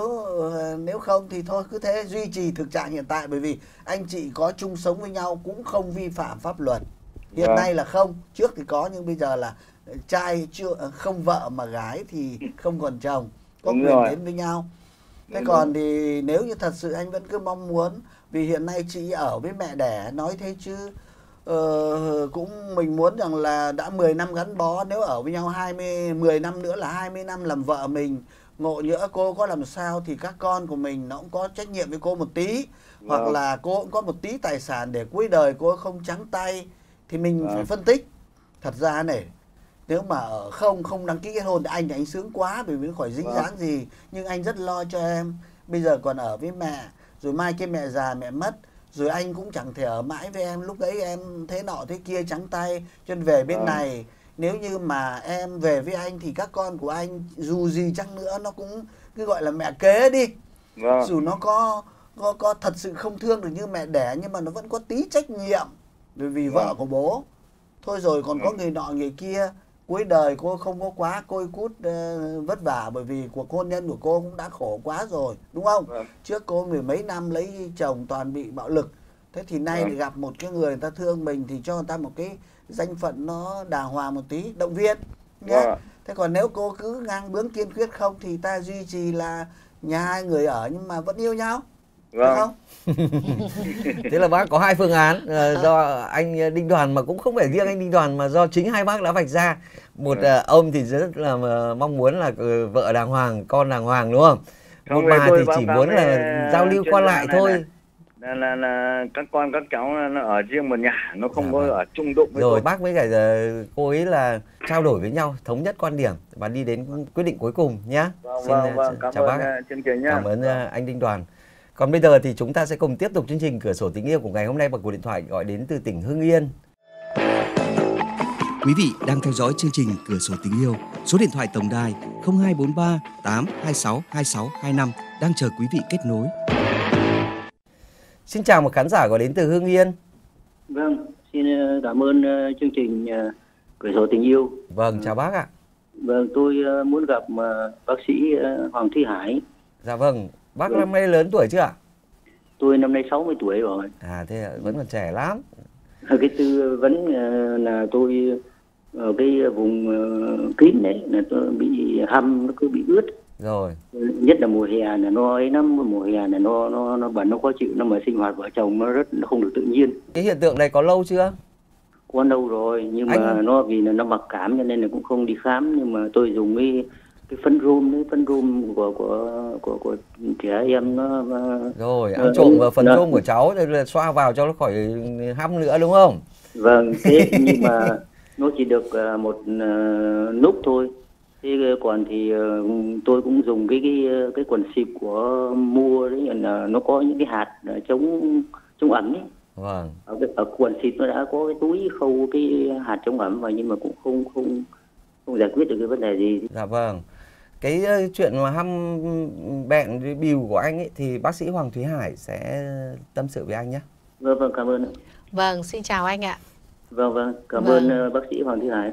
[SPEAKER 3] nếu không thì thôi cứ thế duy trì thực trạng hiện tại, bởi vì anh chị có chung sống với nhau cũng không vi phạm pháp luật. Hiện nay là không, trước thì có nhưng bây giờ là trai chưa không vợ mà gái thì không còn chồng, có quyền đến với nhau. Thế còn thì nếu như thật sự anh vẫn cứ mong muốn, vì hiện nay chị ở với mẹ đẻ nói thế chứ cũng mình muốn rằng là đã 10 năm gắn bó, nếu ở với nhau 10 năm nữa là 20 năm làm vợ mình, ngộ nhỡ cô có làm sao thì các con của mình nó cũng có trách nhiệm với cô một tí, hoặc là cô cũng có một tí tài sản để cuối đời cô không trắng tay, thì mình phải phân tích. Thật ra này, nếu mà ở không đăng ký kết hôn thì anh sướng quá, bởi vì khỏi dính dáng gì, nhưng anh rất lo cho em. Bây giờ còn ở với mẹ, rồi mai cái mẹ già mẹ mất, rồi anh cũng chẳng thể ở mãi với em, lúc ấy em thế nọ thế kia trắng tay. Cho nên về bên này, nếu như mà em về với anh thì các con của anh dù gì chăng nữa nó cũng cứ gọi là mẹ kế đi. Dù nó có thật sự không thương được như mẹ đẻ, nhưng mà nó vẫn có tí trách nhiệm, bởi vì vợ của bố. Thôi rồi còn có người nọ người kia, cuối đời cô không có quá côi cút vất vả, bởi vì cuộc hôn nhân của cô cũng đã khổ quá rồi, đúng không? Trước cô 10 mấy năm lấy chồng toàn bị bạo lực. Thế thì nay thì gặp một cái người ta thương mình thì cho người ta một cái danh phận nó đàng hoàng một tí, động viên nhé. Thế còn nếu cô cứ ngang bướng kiên quyết không thì ta duy trì là nhà hai người ở nhưng mà vẫn yêu nhau. Không?
[SPEAKER 1] Thế là bác có hai phương án do anh Đinh Đoàn, mà cũng không phải riêng anh Đinh Đoàn mà do chính hai bác đã vạch ra. Một ông thì rất là mong muốn là vợ đàng hoàng, con đàng hoàng, đúng không? Một bà thì chỉ muốn là giao lưu qua lại thôi.
[SPEAKER 13] Là các con các cháu nó ở riêng một nhà, nó không có ở chung đụng với
[SPEAKER 1] rồi bác với cả cô ấy là trao đổi với nhau, thống nhất quan điểm và đi đến quyết định cuối cùng nhé.
[SPEAKER 13] Cảm
[SPEAKER 1] chào
[SPEAKER 13] ơn
[SPEAKER 1] bác.
[SPEAKER 13] Chương trình nhé.
[SPEAKER 1] Cảm ơn anh Đinh Đoàn. Còn bây giờ thì chúng ta sẽ cùng tiếp tục chương trình Cửa sổ tình yêu của ngày hôm nay bằng cuộc điện thoại gọi đến từ tỉnh Hưng Yên.
[SPEAKER 6] Quý vị đang theo dõi chương trình Cửa sổ tình yêu. Số điện thoại tổng đài 0243 826 2625 đang chờ quý vị kết nối.
[SPEAKER 1] Xin chào một khán giả gọi đến từ Hưng Yên.
[SPEAKER 14] Vâng, xin cảm ơn chương trình Cửa sổ tình yêu.
[SPEAKER 1] Vâng, chào bác ạ.
[SPEAKER 14] Vâng, tôi muốn gặp bác sĩ Hoàng Thúy Hải.
[SPEAKER 1] Dạ vâng, bác năm nay lớn tuổi chưa ạ?
[SPEAKER 14] Tôi năm nay 60 tuổi rồi.
[SPEAKER 1] À thế vẫn còn trẻ lắm.
[SPEAKER 14] Cái tư vấn là tôi ở cái vùng kín này là tôi bị hăm, nó cứ bị ướt.
[SPEAKER 1] Rồi.
[SPEAKER 14] Nhất là mùa hè là nó ấy lắm, mùa hè là nó bẩn, nó khó chịu, nó mà sinh hoạt vợ chồng nó không được tự nhiên.
[SPEAKER 1] Cái hiện tượng này có lâu chưa?
[SPEAKER 14] Có lâu rồi, nhưng mà nó vì là nó mặc cảm cho nên là cũng không đi khám, nhưng mà tôi dùng cái cái phân rôm của trẻ em nó
[SPEAKER 1] rồi ăn trộm vào phần rôm của cháu rồi là xoa vào cho nó khỏi hăm nữa đúng không?
[SPEAKER 14] Vâng, thế nhưng mà nó chỉ được một lúc thôi. Thế còn thì tôi cũng dùng cái quần xịt của mua đấy, là nó có những cái hạt chống ẩm ấy.
[SPEAKER 1] Vâng.
[SPEAKER 14] Ở quần xịt nó đã có cái túi khâu cái hạt chống ẩm vào, nhưng mà cũng không giải quyết được cái vấn đề gì.
[SPEAKER 1] Dạ vâng. Cái chuyện mà hăm bẹn bìu của anh ấy thì bác sĩ Hoàng Thúy Hải sẽ tâm sự với anh nhé.
[SPEAKER 14] Vâng, cảm ơn.
[SPEAKER 5] Vâng, xin chào anh ạ.
[SPEAKER 14] Vâng, cảm ơn bác sĩ Hoàng Thúy Hải.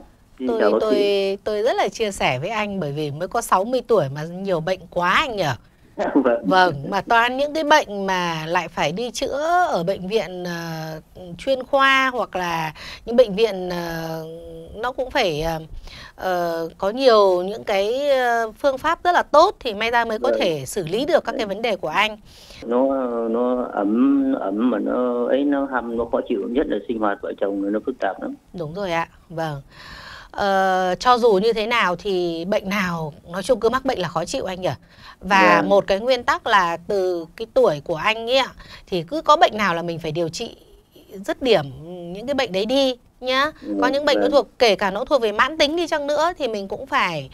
[SPEAKER 5] Tôi rất là chia sẻ với anh, bởi vì mới có 60 tuổi mà nhiều bệnh quá anh nhỉ. Vâng, mà toàn những cái bệnh mà lại phải đi chữa ở bệnh viện chuyên khoa, hoặc là những bệnh viện nó cũng phải có nhiều những cái phương pháp rất là tốt thì may ra mới có thể xử lý được các cái vấn đề của anh.
[SPEAKER 14] Nó ấm mà nó hăm, nó khó chịu, nhất là sinh hoạt vợ chồng nó phức tạp lắm.
[SPEAKER 5] Đúng rồi ạ. Vâng. Cho dù như thế nào thì bệnh nào nói chung cứ mắc bệnh là khó chịu anh nhỉ. Và một cái nguyên tắc là từ cái tuổi của anh ấy thì cứ có bệnh nào là mình phải điều trị dứt điểm những cái bệnh đấy đi nhá. Có những bệnh nó thuộc, kể cả nó thuộc về mãn tính đi chăng nữa thì mình cũng phải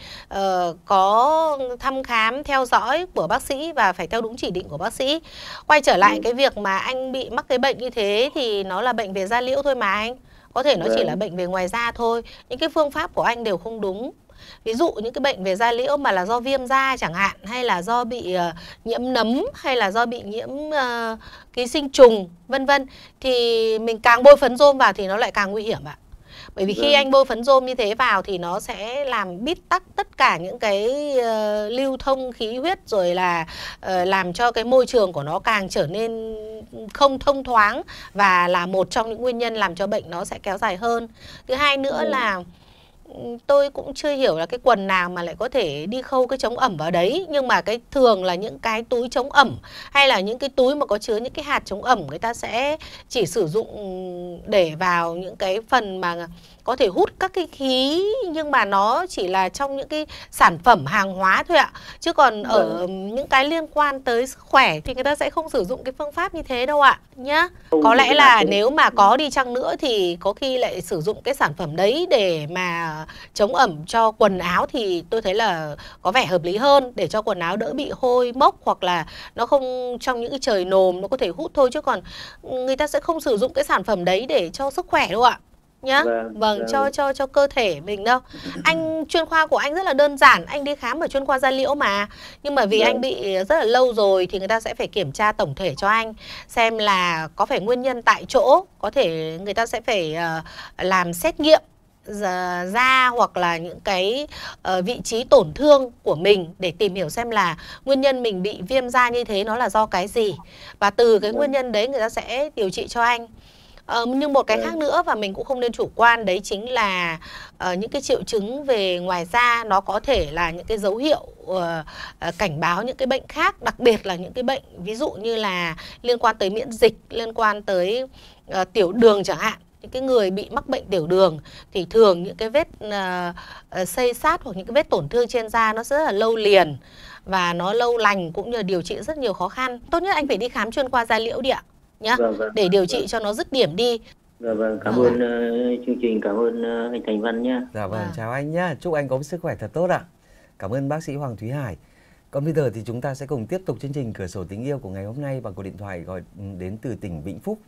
[SPEAKER 5] có thăm khám theo dõi của bác sĩ và phải theo đúng chỉ định của bác sĩ. Quay trở lại cái việc mà anh bị mắc cái bệnh như thế thì nó là bệnh về da liễu thôi mà anh. Có thể nó chỉ là bệnh về ngoài da thôi. Những cái phương pháp của anh đều không đúng. Ví dụ những cái bệnh về da liễu mà là do viêm da chẳng hạn, hay là do bị nhiễm nấm, hay là do bị nhiễm ký sinh trùng vân vân, thì mình càng bôi phấn rôm vào thì nó lại càng nguy hiểm ạ. Bởi vì khi anh bôi phấn rôm như thế vào thì nó sẽ làm bít tắc tất cả những cái lưu thông khí huyết, rồi là làm cho cái môi trường của nó càng trở nên không thông thoáng, và là một trong những nguyên nhân làm cho bệnh nó sẽ kéo dài hơn. Thứ hai nữa là tôi cũng chưa hiểu là cái quần nào mà lại có thể đi khâu cái chống ẩm vào đấy. Nhưng mà cái thường là những cái túi chống ẩm hay là những cái túi mà có chứa những cái hạt chống ẩm, người ta sẽ chỉ sử dụng để vào những cái phần mà có thể hút các cái khí, nhưng mà nó chỉ là trong những cái sản phẩm hàng hóa thôi ạ. Chứ còn ở những cái liên quan tới sức khỏe thì người ta sẽ không sử dụng cái phương pháp như thế đâu ạ nhá. Có lẽ là nếu mà có đi chăng nữa thì có khi lại sử dụng cái sản phẩm đấy để mà chống ẩm cho quần áo thì tôi thấy là có vẻ hợp lý hơn, để cho quần áo đỡ bị hôi mốc, hoặc là nó không trong những cái trời nồm nó có thể hút thôi, chứ còn người ta sẽ không sử dụng cái sản phẩm đấy để cho sức khỏe đâu ạ nhá. Vâng, cho cơ thể mình đâu. Anh chuyên khoa của anh rất là đơn giản, anh đi khám ở chuyên khoa da liễu mà. Nhưng mà vì anh bị rất là lâu rồi thì người ta sẽ phải kiểm tra tổng thể cho anh, xem là có phải nguyên nhân tại chỗ, có thể người ta sẽ phải làm xét nghiệm da hoặc là những cái vị trí tổn thương của mình để tìm hiểu xem là nguyên nhân mình bị viêm da như thế nó là do cái gì, và từ cái nguyên nhân đấy người ta sẽ điều trị cho anh. Nhưng một cái khác nữa và mình cũng không nên chủ quan, đấy chính là những cái triệu chứng về ngoài da nó có thể là những cái dấu hiệu cảnh báo những cái bệnh khác, đặc biệt là những cái bệnh ví dụ như là liên quan tới miễn dịch, liên quan tới tiểu đường chẳng hạn. Những cái người bị mắc bệnh tiểu đường thì thường những cái vết xây sát hoặc những cái vết tổn thương trên da nó sẽ rất là lâu liền và nó lâu lành, cũng như điều trị rất nhiều khó khăn. Tốt nhất anh phải đi khám chuyên khoa da liễu đi ạ nhá, để điều trị cho nó dứt điểm đi.
[SPEAKER 14] Vâng, cảm ơn chương trình, cảm ơn anh Thành Văn nhá.
[SPEAKER 1] Dạ vâng, chào anh nhá, chúc anh có sức khỏe thật tốt ạ. Cảm ơn bác sĩ Hoàng Thúy Hải. Còn bây giờ thì chúng ta sẽ cùng tiếp tục chương trình Cửa sổ tình yêu của ngày hôm nay bằng cuộc điện thoại gọi đến từ tỉnh Vĩnh Phúc.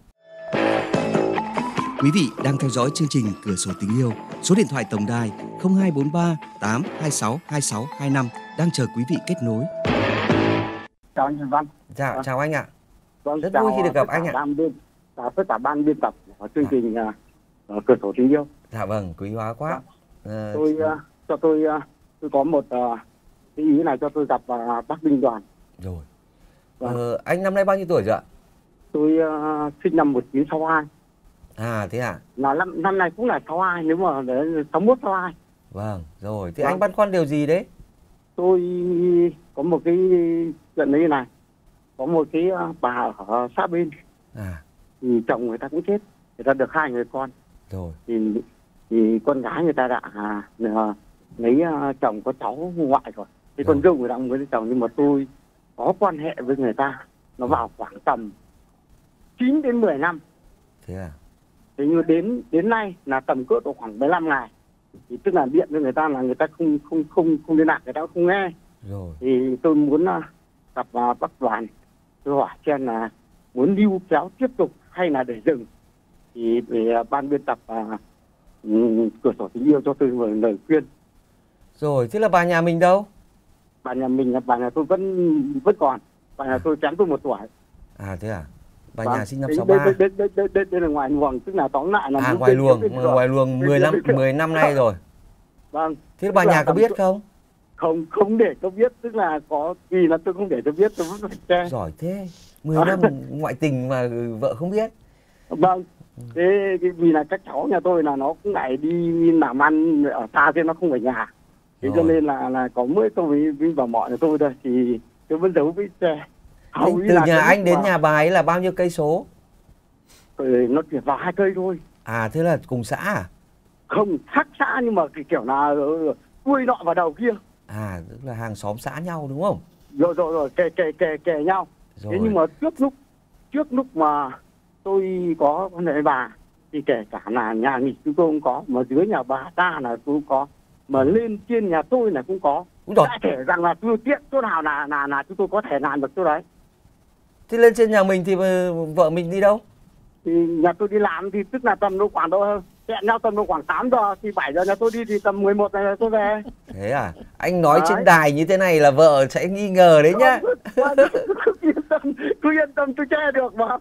[SPEAKER 6] Quý vị đang theo dõi chương trình Cửa sổ tình yêu. Số điện thoại tổng đài 0243 826 2625 đang chờ quý vị kết nối.
[SPEAKER 15] Chào anh Thành Văn.
[SPEAKER 1] Dạ, chào anh ạ.
[SPEAKER 15] Vâng,
[SPEAKER 1] rất vui khi được gặp anh ạ.
[SPEAKER 15] Tất cả ban biên tập của chương trình Cửa sổ tình yêu.
[SPEAKER 1] Dạ vâng, quý hóa quá.
[SPEAKER 15] Tôi có một cái ý này cho tôi gặp bác Đinh Đoàn.
[SPEAKER 1] Rồi. Anh năm nay bao nhiêu tuổi rồi ạ?
[SPEAKER 15] Tôi sinh năm 1962.
[SPEAKER 1] À thế à?
[SPEAKER 15] Là năm nay cũng là 62, nếu mà để 61 62.
[SPEAKER 1] Vâng, rồi. Thì anh băn khoăn điều gì đấy?
[SPEAKER 15] Tôi có một cái chuyện như này. Có một cái bà ở xã bên. Thì chồng người ta cũng chết. Người ta được 2 người con.
[SPEAKER 1] Rồi.
[SPEAKER 15] Thì con gái người ta đã lấy chồng có cháu ngoại rồi. Thì con dâu người ta mới lấy chồng, nhưng mà tôi có quan hệ với người ta nó vào khoảng tầm 9 đến 10 năm.
[SPEAKER 1] Thế à?
[SPEAKER 15] Thế nhưng đến nay là tầm cỡ độ khoảng 15 ngày. Thì tức là điện với người ta là người ta không liên lạc, người ta không nghe.
[SPEAKER 1] Rồi.
[SPEAKER 15] Thì tôi muốn gặp bác Đoàn, tôi hỏi xem là muốn lưu kéo tiếp tục hay là để dừng. Thì về ban biên tập Cửa Sổ Tình Yêu cho tôi một lời khuyên.
[SPEAKER 1] Rồi, thế là bà nhà mình đâu?
[SPEAKER 15] Bà nhà mình, bà nhà tôi vẫn còn. Bà nhà tôi kém tôi 1 tuổi.
[SPEAKER 1] À thế à? Bà
[SPEAKER 15] Vâng.
[SPEAKER 1] nhà sinh năm 63.
[SPEAKER 15] Đây là ngoài luồng, tức là tóm lại là
[SPEAKER 1] ngoài luồng 10 năm nay rồi.
[SPEAKER 15] Vâng.
[SPEAKER 1] Thế bà nhà có biết không?
[SPEAKER 15] Không để tôi biết, tức là có vì là tôi không để tôi biết, tôi vẫn phải che.
[SPEAKER 1] Giỏi thế. 10 năm ngoại tình mà vợ không biết.
[SPEAKER 15] Vâng. Thế vì là các cháu nhà tôi là nó cũng lại đi làm ăn ở xa, thế nó không ở nhà. Thế cho nên là có mỗi tôi với bà mọi nhà tôi thôi, thì tôi vẫn giấu với xe.
[SPEAKER 1] Từ nhà anh đến nhà bà ấy là bao nhiêu cây số?
[SPEAKER 15] Nó chỉ vào 2 cây thôi.
[SPEAKER 1] À thế là cùng xã à?
[SPEAKER 15] Không, khác xã nhưng mà cái kiểu là đuôi nọ vào đầu kia.
[SPEAKER 1] À tức là hàng xóm xã nhau đúng không?
[SPEAKER 15] Rồi kề nhau.
[SPEAKER 1] Rồi.
[SPEAKER 15] Thế nhưng mà trước lúc mà tôi có quan hệ với bà thì kể cả là nhà nghỉ chúng tôi cũng có, mà dưới nhà bà ta là tôi cũng có, mà lên trên nhà tôi là cũng có. Đã kể rằng là tôi tiện chỗ nào là chúng tôi có thể làm được chỗ đấy.
[SPEAKER 1] Thế lên trên nhà mình thì vợ mình đi đâu?
[SPEAKER 15] Thì nhà tôi đi làm thì tức là tầm độ khoảng độ hẹn nhau tầm độ khoảng 8 giờ, thì 7 giờ nhà tôi đi thì tầm 11 giờ tôi về.
[SPEAKER 1] Thế à? Anh nói trên đài như thế này là vợ sẽ nghi ngờ đấy nhá.
[SPEAKER 15] Cứ yên tâm tôi che được mà.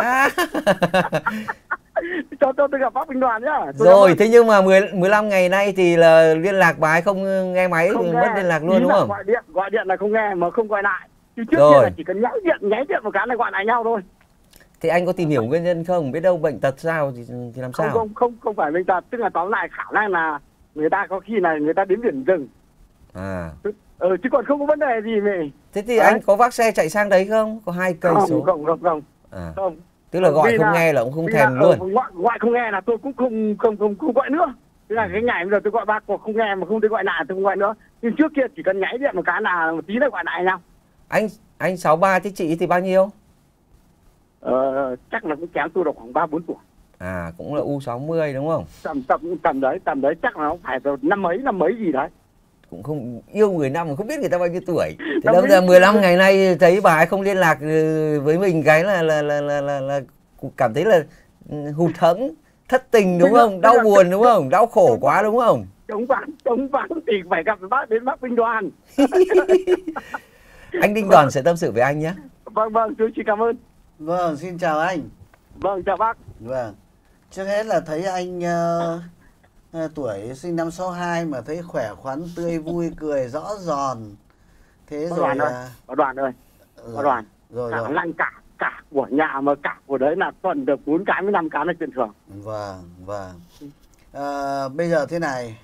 [SPEAKER 15] Cho tôi gặp bác Bình Đoàn nhá.
[SPEAKER 1] Rồi, thế nhưng mà 15 ngày nay thì là liên lạc bà ấy không nghe máy, thì mất liên lạc luôn đúng không?
[SPEAKER 15] Gọi điện là không nghe mà không gọi lại. Chứ trước kia là chỉ cần nháy điện một cái là gọi lại nhau thôi.
[SPEAKER 1] Thì anh có tìm hiểu nguyên nhân không? Biết đâu bệnh tật sao thì làm sao?
[SPEAKER 15] Không phải bệnh tật, tức là tóm lại khả năng là người ta có khi này người ta đến biển rừng.
[SPEAKER 1] À.
[SPEAKER 15] Chứ còn không có vấn đề gì mày.
[SPEAKER 1] Thế thì anh có vác xe chạy sang đấy không? Có 2 cây số.
[SPEAKER 15] Không.
[SPEAKER 1] À. Tức là gọi không nghe là cũng không thèm luôn.
[SPEAKER 15] Gọi không nghe là tôi cũng không gọi nữa. Tức là cái ngày bây giờ tôi gọi bác không nghe mà không tôi gọi lại tôi không gọi nữa. Nhưng trước kia chỉ cần nháy điện một cái là một tí là gọi lại nhau.
[SPEAKER 1] Anh 63 thế chị thì bao nhiêu?
[SPEAKER 15] Chắc là cũng kém tôi được khoảng 3-4 tuổi.
[SPEAKER 1] À cũng là U60 đúng không?
[SPEAKER 15] Tầm đấy chắc là nó phải rồi năm mấy gì đấy.
[SPEAKER 1] Cũng không yêu người năm mà không biết người ta bao nhiêu tuổi. Thế đâu ra 15 ngày nay thấy bà ấy không liên lạc với mình cái là cảm thấy là hụt hẫng, thất tình đúng không? Đau buồn đúng không? Đau khổ quá đúng không?
[SPEAKER 15] Chống vắng thì phải gặp bác Bình Đoàn.
[SPEAKER 1] Anh Đinh Đoàn sẽ tâm sự với anh nhé.
[SPEAKER 15] Vâng, tôi xin cảm ơn.
[SPEAKER 3] Vâng, xin chào anh.
[SPEAKER 15] Vâng, chào bác.
[SPEAKER 3] Vâng. Trước hết là thấy anh tuổi sinh năm 62 mà thấy khỏe khoắn, tươi vui, cười rõ giòn. Thế
[SPEAKER 15] Có
[SPEAKER 3] rồi
[SPEAKER 15] Đoàn ơi. Có Đoàn.
[SPEAKER 3] Rồi.
[SPEAKER 15] Lanh cả của nhà mà cả của đấy là tuần được 4 cái với 5 cái là chuyện thường.
[SPEAKER 3] Vâng. Bây giờ thế này.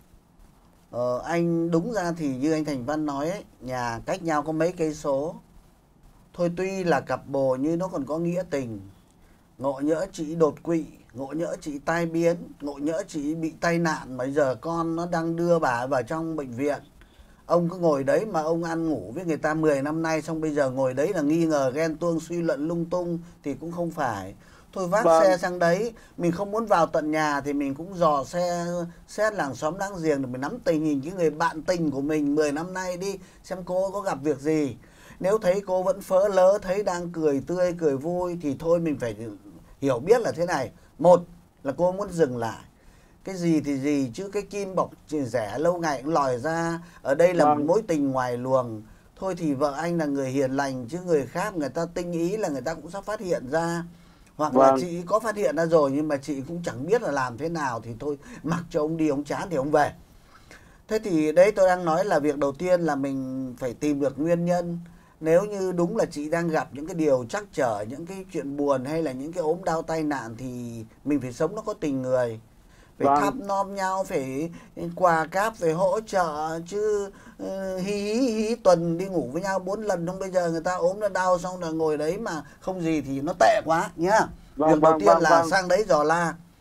[SPEAKER 3] Anh đúng ra thì như anh Thành Văn nói ấy, nhà cách nhau có mấy cây số. Thôi tuy là cặp bồ như nó còn có nghĩa tình. Ngộ nhỡ chị đột quỵ, ngộ nhỡ chị tai biến, ngộ nhỡ chị bị tai nạn mà giờ con nó đang đưa bà vào trong bệnh viện. Ông cứ ngồi đấy mà ông ăn ngủ với người ta 10 năm nay, xong bây giờ ngồi đấy là nghi ngờ ghen tuông suy luận lung tung thì cũng không phải. Thôi vác xe sang đấy, mình không muốn vào tận nhà thì mình cũng dò xe xét làng xóm láng giềng để mình nắm tình hình cái người bạn tình của mình 10 năm nay đi, xem cô có gặp việc gì. Nếu thấy cô vẫn phớ lớ, thấy đang cười tươi, cười vui thì thôi mình phải hiểu biết là thế này. Một là cô muốn dừng lại. Cái gì thì gì chứ cái kim bọc rẻ lâu ngày cũng lòi ra. Ở đây là một mối tình ngoài luồng. Thôi thì vợ anh là người hiền lành, chứ người khác người ta tinh ý là người ta cũng sắp phát hiện ra. Hoặc là chị có phát hiện ra rồi nhưng mà chị cũng chẳng biết là làm thế nào, thì thôi mặc cho ông đi, ông chán thì ông về. Thế thì đấy tôi đang nói là việc đầu tiên là mình phải tìm được nguyên nhân. Nếu như đúng là chị đang gặp những cái điều trắc trở, những cái chuyện buồn hay là những cái ốm đau tai nạn thì mình phải sống nó có tình người. Phải thăm nom nhau, phải quà cáp, phải hỗ trợ. Chứ hí tuần đi ngủ với nhau 4 lần, không bây giờ người ta ốm nó đau xong là ngồi đấy mà không gì thì nó tệ quá nhá. Việc đầu tiên là sang đấy dò la.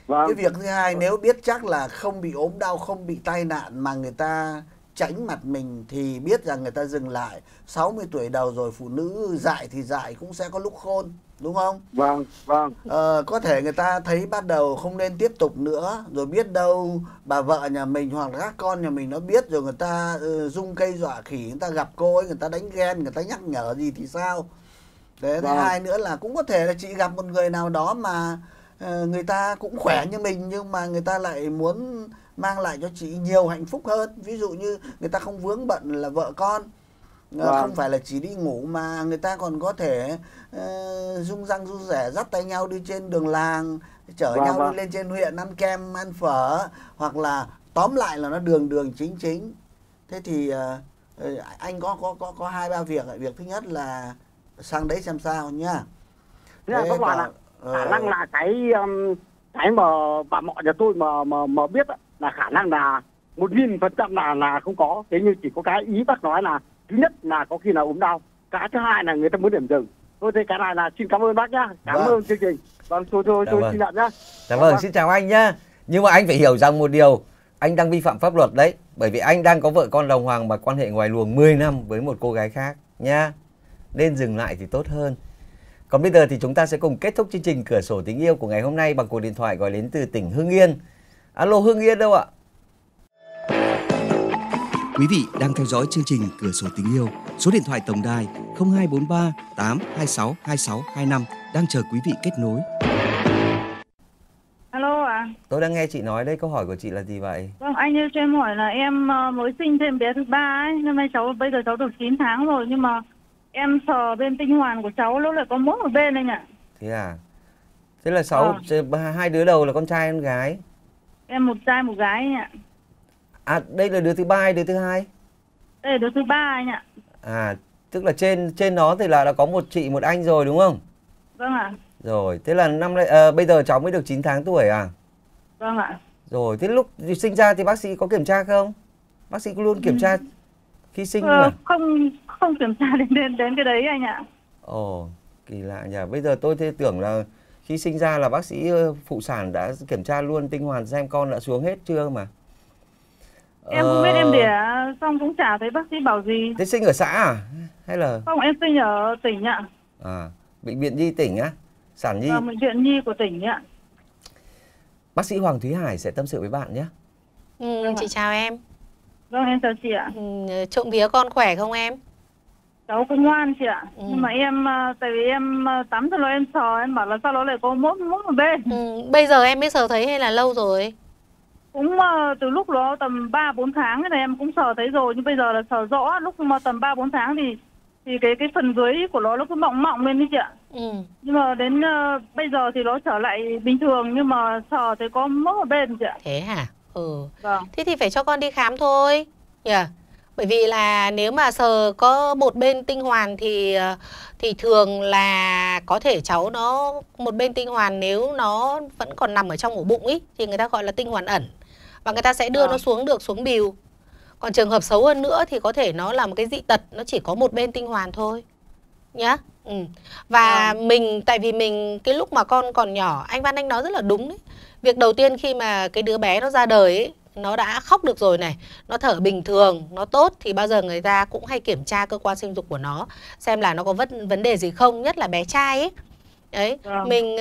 [SPEAKER 3] Cái việc thứ hai, nếu biết chắc là không bị ốm đau, không bị tai nạn mà người ta tránh mặt mình thì biết rằng người ta dừng lại. 60 tuổi đầu rồi, phụ nữ dại thì dại cũng sẽ có lúc khôn, đúng không?
[SPEAKER 15] Vâng.
[SPEAKER 3] Có thể người ta thấy bắt đầu không nên tiếp tục nữa, rồi biết đâu bà vợ nhà mình hoặc là các con nhà mình nó biết rồi, người ta rung cây dọa khỉ, người ta gặp cô ấy, người ta đánh ghen, người ta nhắc nhở gì thì sao? Thế thứ hai nữa là cũng có thể là chị gặp một người nào đó mà người ta cũng khỏe như mình, nhưng mà người ta lại muốn mang lại cho chị nhiều hạnh phúc hơn. Ví dụ như người ta không vướng bận là vợ con, không phải là chỉ đi ngủ mà người ta còn có thể rung răng rung rẻ, dắt tay nhau đi trên đường làng, chở nhau đi lên trên huyện ăn kem ăn phở, hoặc là tóm lại là nó đường chính. Thế thì anh có 2-3 việc. Việc thứ nhất là sang đấy xem sao nhá.
[SPEAKER 15] Thế là các bạn ạ, khả năng là cái mà bà mọ nhà tôi mà biết là khả năng là 1000% là không có. Thế nhưng chỉ có cái ý bác nói là thứ nhất là có khi là ốm đau, cái thứ hai là người ta muốn điểm dừng. Thôi thế cái này là xin cảm ơn bác nhá, cảm ơn chương trình. Vâng, tôi xin nhận nhá.
[SPEAKER 1] Vâng, xin chào anh nhá. Nhưng mà anh phải hiểu rằng một điều, anh đang vi phạm pháp luật đấy, bởi vì anh đang có vợ con đàng hoàng và quan hệ ngoài luồng 10 năm với một cô gái khác nhá. Nên dừng lại thì tốt hơn. Còn bây giờ thì chúng ta sẽ cùng kết thúc chương trình Cửa sổ tình yêu của ngày hôm nay bằng cuộc điện thoại gọi đến từ tỉnh Hưng Yên. Alo, Hưng Yên đâu ạ?
[SPEAKER 6] Quý vị đang theo dõi chương trình Cửa sổ tình yêu. Số điện thoại tổng đài 0243 826 2625 đang chờ quý vị kết nối.
[SPEAKER 16] Alo ạ.
[SPEAKER 1] Tôi đang nghe chị nói đây, câu hỏi của chị là gì vậy?
[SPEAKER 16] Vâng, anh ơi cho em hỏi là em mới sinh thêm bé thứ 3 ấy, năm nay bây giờ cháu được 9 tháng rồi, nhưng mà em sờ bên tinh hoàn của cháu nó lại có mỗi một bên anh ạ.
[SPEAKER 1] Thế à? Thế là hai đứa đầu là con trai con gái?
[SPEAKER 16] Em một trai một gái anh ạ.
[SPEAKER 1] À, đây là đứa thứ 3 hay đứa thứ 2?
[SPEAKER 16] Đây là đứa thứ 3 anh ạ.
[SPEAKER 1] À, tức là trên nó thì là đã có một chị một anh rồi đúng không?
[SPEAKER 16] Vâng ạ.
[SPEAKER 1] Rồi, thế là bây giờ cháu mới được 9 tháng tuổi à?
[SPEAKER 16] Vâng ạ.
[SPEAKER 1] Rồi, thế lúc sinh ra thì bác sĩ có kiểm tra không? Bác sĩ luôn kiểm tra khi sinh mà.
[SPEAKER 16] Không kiểm tra đến cái đấy anh ạ.
[SPEAKER 1] Ồ, kỳ lạ nhỉ. Bây giờ tôi tưởng là khi sinh ra là bác sĩ phụ sản đã kiểm tra luôn tinh hoàn xem con đã xuống hết chưa mà.
[SPEAKER 16] Em không biết, em đẻ xong cũng chả thấy bác sĩ bảo gì.
[SPEAKER 1] Thế sinh ở xã à? Hay là...
[SPEAKER 16] Không, em sinh ở tỉnh ạ.
[SPEAKER 1] À, bệnh viện Nhi tỉnh á? Sản Nhi?
[SPEAKER 16] Bệnh viện Nhi của tỉnh ạ.
[SPEAKER 1] Bác sĩ Hoàng Thúy Hải sẽ tâm sự với bạn nhé.
[SPEAKER 5] Chị chào em.
[SPEAKER 16] Vâng, em chào chị ạ.
[SPEAKER 5] Trộm vía con khỏe không em?
[SPEAKER 16] Cháu cũng ngoan chị ạ. Nhưng mà em, tại vì em tắm rồi em sờ, em bảo là sao nó lại có mỗi một bên.
[SPEAKER 5] Bây giờ em mới sờ thấy hay là lâu rồi?
[SPEAKER 16] Cũng từ lúc đó tầm 3-4 tháng này em cũng sờ thấy rồi, nhưng bây giờ là sờ rõ. Lúc mà tầm 3-4 tháng thì cái phần dưới của nó cứ mọng mọng lên đấy chị ạ. Nhưng mà đến bây giờ thì nó trở lại bình thường, nhưng mà sờ thấy có mỗi một bên chị ạ.
[SPEAKER 5] Thế hả?
[SPEAKER 16] Vâng.
[SPEAKER 5] Thế thì phải cho con đi khám thôi nhỉ? Bởi vì là nếu mà sờ có một bên tinh hoàn thì thường là có thể cháu nó một bên tinh hoàn, nếu nó vẫn còn nằm ở trong ổ bụng ý thì người ta gọi là tinh hoàn ẩn, và người ta sẽ đưa nó xuống bìu. Còn trường hợp xấu hơn nữa thì có thể nó là một cái dị tật, nó chỉ có một bên tinh hoàn thôi nhá. Và tại vì mình cái lúc mà con còn nhỏ, anh Văn Anh nói rất là đúng đấy. Việc đầu tiên khi mà cái đứa bé nó ra đời ấy, nó đã khóc được rồi này, nó thở bình thường, nó tốt, thì bao giờ người ta cũng hay kiểm tra cơ quan sinh dục của nó xem là nó có vấn đề gì không, nhất là bé trai ấy. Đấy, mình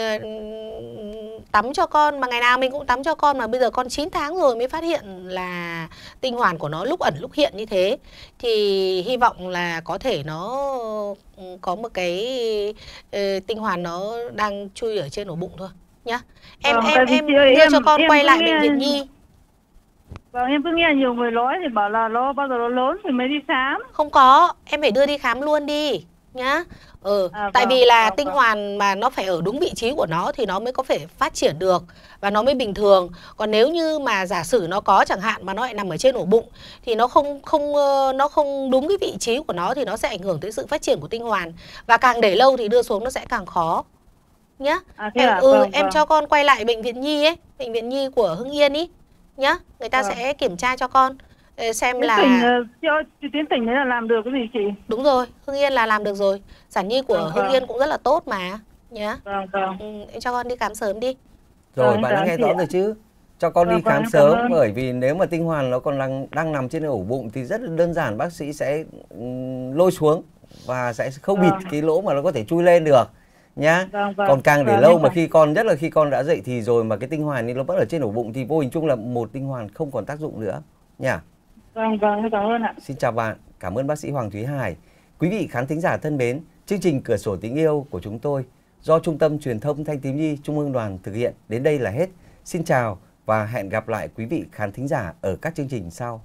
[SPEAKER 5] tắm cho con, mà ngày nào mình cũng tắm cho con, mà bây giờ con 9 tháng rồi mới phát hiện là tinh hoàn của nó lúc ẩn lúc hiện như thế. Thì hy vọng là có thể nó có một cái tinh hoàn nó đang chui ở trên ổ bụng thôi nhá. Em đưa cho con quay lại bệnh viện Nhi.
[SPEAKER 16] Vâng, em cứ nghe nhiều người nói thì bảo là nó bao giờ nó lớn thì mới đi khám.
[SPEAKER 5] Không có, em phải đưa đi khám luôn đi nhá. Tại vì là tinh hoàn mà nó phải ở đúng vị trí của nó thì nó mới có thể phát triển được và nó mới bình thường. Còn nếu như mà giả sử nó có chẳng hạn mà nó lại nằm ở trên ổ bụng thì nó không đúng cái vị trí của nó thì nó sẽ ảnh hưởng tới sự phát triển của tinh hoàn, và càng để lâu thì đưa xuống nó sẽ càng khó nhá. Em cho con quay lại bệnh viện Nhi ấy, bệnh viện Nhi của Hưng Yên ý nhá, người ta sẽ kiểm tra cho con xem là
[SPEAKER 16] tuyến tỉnh đấy là làm được cái gì chị?
[SPEAKER 5] Đúng rồi, Hưng Yên là làm được rồi. Sản Nhi của Hưng Yên cũng rất là tốt mà nhá. Em cho con đi khám sớm đi.
[SPEAKER 1] Rồi, bạn đã nghe rõ rồi chứ? Cho con đi khám sớm, bởi vì nếu mà tinh hoàn nó còn đang nằm trên ổ bụng thì rất là đơn giản, bác sĩ sẽ lôi xuống và sẽ không bịt cái lỗ mà nó có thể chui lên được nhá. Còn càng để lâu mà nhất là khi con đã dậy thì rồi mà cái tinh hoàn nó vẫn ở trên ổ bụng thì vô hình chung là một tinh hoàn không còn tác dụng nữa nha.
[SPEAKER 16] Vâng, cảm ơn ạ.
[SPEAKER 1] Xin chào bạn, cảm ơn bác sĩ Hoàng Thúy Hải. Quý vị khán thính giả thân mến, chương trình Cửa sổ tình yêu của chúng tôi do Trung tâm Truyền thông Thanh thiếu nhi Trung ương Đoàn thực hiện đến đây là hết. Xin chào và hẹn gặp lại quý vị khán thính giả ở các chương trình sau.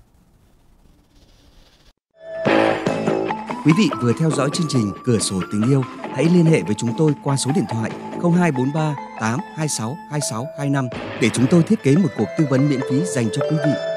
[SPEAKER 6] Quý vị vừa theo dõi chương trình Cửa sổ tình yêu, hãy liên hệ với chúng tôi qua số điện thoại 0243 826 2625 để chúng tôi thiết kế một cuộc tư vấn miễn phí dành cho quý vị.